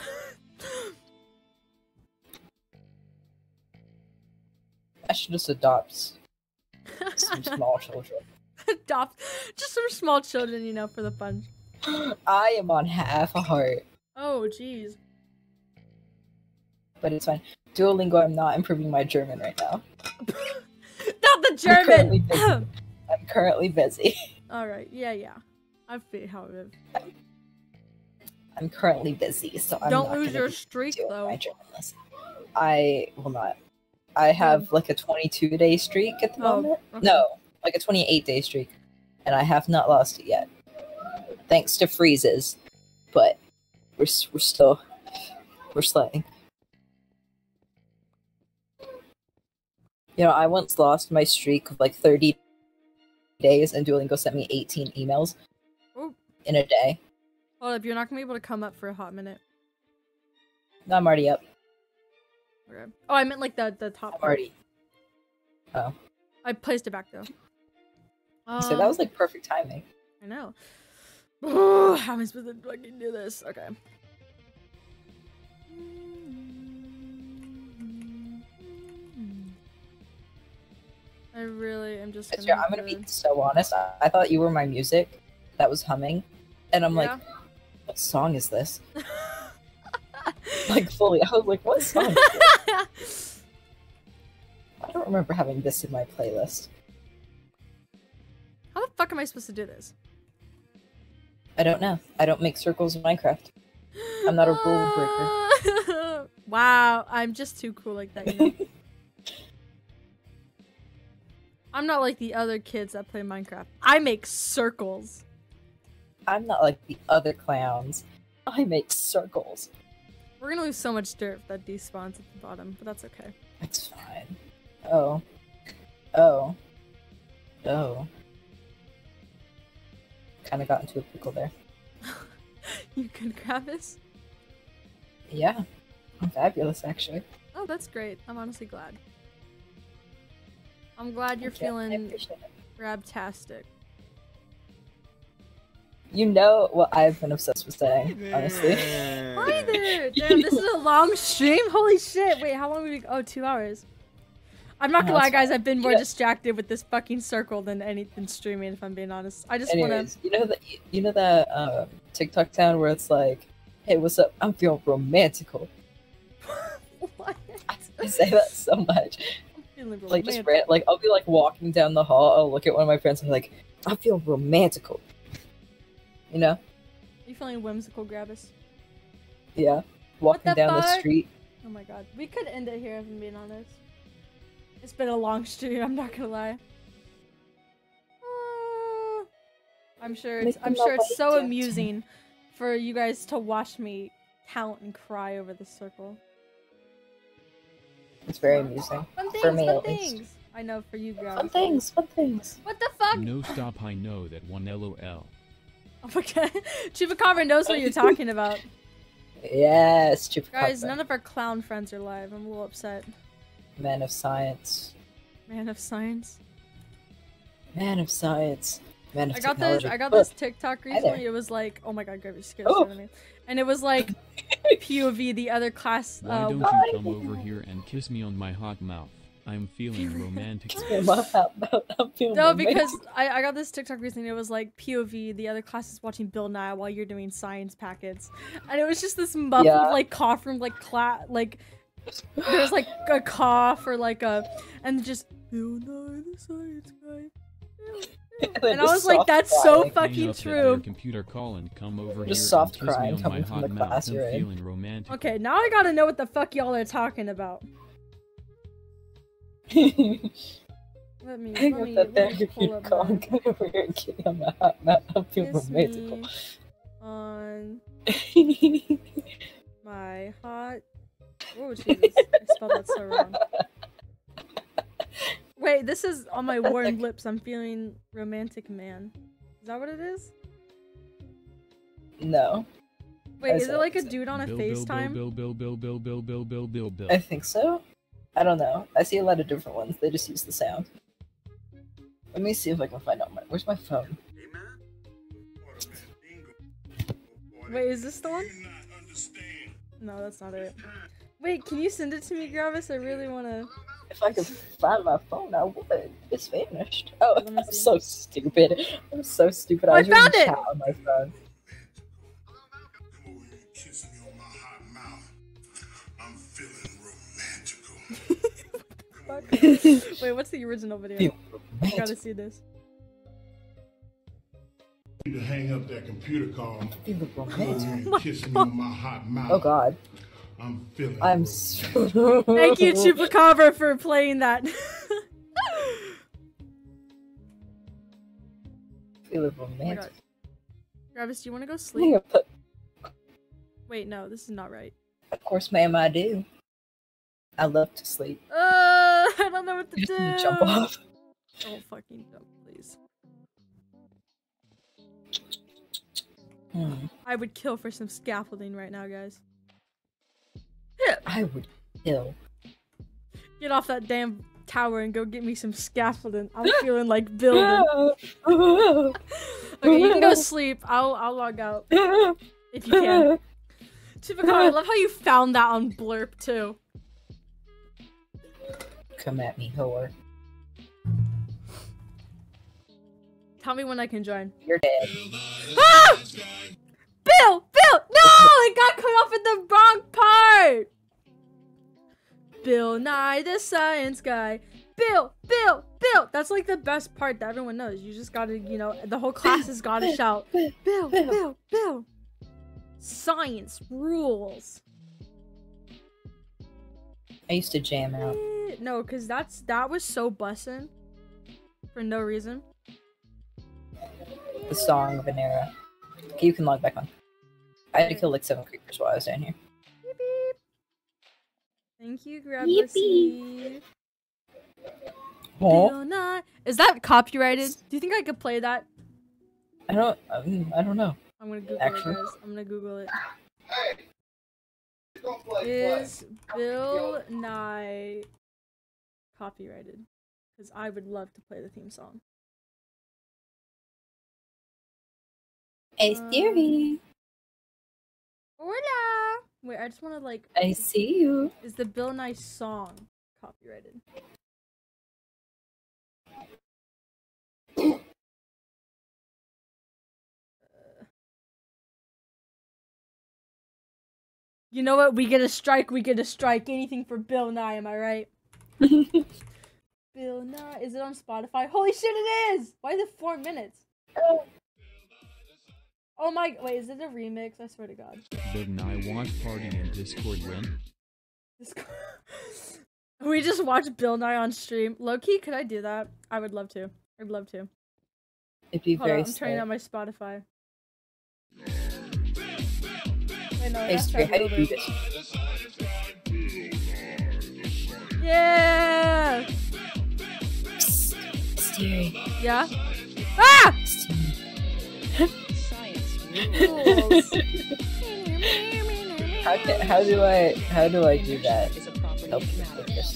I should just adopt some small children. Adopt just some small children, you know, for the fun. I am on half a heart, Oh, jeez. but it's fine. Duolingo, I'm not improving my German right now. Not the I'm currently German! busy. I'm currently busy. Alright, yeah, yeah. I feel how it is. I'm currently busy, so I'm Don't not lose gonna your be streak, doing though. my German lesson. I will not. I have like a twenty-two day streak at the Oh, moment. okay. No, like a twenty-eight day streak, and I have not lost it yet, thanks to freezes. But we're s- we're still we're slaying. You know, I once lost my streak of like thirty days, and Duolingo sent me eighteen emails Oh. in a day. Well, if you're not gonna be able to come up for a hot minute. No, I'm already up. Okay. Oh, I meant like the, the top I'm part. already. Oh, I placed it back though. so that Um, was like perfect timing. I know. Oh, how am I supposed to fucking do this? Okay. I really am just I gonna. swear, I'm gonna be so honest. I, I thought you were my music that was humming, and I'm like, what song is this? Like fully, I was like, what song? Is this? I don't remember having this in my playlist. How the fuck am I supposed to do this? I don't know. I don't make circles in Minecraft. I'm not a rule breaker. Wow, I'm just too cool like that, you know? I'm not like the other kids that play Minecraft. I make circles. I'm not like the other clowns. I make circles. We're gonna lose so much dirt if that despawns at the bottom, but that's okay. It's fine. Oh. Oh. Oh. Kinda got into a pickle there. You could grab this? Yeah. I'm fabulous, actually. Oh, that's great. I'm honestly glad. I'm glad you're Thank you. I feeling appreciate it. grabtastic. You know what I've been obsessed with saying, honestly. Hi there! Damn, this is a long stream? Holy shit! Wait, how long have we- oh, two hours. I'm not gonna Uh-huh, lie, that's guys, I've been more Yeah. distracted with this fucking circle than anything streaming, if I'm being honest. I just wanna- Anyways, you know that you know that um, TikTok sound where it's like, "Hey, what's up? I'm feeling romantical." What? I say that so much. I'm feeling Like just romantic. ran- like I'll be like walking down the hall. I'll look at one of my friends and be like, "I feel romantical." You know? You feeling whimsical, Gravis? Yeah. Walking the down the fuck? street. Oh my god. We could end it here, if I'm being honest. It's been a long stream, I'm not gonna lie. Uh, I'm sure it's, I'm Making sure it's nobody so dance. amusing for you guys to watch me count and cry over this circle. It's very amusing. Fun things, For me, fun at least. things. I know for you guys. Fun things, fun things. What the fuck? No stop, I know that one LOL. Oh my god. Chupacabra knows what you're talking about. Yes, Chupacabra. Guys, none of our clown friends are live. I'm a little upset. Man of science. Man of science. Man of science. Man of I got technology. this. I got Look, this TikTok there. recently. It was like, oh my god, Gravy scared Oh. the shit out of me. And it was like P O V, the other class. Why Uh, don't Why? you come over here and kiss me on my hot mouth? I'm feeling romantic. I'm feeling no, romantic. because I, I got this TikTok recently. It was like P O V, the other class is watching Bill Nye while you're doing science packets, and it was just this muffled Yeah. like cough from like class, like there's like a cough or like a, and just Bill Nye the science guy. then And I just was like, soft that's crying. so Hang fucking up that true. there computer call and come over Just here soft and kiss crying me on my coming from hot the mouth. class I'm you're in. feeling romantic. Okay, now I gotta know what the fuck y'all are talking about. Let me, Hang let up me, that let me there, pull you up con. my Come over here and get on my hot mouth. I'm feeling Kiss romantical. Me on my hot. Oh Jesus! I spelled that so wrong. Wait, this is on my warm lips. I'm feeling romantic, man. Is that what it is? No, Wait, I is it said- like a dude on a Bill, Bill, FaceTime? Bill, Bill, Bill, Bill, Bill, Bill, Bill, Bill, Bill. I think so. I don't know. I see a lot of different ones. They just use the sound. Let me see if I can find out my. Where's my phone? Wait, is this the one? No, that's not it. Wait, can you send it to me, Gravis? I really wanna. If I could find my phone, I would. It's vanished. Oh, Let me I'm see. so stupid. I'm so stupid. Oh, I I was reading found it! chat on my phone. Kissing me on my hot mouth. I'm feeling romantical. Wait, what's the original video? Feel I gotta romantic. see this. You need to hang up that computer call. Feel Come over romantic. here and kissing me on my hot mouth. Oh God. I'm feeling I'm romantic. so. Thank you, Chupacabra, for playing that. Feeling Oh my romantic. God. Gravis, do you wanna go Hang sleep? up that- Wait, no, this is not right. Of course, ma'am, I do. I love to sleep. Uh, I don't know what to Just do. jump off. Don't fucking jump, please. Hmm. I would kill for some scaffolding right now, guys. I would kill. Get off that damn tower and go get me some scaffolding. I'm feeling like building. okay, Okay, you can go sleep. I'll I'll log out if you can. Chupacabra, I love how you found that on Blurp too. Come at me, whore. Tell me when I can join. You're dead. Ah! Bill! Bill! No! I got cut off at the wrong part! Bill Nye the Science Guy. Bill! Bill! Bill! That's like the best part that everyone knows. You just gotta, you know, the whole class has gotta shout, Bill! Bill! Bill! Science rules. I used to jam out. Eh, No, cause that's that was so bussin' for no reason. The song of an era. Okay, you can log back on. I had to kill like seven creepers while I was down here. Beep, beep. Thank you, Gravis. Oh, Bill Nye. Is that copyrighted? Do you think I could play that? I don't. Um, I don't know. I'm gonna Google Actually. it, guys. I'm gonna Google it. Is Bill Nye copyrighted? Because I would love to play the theme song. Hey, Siri. Hola! Wait, I just want to like. I see you. Is the Bill Nye song copyrighted? Uh, You know what? We get a strike. We get a strike. Anything for Bill Nye. Am I right? Bill Nye. Is it on Spotify? Holy shit! It is. Why is it four minutes? Oh my. Wait, is it a remix? I swear to God. Bill Nye watch party in Discord when? This- we just watched Bill Nye on stream. Low-key, could I do that? I would love to. I'd love to. It'd be Hold very on, I'm turning sad. on my Spotify. Wait, no, Hey, that's Siri, how do you do Uber. this? Yeah! Siri. Yeah? Ah! Rules. How can, how do I how do I do that? Help me with this.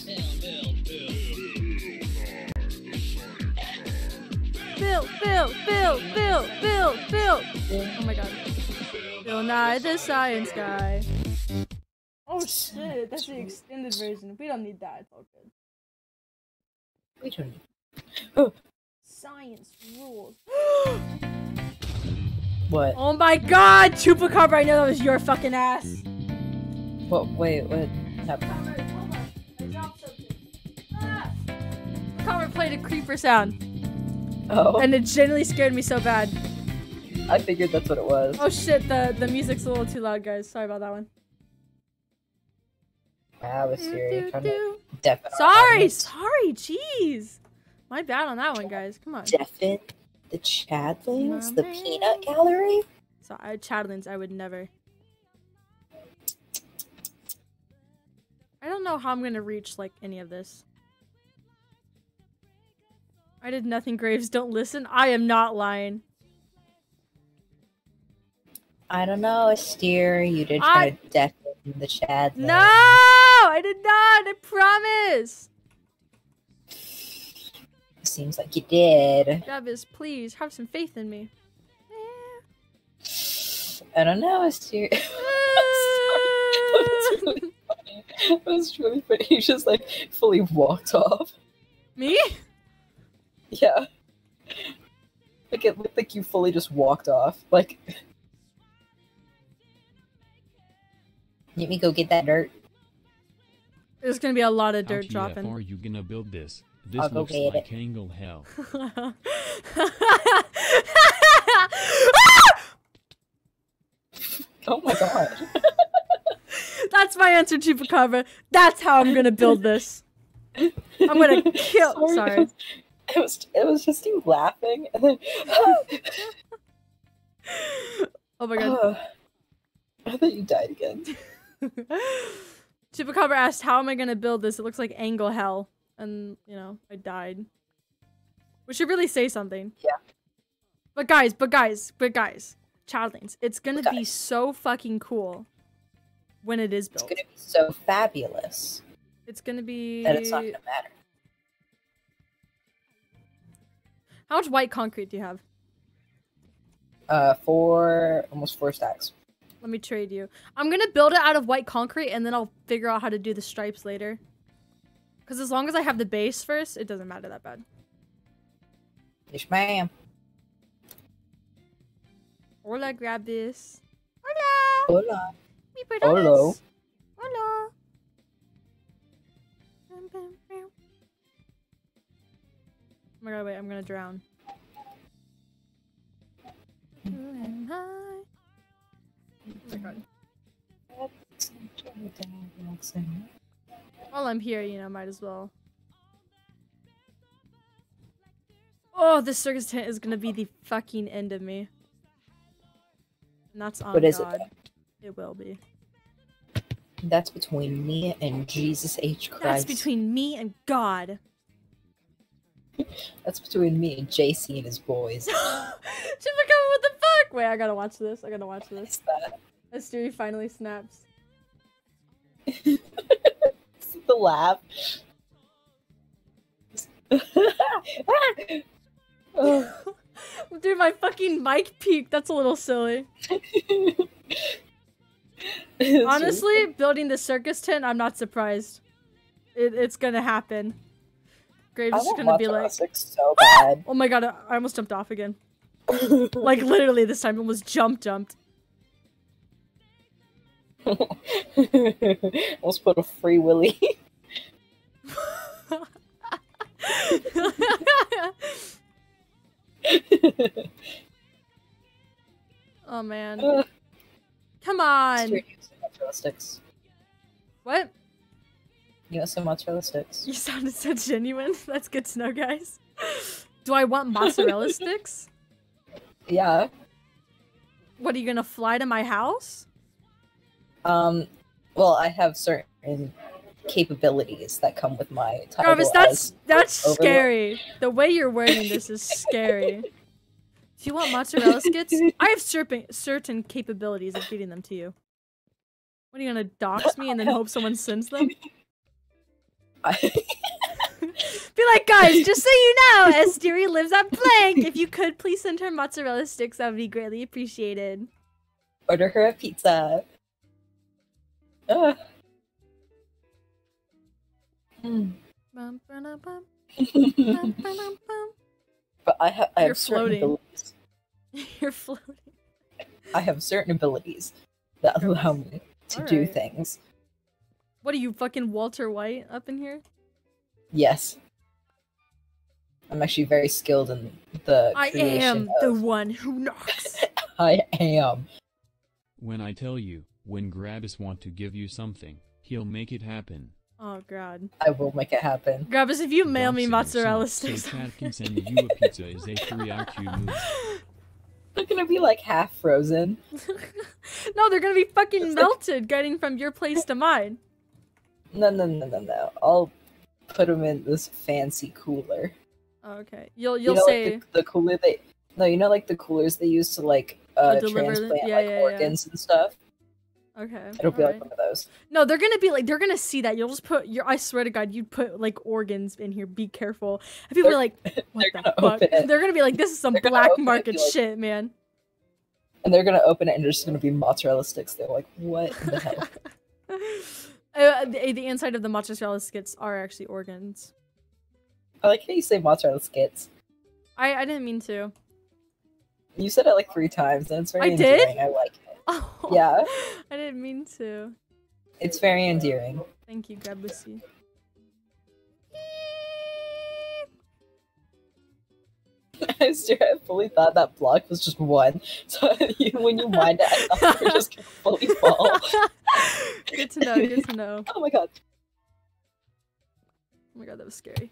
Bill, Bill, Bill, Bill, Bill, Bill! Oh my god. Bill Nye the Science Guy. Oh shit, that's the extended version. We don't need that. It's all good. We don't need. Science rules. What? Oh my god! Chupacabra, I know that was your fucking ass. What? Wait, what happened? Chupacabra played a creeper sound. Oh, And it genuinely scared me so bad. I figured that's what it was. Oh shit, the, the music's a little too loud, guys. Sorry about that one. I was Siri trying to Do-do-do. deafen our Sorry, audience. sorry, jeez. My bad on that one, guys. Come on. Deafen the Chadlings, the Peanut Gallery. So I Chadlings, I would never. I don't know how I'm gonna reach like any of this. I did nothing. Graves, don't listen. I am not lying. I don't know, Asteer. You did I- try to deafen the Chadlings. No, I did not. I promise. Seems like you did. Travis, please have some faith in me. I don't know, Asteer. That was really funny. That was really funny. He just like fully walked off. Me? Yeah. Like it looked like you fully just walked off. Like, let me go get that dirt. There's gonna be a lot of How dirt T F dropping. are you gonna build this? This I'll go looks get like angle hell. Oh my god. That's my answer, Chupacabra. That's how I'm gonna build this. I'm gonna kill. Sorry. It was it was just you laughing and then Oh my god. I thought you died again. Chupacabra asked, how am I gonna build this? It looks like angle hell. And, you know, I died. We should really say something. Yeah. But guys, but guys, but guys. Childlings, it's gonna But be guys. so fucking cool when it is It's built. gonna be so fabulous It's gonna be... that it's not gonna matter. How much white concrete do you have? Uh, four almost four stacks. Let me trade you. I'm gonna build it out of white concrete and then I'll figure out how to do the stripes later. Because as long as I have the base first, it doesn't matter that bad. Yes, ma'am. Hola, grab this. Hola! Hola. Mi perrones. Hello. Hola! Bam, bam, bam. Oh my god, wait, I'm gonna drown. Who am I? Oh my god. While I'm here, you know, might as well. Oh, this circus tent is gonna be the fucking end of me. And that's on What is it, God. It will be. That's between me and Jesus H. Christ. That's between me and God. That's between me and J C and his boys. Chupacabra, what the fuck? Wait, I gotta watch this. I gotta watch this. What's that? Asteria finally snaps. The laugh. Oh. Dude, my fucking mic peaked. That's a little silly. It's Honestly, building the circus tent, I'm not surprised. It, it's gonna happen. Graves I is want gonna be like, Mozzarella sticks so bad. oh my god, I I almost jumped off again. Like literally this time, almost jump jumped. Almost put a free willy. Oh man. Come on. You want some mozzarella sticks? What? You want some mozzarella sticks? You sounded so genuine. That's good to know, guys. Do I want mozzarella sticks? Yeah. What, are you gonna fly to my house? Um. Well, I have certain capabilities that come with my title. Jarvis, that's as that's Overlord. scary. The way you're wording this is scary. Do you want mozzarella skits? I have certain certain capabilities of getting them to you. What, are you gonna dox me and then hope someone sends them? I- Be like, guys, just so you know, Asteria lives at blank. If you could, please send her mozzarella sticks. That would be greatly appreciated. Order her a pizza. Uh. Hmm. Bum, ba-da, bum, bum, ba-dum, bum. But I have I You're have certain floating. abilities. You're floating. I have certain abilities that allow me to do Alright. things. What are you, fucking Walter White up in here? Yes. I'm actually very skilled in the I creation am the of- one who knocks. I am. When I tell you, when Gravis want to give you something, he'll make it happen. Oh god. I will make it happen. Grabbers, if you mail me Doxing mozzarella yourself sticks. so Chad can send you a pizza is a free I Q move. They're gonna be like half frozen. No, they're gonna be fucking melted getting from your place to mine. No, no, no, no, no. I'll put them in this fancy cooler. Oh, okay. You'll You you'll know, say like the, the cooler they no, you know, like the coolers they use to like uh Oh, deliver the- transplant yeah, like yeah, yeah. organs and stuff. okay. It'll be like alright. one of those. No, they're gonna be like they're gonna see that. You'll just put your I swear to god, you'd put like organs in here. Be careful. And people are like, what they're the gonna fuck? open it. They're gonna be like, this is some They're gonna black open it and market be like- shit, man. And they're gonna open it and there's gonna be mozzarella sticks. They're like, what the hell? uh, the, the inside of the mozzarella skits are actually organs. I like how you say mozzarella skits. I I didn't mean to. You said it like three times, and it's very I did? endearing. I like it. Oh, Yeah. I didn't mean to. It's very endearing. Thank you, Gabusi. I swear, I fully thought that block was just one. So you, when you wind it, I thought you were just gonna fully fall. Good to know. Good to know. Oh my god. Oh my god, that was scary.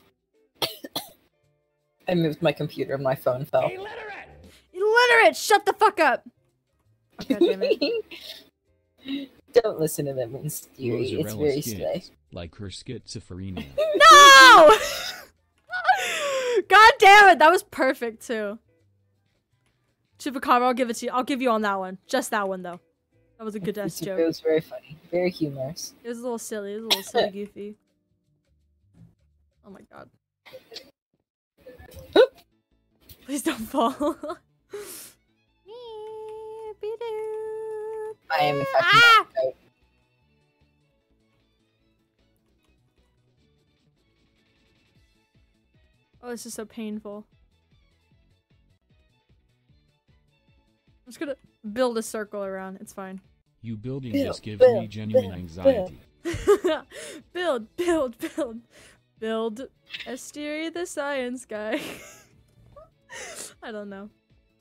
I moved my computer and my phone fell. Illiterate! Shut the fuck up! God damn it. Don't listen to them in theory. It's Mozzarella very skits, silly. like her schizophrenia. No! God damn it, that was perfect too. Chupacabra, I'll give it to you. I'll give you on that one. Just that one though. That was a good ass It joke. was very funny. Very humorous. It was a little silly. It was a little silly goofy. Oh my god. Please don't fall. I am if I Ah! can out. Oh, this is so painful. I'm just gonna build a circle around. It's fine. You building Bill, this gives Bill, me genuine Bill, anxiety. build, build, build, build. Asteria the science guy. I don't know.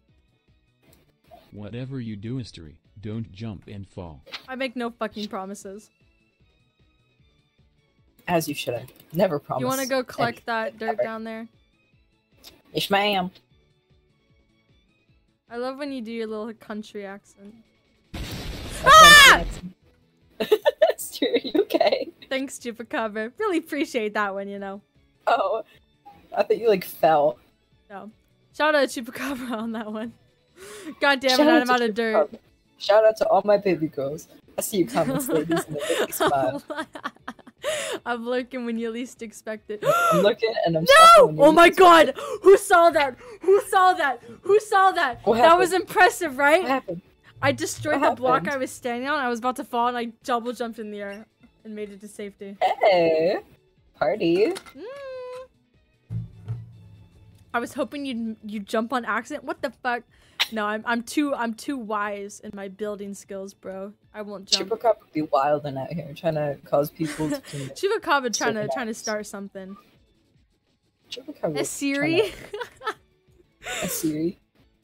Whatever you do, history, don't jump and fall. I make no fucking promises. As you shouldn't. Never promise. You want to go collect anything, that dirt ever. down there? Yes, ma'am. I love when you do your little country accent. Ah! Are you okay? Thanks, Chupacabra. Really appreciate that one, you know. Oh, I thought you like fell. No. Shout out to Chupacabra on that one. God damn it, Shout out I'm to out of dirt. Chupacabra. Shout out to all my baby girls. I see you comments, ladies, and they make me smile. I'm looking when you least expect it. I'm looking and I'm No! stopping when you Oh my least god! Who saw that? Who saw that? Who saw that? What That was happened? impressive, right? What happened? I destroyed What the block happened? I was standing on. I was about to fall and I double jumped in the air and made it to safety. Hey, party. Mm. I was hoping you'd you jump on accident. What the fuck? No, I'm I'm too I'm too wise in my building skills, bro. I won't jump. Chupacabra would be wilding out here, trying to cause people to commit. Chupacabra trying to Certain trying to acts. start something. Chupacabra A was Siri? tryna- A Siri.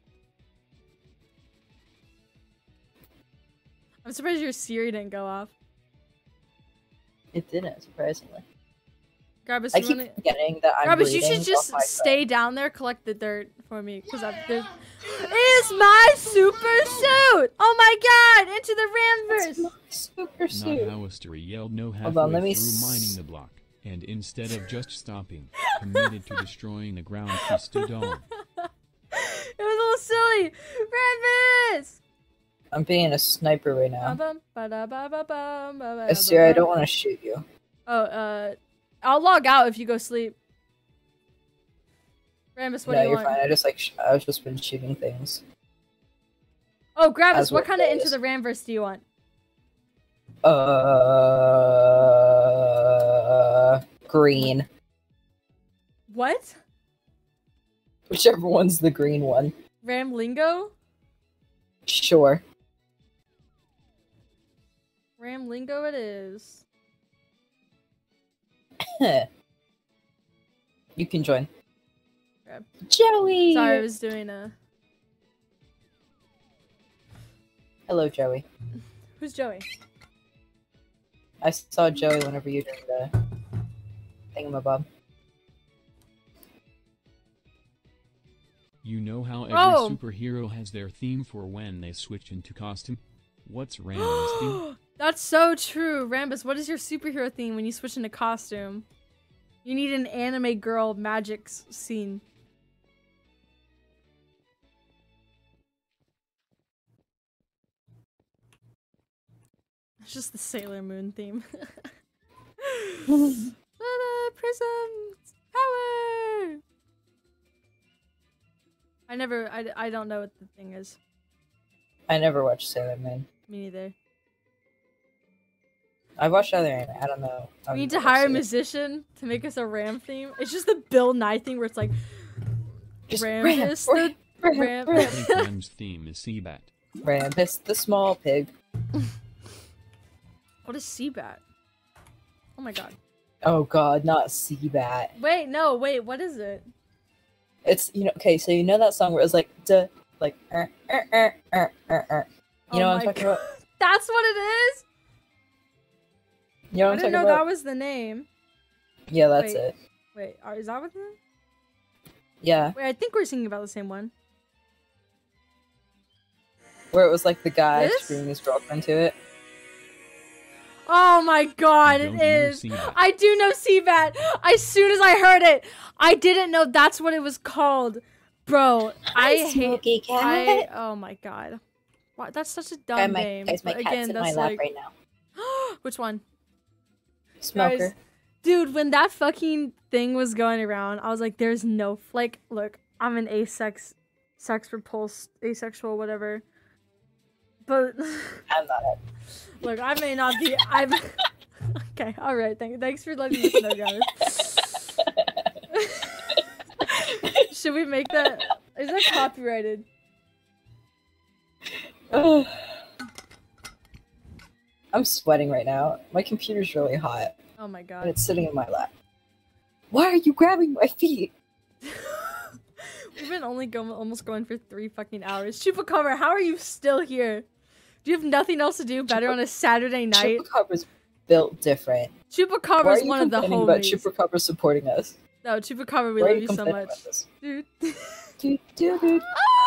I'm surprised your Siri didn't go off. It didn't, surprisingly. Grab us. I keep forgetting that I'm Grab us. You breathing should just off my stay down there, collect the dirt for me, because there's. It's my super suit! Oh my god! Into the phone. That's Ramverse! my super Not suit. how history yelled no Hold on, halfway let me through s- mining the block, and instead of just stopping, committed to destroying the ground she stood on. It was a little silly. Ramverse! I'm being a sniper right now. Ba-bum, ba-da-ba-ba-bum, ba-ba-ba-bum. I swear I don't want to shoot you. Oh, uh, I'll log out if you go sleep. Ramus, what no, do you you're want? fine. I just like sh- I've just been shooting things. Oh, Gravis, As what what kind of it Into is. the Ramverse do you want? Uh, green. What? Whichever one's the green one. Ramlingo? Sure. Ramlingo it is. You can join. Okay. Joey. Sorry, I was doing a. Hello, Joey. Who's Joey? I saw Joey whenever you did the thingamabob. You know how every Oh. superhero has their theme for when they switch into costume? What's Rambus theme? That's so true. Rambus, what is your superhero theme when you switch into costume? You need an anime girl magic s- scene. It's just the Sailor Moon theme. Ta-da, prisms! Power! I never, I, I don't know what the thing is. I never watched Sailor Moon. Me neither. I watched other anime. I don't know. We need to hire a musician to make us a Ram theme. It's just the Bill Nye thing where it's like, Just Rambus, Ram, the Ram, Ram. I think Ram's theme is Seabat. Rambus, the small pig. What is Seabat? Oh my god. Oh god, not Seabat. Wait, no, wait, what is it? It's, you know, okay, so you know that song where it was like, duh, like, er, er, er, er, er, er. You know Oh what I'm my talking God. about? That's what it is? You know what I I'm didn't talking know about? that was the name. Yeah, that's Wait. it. Wait, are- is that what the name? Yeah, Wait, I think we're singing about the same one. where it was like the guy This? screwing his girlfriend to it. Oh my god, Don't it know is. Seabat. I do know Seabat. As soon as I heard it, I didn't know that's what it was called. Bro, I hate Smoky cat. I oh my god. Why, that's such a dumb Guy, my, name. guys, my But cat's again, in my that's lap like right now. which one? Smoker. Guys, dude, when that fucking thing was going around, I was like, there's no like look, I'm an asex sex repulsed, asexual, whatever. But I'm not it. look, I may not be I'm okay, alright, thank thanks for letting me know, guys. Should we make that is that copyrighted? Ugh. I'm sweating right now. My computer's really hot, Oh my and god. it's sitting in my lap. Why are you grabbing my feet? We've been only going almost going for three fucking hours. Chupacabra, how are you still here? Do you have nothing else to do better on a Saturday night? Chupacabra's built different. Why Chupacabra are is you one of the complaining about homies. Chupacabra supporting us? No, Chupacabra, we Why are love you so complaining much. about this? Dude. Dude, dude, dude.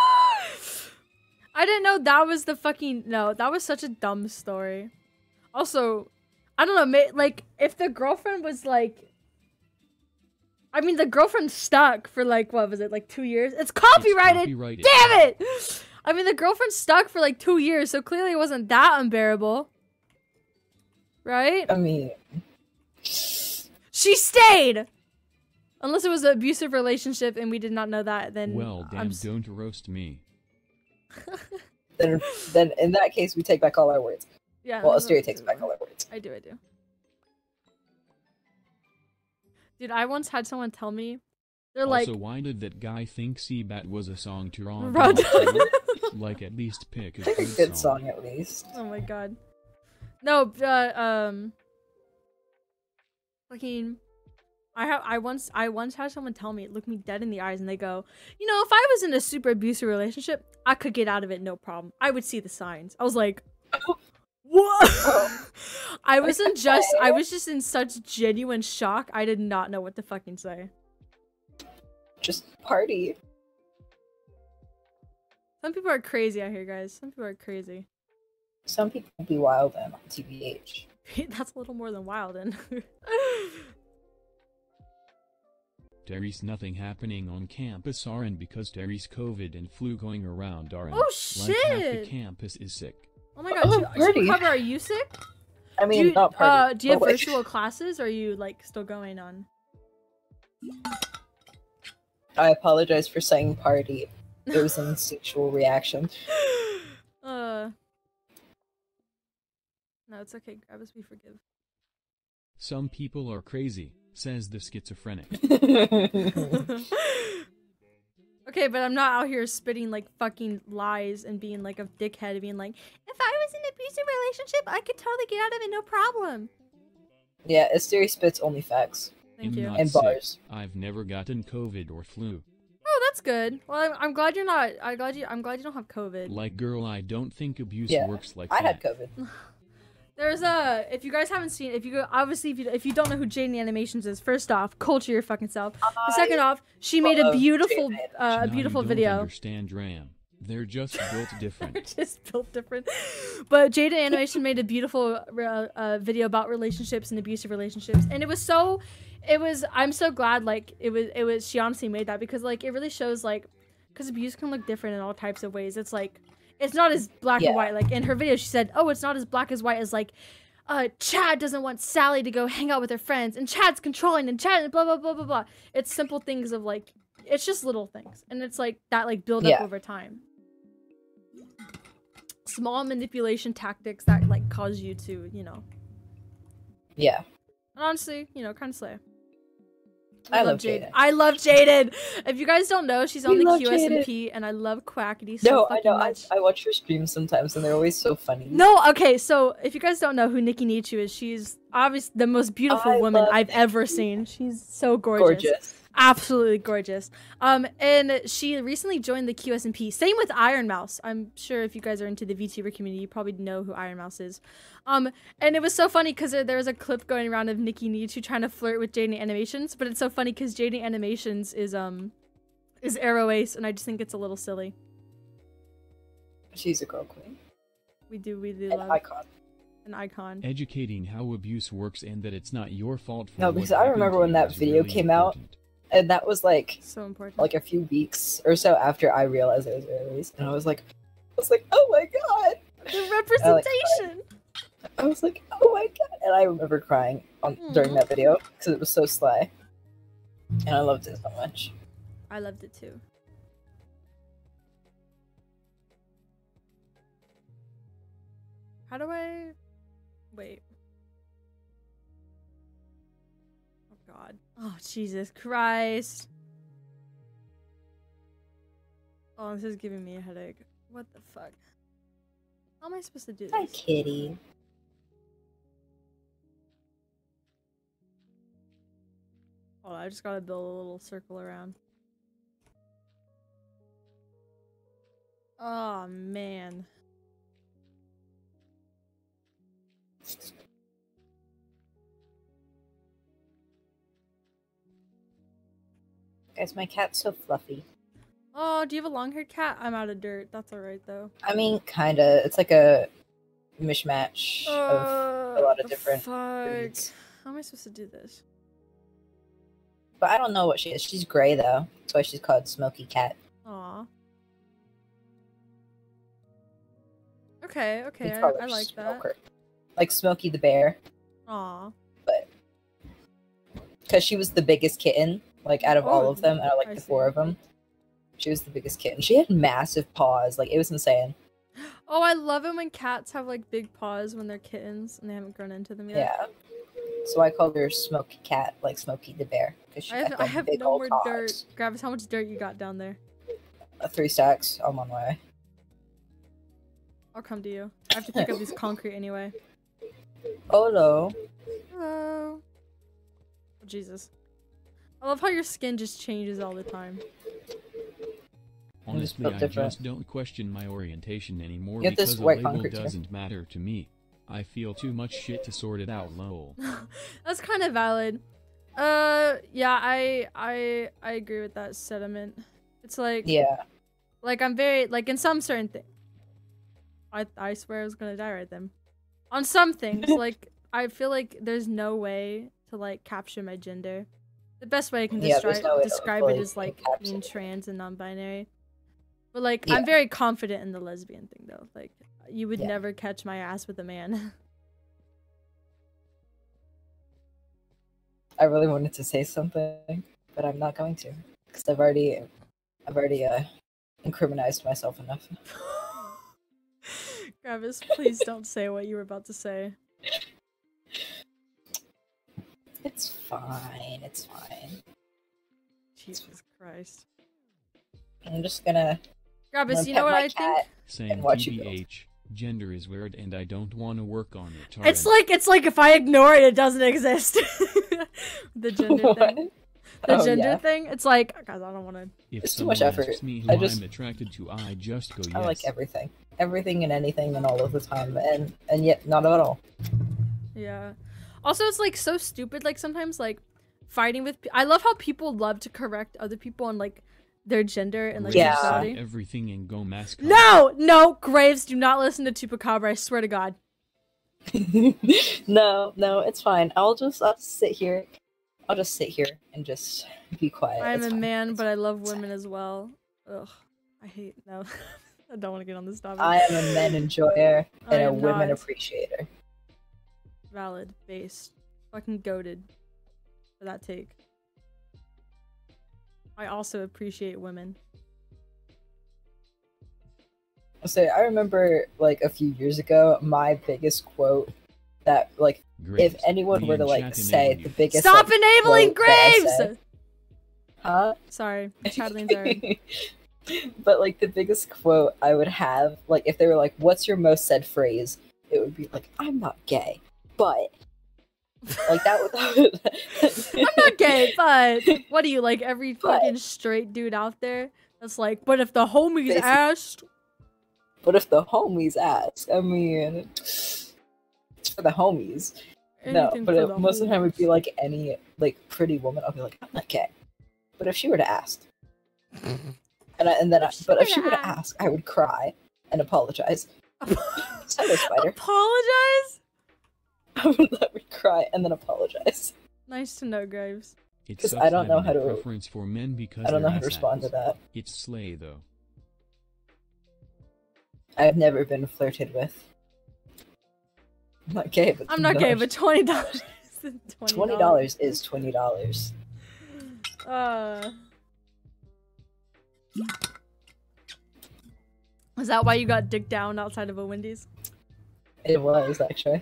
I didn't know that was the fucking no. That was such a dumb story. Also, I don't know. ma- Like, if the girlfriend was like, I mean, the girlfriend stuck for like what was it, like two years? It's It's copyrighted. copyrighted. Damn it! I mean, the girlfriend stuck for like two years, so clearly it wasn't that unbearable, right? I mean, She stayed. Unless it was an abusive relationship and we did not know that, then Well, I'm damn, s- don't roast me. then, then in that case, we take back all our words. yeah. Well, that's what Asteria I takes do. back all our words. I do, I do. Dude, I once had someone tell me, they're like, Also, why did that guy think Seabat was a song to Ron? Rod- Like, at least pick a Pick a good, good song. song at least. oh my god. No, uh, um, fucking, I have, I once, I once had someone tell me, look me dead in the eyes, and they go, you know, if I was in a super abusive relationship, I could get out of it, no problem. I would see the signs. I was like, what? I was in just, I was just in such genuine shock. I did not know what to fucking say. Just party. Some people are crazy out here, guys. Some people are crazy. Some people be wild and on T B H. That's a little more than wild, and There's nothing happening on campus R N because there's COVID and flu going around R N. Oh, Like half the shit! campus is sick. Oh my god, Oh, Chu- party. Chupacabra, are you sick? I mean, do you, not party. uh, do you have but, like, virtual classes, or are you like still going on? I apologize for saying party. It was an instinctual reaction. uh, no, it's okay. Grab us, we forgive. Some people are crazy, says the schizophrenic. Okay, but I'm not out here spitting like fucking lies and being like a dickhead and being like, if I was in an abusive relationship, I could totally get out of it, no problem. Yeah, Asteria spits only facts. Thank I'm you. not And sick. bars. I've never gotten COVID or flu. Oh, that's good. Well, I'm, I'm glad you're not. I'm glad you. I'm glad you don't have COVID. Like, girl, I don't think abuse Yeah, works like I had that. COVID. There's a if you guys haven't seen if you go obviously if you if you don't know who Jaden Animations is, first off, culture your fucking self. But second off, she made a love beautiful Jaden uh, a Now beautiful you don't video. understand RAM. They're just built different. They're just built different. But Jaden Animation made a beautiful uh, uh, video about relationships and abusive relationships, and it was so, it was. I'm so glad like it was. It was. She honestly made that because like it really shows like, because abuse can look different in all types of ways. It's like, it's not as black Yeah. and white. Like in her video, she said, "Oh, it's not as black as white as like." Uh, Chad doesn't want Sally to go hang out with her friends, and Chad's controlling, and Chad, blah blah blah blah blah. It's simple things of like, it's just little things, and it's like that like build up Yeah. over time. Small manipulation tactics that like cause you to, you know. Yeah. And honestly, you know, kind of slay. I love Jaden. I love Jaden. If you guys don't know, she's on We the love Q S and P, and I love Quackity so No, I fucking know. I, much. I watch her streams sometimes, and they're always so funny. No, okay, so if you guys don't know who Nikki Nichu is, she's obviously the most beautiful I woman love I've Nikki. ever seen. She's so gorgeous. Gorgeous. Absolutely gorgeous. Um, and she recently joined the Q S and P. Same with Iron Mouse. I'm sure if you guys are into the VTuber community, you probably know who Iron Mouse is. Um, and it was so funny because there, there was a clip going around of Nikki Nichu trying to flirt with Jaden Animations, but it's so funny because Jaden Animations is um is Arrow Ace, and I just think it's a little silly. She's a girl queen. We do we do An love icon. an icon. Educating how abuse works and that it's not your fault for No, what because I happened remember to when you that is video really came out. important. And that was like So important. like a few weeks or so after I realized it was released, and I was like, I was like, oh my god! The representation. I was like, oh my god! And I remember crying on during that video because it was so sly, and I loved it so much. I loved it too. How do I wait? Oh god. Oh Jesus Christ. Oh, this is giving me a headache. What the fuck? How am I supposed to do Hi, this? kitty. Oh, I just gotta build a little circle around. Oh man. Guys, my cat's so fluffy. Oh, do you have a long-haired cat? I'm out of dirt. That's alright though. I mean, kinda. It's like a mishmash of a lot of the different fuck. breeds. How am I supposed to do this? But I don't know what she is. She's gray though. That's why she's called Smoky Cat. Aw. Okay, We okay, call I, her I like that. Smoker. Like Smokey the Bear. Aw. Because she was the biggest kitten, like out of all Oh, of them, out of like I the see. four of them. She was the biggest kitten. She had massive paws. Like, it was insane. Oh, I love it when cats have like big paws when they're kittens and they haven't grown into them yet. Yeah. So I called her Smoky Cat, like Smokey the Bear. Because she I had have, I them have big no old more paws. dirt. Gravis, how much dirt you got down there? Uh, three stacks. I'm on my way. I'll come to you. I have to pick up this concrete anyway. Oh, no. Hello. Oh, Jesus. I love how your skin just changes all the time. Honestly, built I different. just don't question my orientation anymore Get this because a white label concrete too. doesn't matter to me. I feel too much shit to sort it out, lol. That's kind of valid. Uh, yeah, I, I, I agree with that sentiment. It's like, Yeah. like I'm very, like in some certain things. I, I swear I was gonna die right then. On some things, like, I feel like there's no way to, like, capture my gender. The best way I can Yeah, there's describe no way to describe it fully is, like, being encapsulate. trans and non-binary. But, like, Yeah. I'm very confident in the lesbian thing, though. Like, you would Yeah. never catch my ass with a man. I really wanted to say something, but I'm not going to. Because I've already, I've already, uh, incriminated myself enough. Gravis, please don't say what you were about to say. It's fine. It's fine. Jesus Christ. I'm just gonna. Gravis, gonna you know pet what my I think? cat. Saying watch you T B H, gender is weird and I don't want to work on it. It's like it's like if I ignore it, it doesn't exist. The gender What? thing. the Oh, gender yeah. thing. It's like, guys, I don't want to. If It's too someone much effort. asks me who I just- I'm attracted to, I just go yes. I like everything, everything and anything and all of the time, and and yet not at all. Yeah. Also, it's like so stupid. Like sometimes, like fighting with. Pe- I love how people love to correct other people on like their gender and like Yeah. sexuality. Everything and go mascot. No, no, Graves, do not listen to Chupacabra. I swear to God. No, no, it's fine. I'll just I'll just sit here. I'll just sit here and just be quiet. I'm It's a fine. man, It's but I fine. love It's women as well. Ugh, I hate no. I don't want to get on this topic. I am a men enjoyer I and a am women not. appreciator. Valid, based, fucking goated for that take. I also appreciate women. So I remember like a few years ago, my biggest quote that like Graves, if anyone me were and to like chat say enable the you. biggest Stop like, enabling quote that I Graves! say- huh? Sorry, Chadleen's errand. But like the biggest quote I would have, like if they were like, "What's your most said phrase?" It would be like, "I'm not gay, but." Like that would. That would I'm not gay, but what do you like? Every But- fucking straight dude out there that's like, but if the homies Basic- asked, But if the homies ask, I mean, it's for the homies. No, anything but for it, the most of the time it would be homies. like any like pretty woman. I'll be like, I'm not gay. But if she were to ask, and I, and then I, If she but were if she to were to ask. ask, I would cry and apologize. Hello, spider. Apologize. I would, I would cry and then apologize. Nice to know, Graves. It 'Cause sucks I don't know having how a to- preference for men because I don't know they're how to respond to assholes. that. It's slay though. I've never been flirted with. I'm not gay, but I'm not gay, $20 but twenty dollars. twenty dollars is twenty dollars. Uh. Is that why you got dick down outside of a Wendy's? It was actually.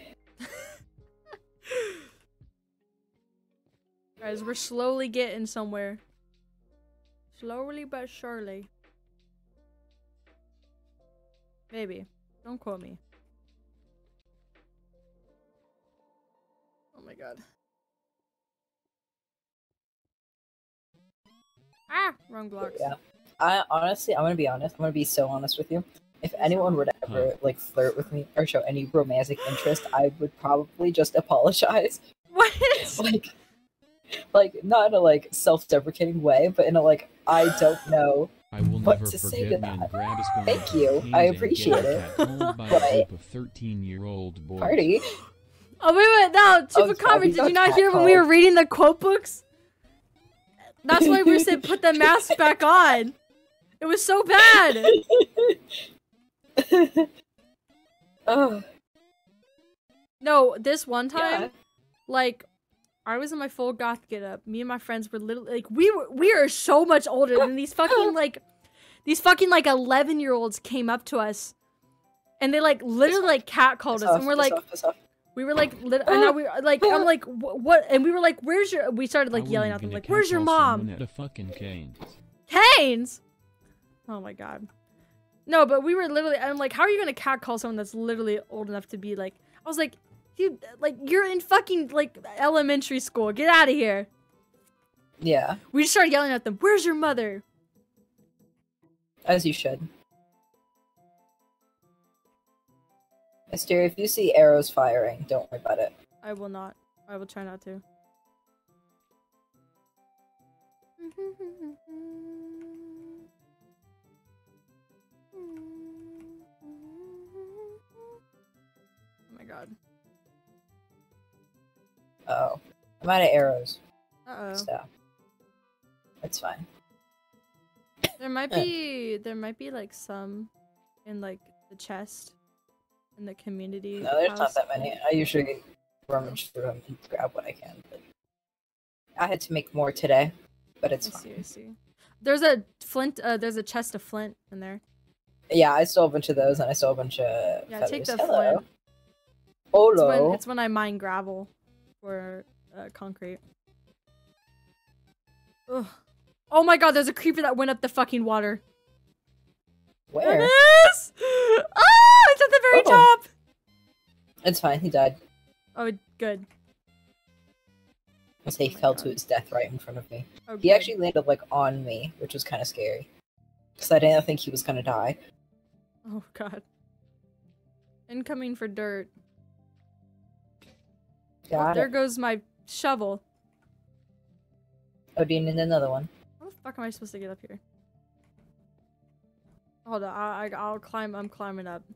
Guys, we're slowly getting somewhere. Slowly but surely. Maybe. Don't quote me. Oh my god. Ah! Wrong blocks. Yeah. I honestly, I'm gonna be honest. I'm gonna be so honest with you. If anyone were to ever Huh. like flirt with me or show any romantic interest, I would probably just apologize. What? Like, like not in a like self-deprecating way, but in a like I don't know. I will What never to say forget to man that? grab is going Thank to you. Canes I and appreciate get it. catcalled by But- a group of thirteen-year-old boys. Party. Oh wait, wait, no, Oh, Chupacabra, Gabby did got you not hear when we catcalled. were reading the quote books? That's why we said put the mask back on. It was so bad. Oh, No, this one time, yeah. like, I was in my full goth get up. Me and my friends were literally like, we were we are so much older than these fucking like, these fucking like eleven year olds came up to us, and they like literally like catcalled Piss us, off, and we're piss like, off, piss off. we were like, lit- and now we like, I'm like, "Wh- what? And we were like, where's your? We started I like yelling wasn't at them gonna like, where's your catcall mom? someone At a fucking Canes. Canes. Oh my god. No, but we were literally. I'm like, how are you gonna catcall someone that's literally old enough to be like? I was like, you like you're in fucking like elementary school. Get out of here. Yeah, We just started yelling at them. Where's your mother? as you should. Mister, if you see arrows firing, don't worry about it. I will not. I will try not to. Oh my god. Oh, I'm out of arrows, Uh oh. so it's fine. There might Eh. be there might be like some in like the chest in the community. No, there's house. not that many. I usually rummage through them and grab what I can. But I had to make more today, but I it's see, fine. I see. There's a flint. Uh, there's a chest of flint in there. Yeah, I stole a bunch of those, and I stole a bunch of Yeah, feathers. take the Hello. flint. It's when, Hello. it's when I mine gravel for uh, concrete. Ugh. Oh my god, there's a creeper that went up the fucking water. There it Where? is! Ah, it's at the very Oh. top! It's fine. He died. Oh, good. As he Oh my fell God. to his death right in front of me. Oh, He good. actually landed like on me, which was kind of scary. Because I didn't think he was gonna die. Oh god. Incoming for dirt. Oh, Got there it. goes my shovel. Oh, do you need another one? How the fuck am I supposed to get up here? Hold on, I, I, I'll climb. I'm climbing up.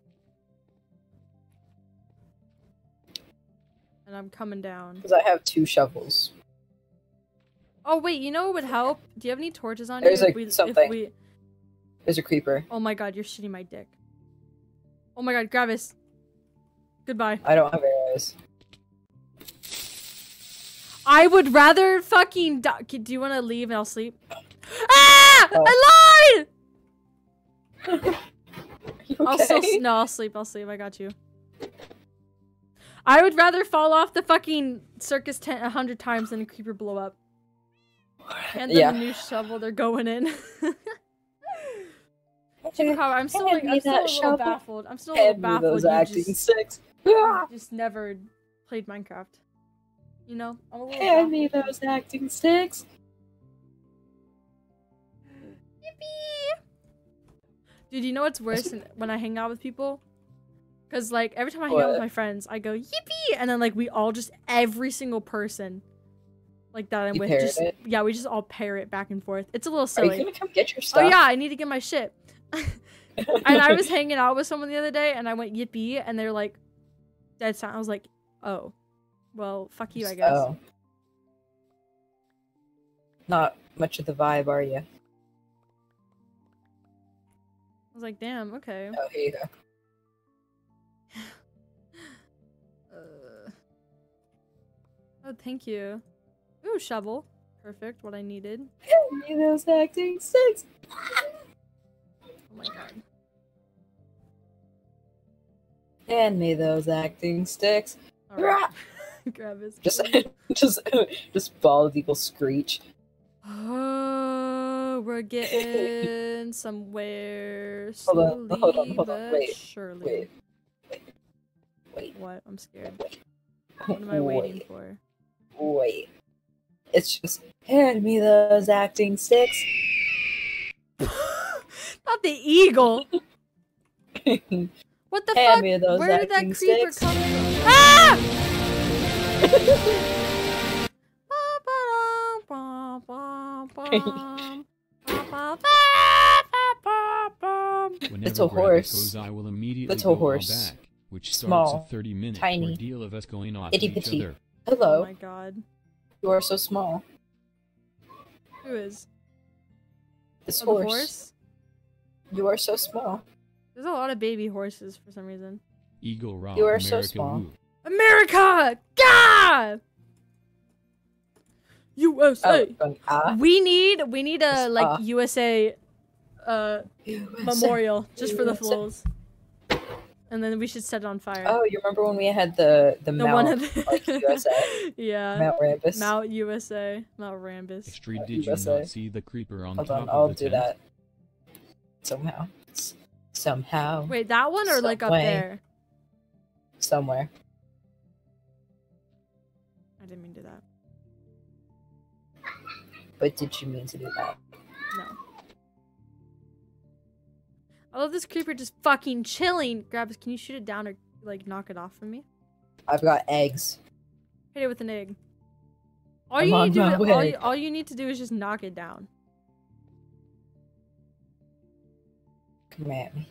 And I'm coming down. Because I have two shovels. Oh wait, you know what would help? Do you have any torches on There's, you? like, if we, something. If we... There's a creeper. Oh my god, you're shitting my dick. Oh my god, Gravis. Goodbye. I don't have arrows. I would rather fucking die. Do you want to leave and I'll sleep? Ah! Oh. I lied! You I'll still okay? no, I'll sleep. I'll sleep. I got you. I would rather fall off the fucking circus tent a hundred times than a creeper blow up. And then Yeah. the new shovel, they're going in. Hand Chupacabra, I'm still like, me I'm still a that little shovel. baffled. I'm still a little me baffled. those You acting just, sticks. you just never played Minecraft. You know, I'm a little Hand me baffled. those acting sticks. Yippee! Dude, you know what's worse than when I hang out with people? Cause like every time I hang out with What? my friends, I go yippee, and then like we all just every single person like that I'm You with parrot just it? yeah we just all parrot back and forth. It's a little Are you silly. gonna come get your Oh stuff? yeah, I need to get my shit. And I was hanging out with someone the other day, and I went yippee, and they're like dead silent. I was like, oh, well, fuck you, I guess. Oh. Not much of the vibe, are you? I was like, damn, okay. Oh, here you go. Uh, oh, thank you. Ooh, shovel. Perfect, what I needed. Hand me those acting sticks. Oh my god. Hand me those acting sticks. Alright. Grab his. Just, just, just bald eagle screech. Oh, we're getting somewhere Hold on, slowly hold on, hold on, but wait, surely. Wait, wait, wait, What? I'm scared. wait. What am I waiting Wait, for? wait. It's just hand me those acting sticks. Not the eagle. What the Hand fuck? me those Where did that acting creeper sticks. come from? Ah! Whenever It's a Gravis horse. goes, I will immediately Little go horse. back, which Small. starts a thirty minute Tiny. ordeal of us going off Itty at each bitty. other. Oh Hello, my god. you are so small. Who is? This Oh, the horse. horse? You are so small. There's a lot of baby horses for some reason. Eagle Rock, You are America so small. Woo. America! God! U S A! Oh, going, ah. We need we need a Just, like uh, U S A uh memorial just for the U S A. flows. And then we should set it on fire. Oh, you remember when we had the the, the Mount, one of the like, U S A? Yeah. Mount Rambus? Mount U S A. Mount Rambus. Street, Uh, did you U S A. not see the creeper on Hold top on, of I'll the do tent? that. Somehow. S- Somehow. Wait, that one or like up Subway. there? Somewhere. I didn't mean to do that. But did you mean to do that? No. I love this creeper just fucking chilling. Grabs, can you shoot it down or like knock it off from me? I've got eggs. Hit it with an egg. All I'm you on need to my do, all way. you, all you need to do is just knock it down. Come at me.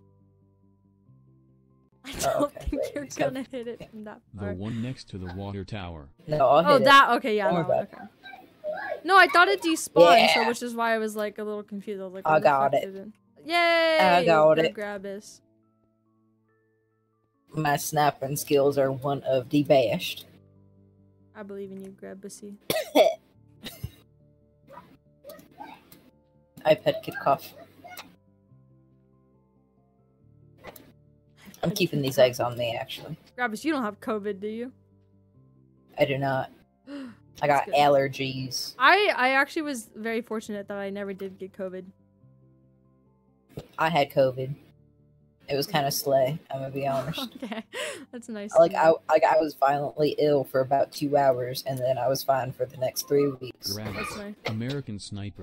I Oh, don't okay, think wait, you're it's got- gonna hit it from that The far. one next to the water tower. No, I'll Oh, hit it. that okay, yeah, Don't that worry one, okay. No, I thought it despawned, so Yeah. which is why I was like a little confused. I was like, I where the got fuck it. did Yay! I got Go it. Grab this. My snapping skills are one of the best. I believe in you, Grab Bussy. iPad kid cough. I'm keeping these eggs on me, actually. Grabbus, you don't have COVID, do you? I do not. I got good. allergies. I I actually was very fortunate that I never did get COVID. I had COVID. It was kind of slay. I'm gonna be honest. Okay, that's nice. Like to I, know. like I was violently ill for about two hours, and then I was fine for the next three weeks. Gravis, That's nice. American Sniper.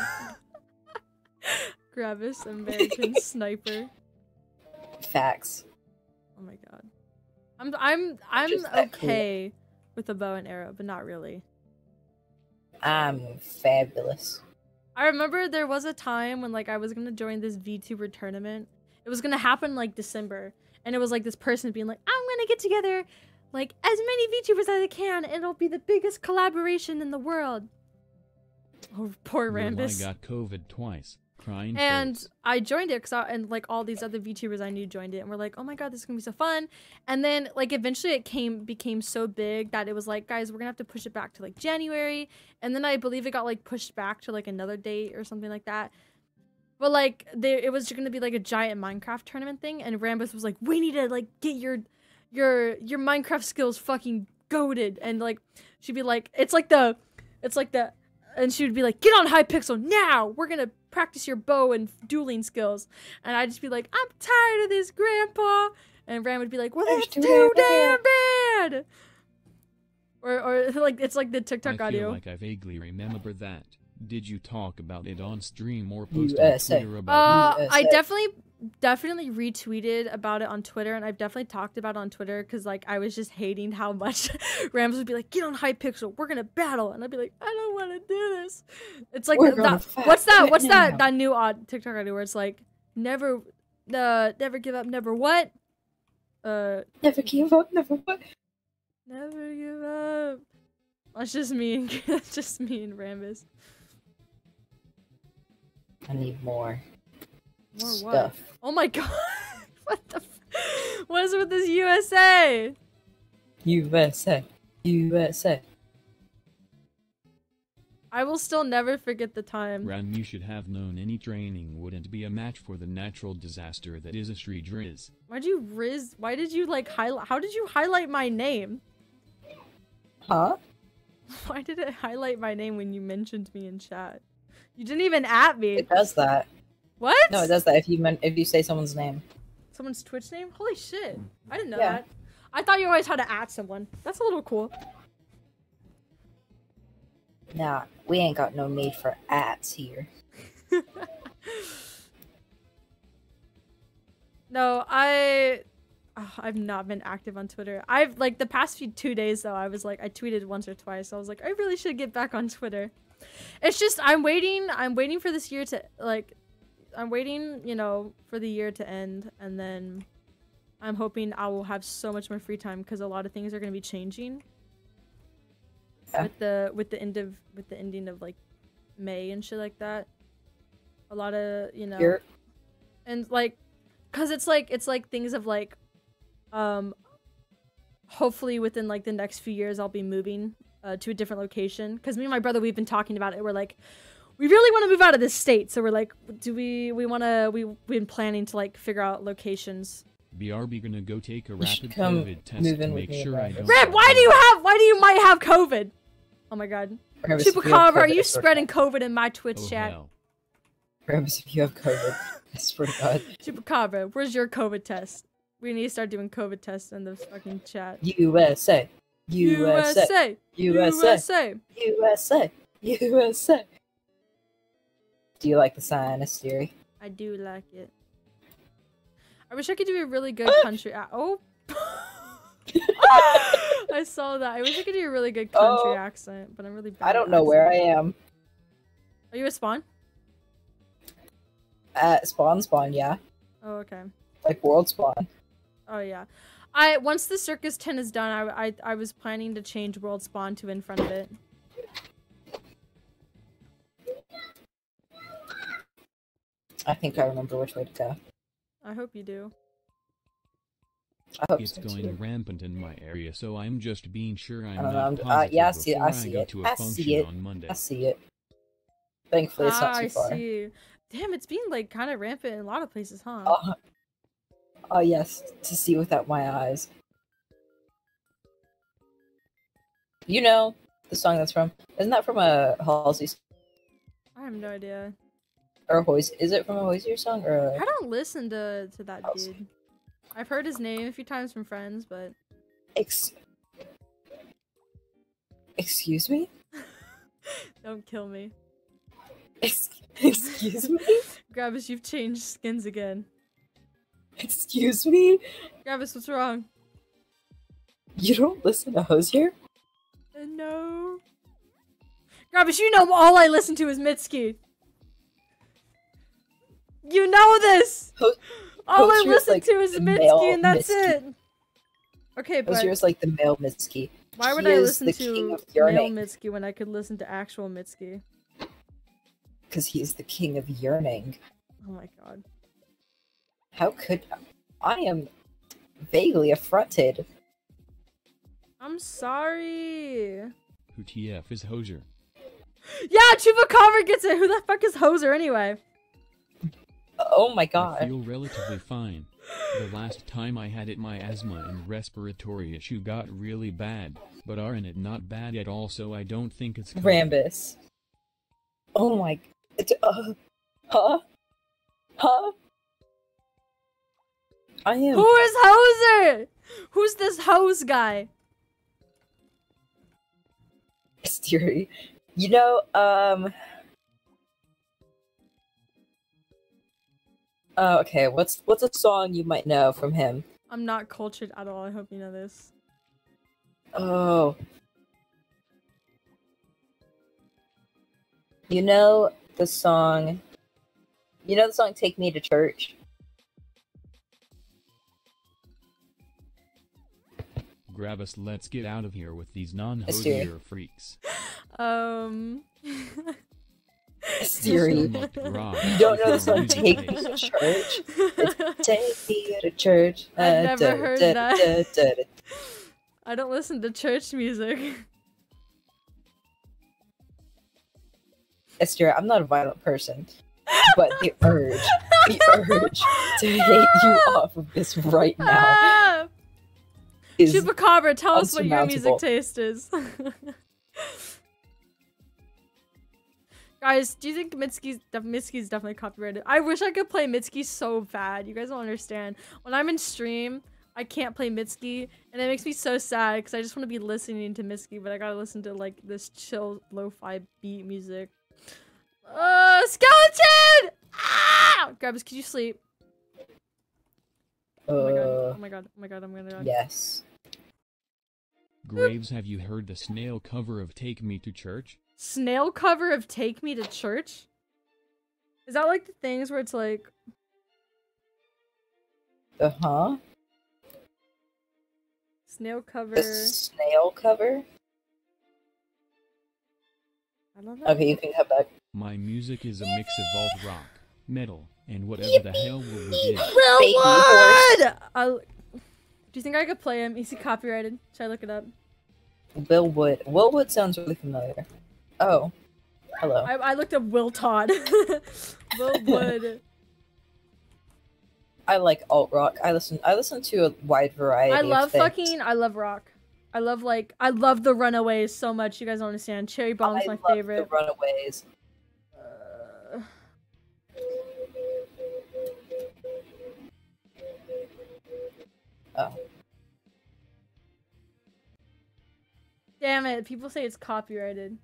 Gravis, American Sniper. Facts. Oh my god. I'm I'm I'm Just that cool. okay with a bow and arrow, but not really. I'm fabulous. I remember there was a time when like I was gonna join this VTuber tournament. It was gonna happen like December, and it was like this person being like, "I'm gonna get together like as many VTubers as I can, and it'll be the biggest collaboration in the world." Oh, poor Your Rambus. lie got COVID twice. Crying And face. I joined it because and like all these other VTubers I knew joined it, and we're like, oh my god, this is gonna be so fun. And then like eventually it came became so big that it was like, guys, we're gonna have to push it back to like January. And then I believe it got like pushed back to like another date or something like that. But like they, it was gonna be like a giant Minecraft tournament thing, and Rambus was like, we need to like get your your your Minecraft skills fucking goated. And like she'd be like, it's like the it's like the and she would be like, get on Hypixel now! We're gonna practice your bow and dueling skills. And I'd just be like, I'm tired of this, Grandpa! And Ram would be like, well, That's that's too too bad." damn bad! Or, or like, it's like the I TikTok feel audio. like I vaguely remember that. Did you talk about it on stream or post U S A. on Twitter about Uh, U S I A. definitely, definitely retweeted about it on Twitter, and I've definitely talked about it on Twitter because, like, I was just hating how much Rams would be like, "Get on Hypixel, we're gonna battle," and I'd be like, "I don't want to do this." It's like We're that. gonna fight What's that? right What's that? now. That new odd TikTok idea where it's like, "Never, uh, never give up, never what? Uh, Never give up, never what? never give up." That's just me. And That's just me and Rambus. I need more, More what? stuff. Oh my god! What the? F what is with this U S A? U S A. U S A. I will still never forget the time. Ram, you should have known any training wouldn't be a match for the natural disaster that is a street Driz. Why'd you riz? Why did you like highlight? How did you highlight my name? Huh? Why did it highlight my name when you mentioned me in chat? You didn't even at me. It does that. What? No, it does that if you men- if you say someone's name. Someone's Twitch name? Holy shit! I didn't know Yeah. that. I thought you always had to at someone. That's a little cool. Nah, we ain't got no need for ats here. No, I. Oh, I've not been active on Twitter. I've like the past few two days though. I was like, I tweeted once or twice. I was like, I really should get back on Twitter. It's just I'm waiting. I'm waiting for this year to like. I'm waiting, you know, for the year to end, and then I'm hoping I will have so much more free time because a lot of things are gonna be changing. Yeah. With the with the end of with the ending of like May and shit like that. A lot of you know. You're And like because it's like it's like things of like um hopefully within like the next few years I'll be moving uh, to a different location because me and my brother we've been talking about it. We're like we really want to move out of this state, so we're like do we we want to we we've been planning to like figure out locations. B R B gonna go take a You should rapid come COVID test move to in with make me sure I about don't. this. Red, why do you have why do you might have COVID? Oh my god. Rambus, if you have Chupacabra, are COVID, you I swear to spreading God. COVID in my Twitch Oh, chat? hell. Rambus, if you have COVID, I swear to God. Chupacabra, where's your COVID test? We need to start doing COVID tests in the fucking chat. U S A. U S A. U S A. U S A. U S A. U S A. U S A. Do you like the sinus theory? I do like it. I wish I could do a really good country. A- oh. I saw that. I wish I could do a really good country Oh. accent, but I'm really bad. I don't at know where I accents. am. Are you a spawn? At Spawn Spawn, yeah. Oh, okay. Like World Spawn. Oh yeah. I once the circus tent is done, I, I I was planning to change world spawn to in front of it. I think I remember which way to go. I hope you do. I hope It's so going too. rampant in my area, so I'm just being sure I'm I don't know, not I'm- uh, positive yeah, I see it, before I see go it, to a I see function it, on Monday. I see it. Thankfully, it's ah, not too I far. see. Damn, it's been like kind of rampant in a lot of places, huh? Oh, oh yes, to see without my eyes. You know the song that's from? Isn't that from a Halsey? I have no idea. Or Hoys? Is it from a Hozier song or? I don't listen to to that House. dude. I've heard his name a few times from friends, but Ex- Excuse me? don't kill me. Ex- Excuse me? Gravis, you've changed skins again. Excuse me? Gravis, what's wrong? You don't listen to Hozier? Uh, no. Gravis, you know all I listen to is Mitski. You know this! Ho- all I Hozier's listen like to is the Mitski male and that's Mitski. it! Okay, but Hozier's like the male Mitski. why would He I is listen the king to of male yearning. Mitski when I could listen to actual Mitski? Because he is the king of yearning. Oh my god. How could I am vaguely affronted. I'm sorry. Who T F is Hosier? Yeah, Chupacabra gets it! Who the fuck is Hoser anyway? Oh my I god. feel relatively fine. The last time I had it, my asthma and respiratory issue got really bad, but aren't it not bad at all, so I don't think it's COVID. Rambus. Oh my. It, uh, huh? Huh? I am. Who is Hoser? Who's this hose guy? Theory. You know, um. Oh, okay. What's what's a song you might know from him? I'm not cultured at all. I hope you know this. Oh. You know the song. You know the song "Take Me to Church." Grab us, let's get out of here with these Let's do it. non-Hosier freaks. Um. Theory. Still not rock. You don't know the song Music "Take Me taste. to Church"? It's "Take Me to Church." I've Uh, never da- heard da- that. da- da- da. I don't listen to church music. Esther, I'm not a violent person, but the urge, the urge to hate you off of this right now Ah! is Chupacabra, tell us what your music unsurmountable. taste is. Guys, do you think Mitski's, def- Mitski's definitely copyrighted? I wish I could play Mitski so bad. You guys don't understand. When I'm in stream, I can't play Mitski, and it makes me so sad because I just want to be listening to Mitski, but I gotta listen to like this chill lo-fi beat music. Uh, skeleton! Ah! Grabs, could you sleep? Oh my god! Uh, Oh my god! Oh my god! I'm gonna die. yes. Graves, have you heard the snail cover of Take Me to Church? Snail cover of Take Me to Church? Is that like the things where it's like Uh huh. snail cover? The snail cover. I don't know. Okay, you can come back. My music is a mix of alt rock, metal, and whatever the hell Willwood is. Baby Willwood! I'll... Do you think I could play him? Is he copyrighted? Should I look it up? Will Wood. Will Wood sounds really familiar. Oh, hello. I, I looked up Will Todd. Will Wood. I like alt rock. I listen. I listen to a wide variety. I of love things. fucking. I love rock. I love like. I love the Runaways so much. You guys don't understand. Cherry Bomb's I my love favorite. The Runaways. Uh, Oh, damn it! People say it's copyrighted.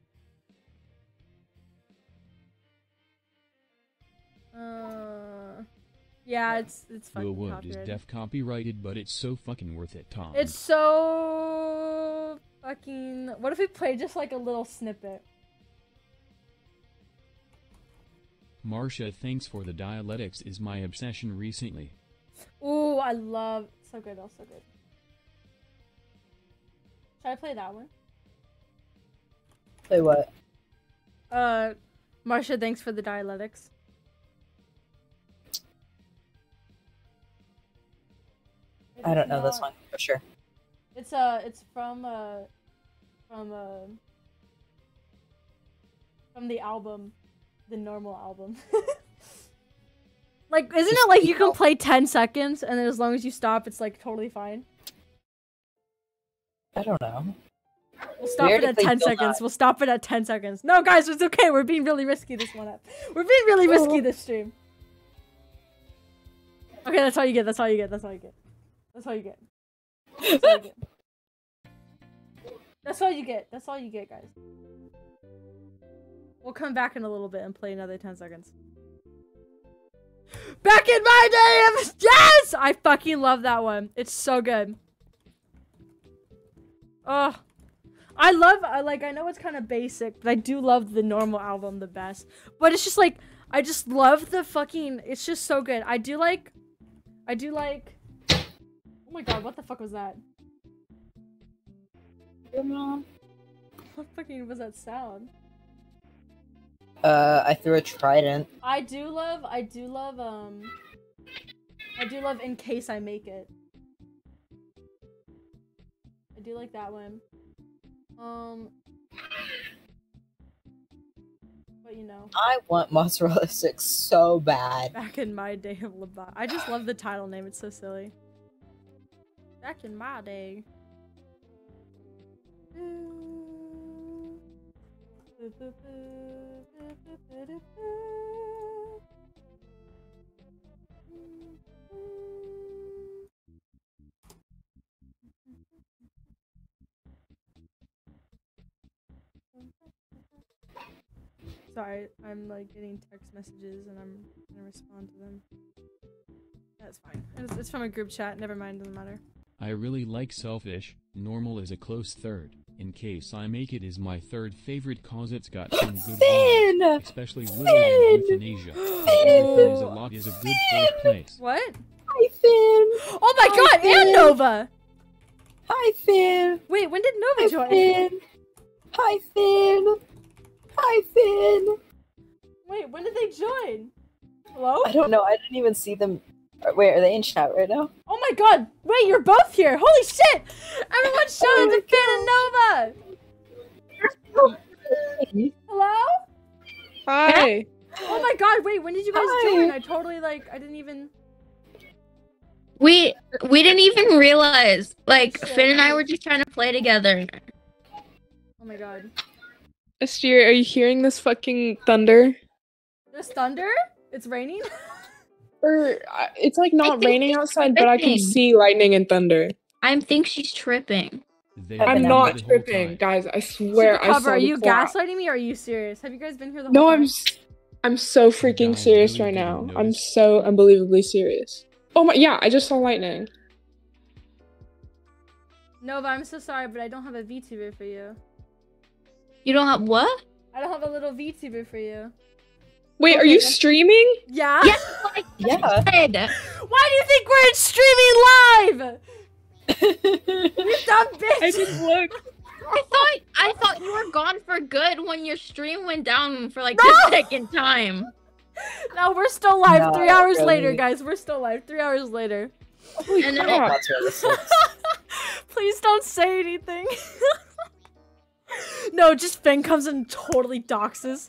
Uh, yeah, it's it's fucking Willwood is copyrighted. def copyrighted, but it's so fucking worth it, Tom. It's so fucking. What if we play just like a little snippet? Marsha, thanks for the dialectics is my obsession recently. Ooh, I love. So good, oh, so good. Should I play that one? play what? Uh, Marsha, thanks for the dialectics. I don't know It's this not- one for sure. It's uh, it's from uh, from uh, from the album, the normal album. Like, isn't it like you can play ten seconds and then as long as you stop, it's like totally fine? I don't know. We'll stop We it already at played ten Bill seconds. Nye. We'll stop it at ten seconds. No, guys, it's okay. We're being really risky this one up. We're being really risky this stream. Okay, that's all you get. That's all you get. That's all you get. That's all you get. That's all you get. That's all you get. That's all you get, guys. We'll come back in a little bit and play another ten seconds. Back in my day of- Yes! I fucking love that one. It's so good. Oh. I love, I like, I know it's kind of basic, but I do love the normal album the best. But it's just like, I just love the fucking, it's just so good. I do like, I do like, oh my god, what the fuck was that? What fucking was that sound? Uh, I threw a trident. I do love, I do love, um, I do love In Case I Make It. I do like that one. Um, but you know, I want mozzarella sticks so bad. back in my day of Levi. I just love the title name, it's so silly. Back in my day. Sorry, I'm like getting text messages and I'm gonna respond to them. That's fine. It's, it's from a group chat, never mind, doesn't matter. I really like Selfish, Normal is a close third, In Case I Make It is my third favorite cause it's got some good Finn! vibes, especially Lily and Euthanasia. Finn is a lot is a good third place. What? Hi, Finn! Oh my Hi, god, Finn. and Nova! Hi, Finn! Wait, when did Hi, Nova join? Finn! Hi, Finn! Hi, Finn! Wait, when did they join? Hello? I don't know, I didn't even see them. Uh, Wait, are they in chat right now? Oh my god! Wait, you're both here! Holy shit! Everyone shout Oh out my to Finn and Nova! Hello? Hi. Oh my god, wait, when did you guys Hi. join? I totally, like, I didn't even... We we didn't even realize. Like Shit. Finn and I were just trying to play together. Oh my god. Asteria, are you hearing this fucking thunder? There's thunder? It's raining? Or uh, it's like I not think raining she's outside, but I can tripping. see lightning and thunder. I think she's tripping. They I'm I'm were been not the whole tripping, time. guys. I swear. I Cover, saw are the you clap. gaslighting me or are you serious? Have you guys been here the whole No, time? I'm. s- I'm so freaking Guys serious really right didn't now. I'm notice. so unbelievably serious. Oh my! Yeah, I just saw lightning. Nova, I'm so sorry, but I don't have a VTuber for you. You don't have what? I don't have a little VTuber for you. Wait, are Okay, you then- streaming? Yeah? Yes, like Yeah. I said. Why do you think we're in streaming live? You dumb bitch! I didn't look. I thought I thought you were gone for good when your stream went down for like No! the second time. No, we're still live. No, Three hours really. later, guys. We're still live. Three hours later. Holy And then I want crap! mozzarella sticks. Please don't say anything. No, just Finn comes and totally doxes.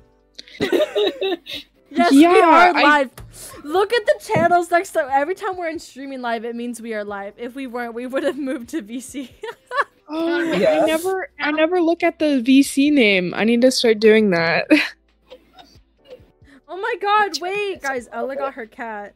Yes, we Yeah, are I- live. Look at the channels next to every time we're in streaming live, it means we are live. If we weren't, we would have moved to V C. Oh, Yeah. I never, I never look at the V C name. I need to start doing that. Oh my god, wait, guys. Ella got her cat.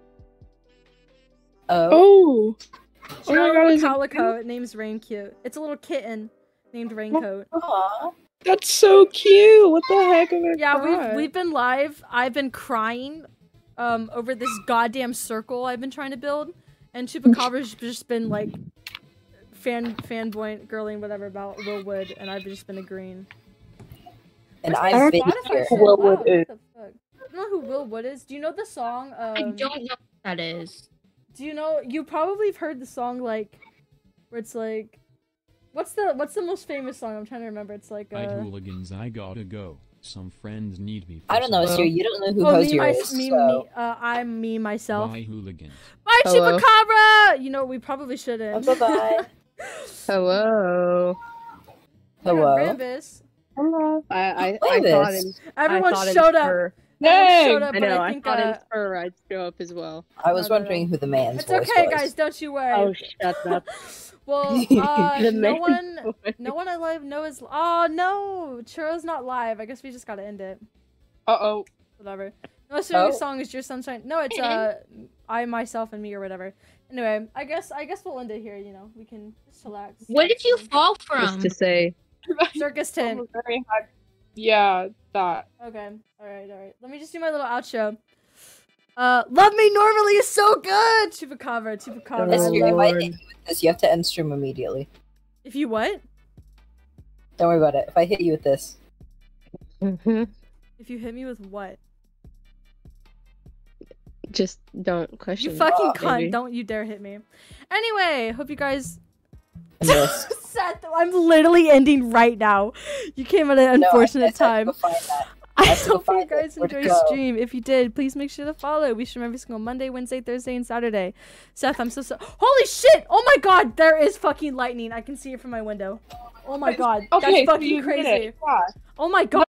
Oh. Oh, She oh got my a god, little is it- calico. It name's Raincute. It's a little kitten named Raincoat. Aw. that's so cute. What the heck? Am I Yeah, we've cry? we've been live. I've been crying um over this goddamn circle I've been trying to build, and Chupacabra's just been like fan fanboy girling whatever about Will Wood, and I've just been agreeing. And Where's I've my been Spotify here. so Will loud? Wood is- What the fuck? You know who Will Wood is? Do you know the song? Um, I don't know what that is. Do you know? You probably have heard the song like, where it's like, what's the what's the most famous song? I'm trying to remember. It's like I uh. hooligans, I gotta go. Some friends need me. I don't know, for Asteria. You don't know who Oh, me, Hosier my, is. me, so. me, uh, I'm me, myself. Bye hooligans. Bye, Hello. Chupacabra! You know, we probably shouldn't. Oh, bye-bye. Hello. Hello. Rambus. Hello. I I, Play I thought this. in, Everyone I thought showed in up. Spur. Everyone Dang! showed up, I but know. I I, think thought uh, in Spur I'd show up as well. I was No, no, wondering no. who the man's it's voice okay, was. guys. Don't you worry. Oh, shut up. Well, uh, The no main one, point. no one I live know is. Oh no, Churro's not live. I guess we just gotta end it. Uh oh. Whatever. No, it's your Oh. song is your sunshine. No, it's uh, I myself and me or whatever. Anyway, I guess I guess we'll end it here. You know, we can just chillax. Where did you fall Just from? to say, Circus tent. Very hard. Yeah, that. Okay. All right. All right. Let me just do my little outro. Uh, love me normally is so good. Chupacabra. Chupacabra. I This, Oh, if I love- hit you with this, you have to end stream immediately. If you what? Don't worry about it. If I hit you with this, mhm. If you hit me with what? Just don't question. You fucking Oh, cunt! baby. Don't you dare hit me. Anyway, hope you guys. miss. Seth, I'm literally ending right now. You came at an No, I- unfortunate I said time. go find that. I have to go hope you find it. guys Where'd it enjoy go? stream. If you did, please make sure to follow. We stream every single Monday, Wednesday, Thursday, and Saturday. Seth, I'm so so. Holy shit! Oh my god, there is fucking lightning. I can see it from my window. Oh my god, Okay, that's so fucking you did crazy. it. Yeah. Oh my god.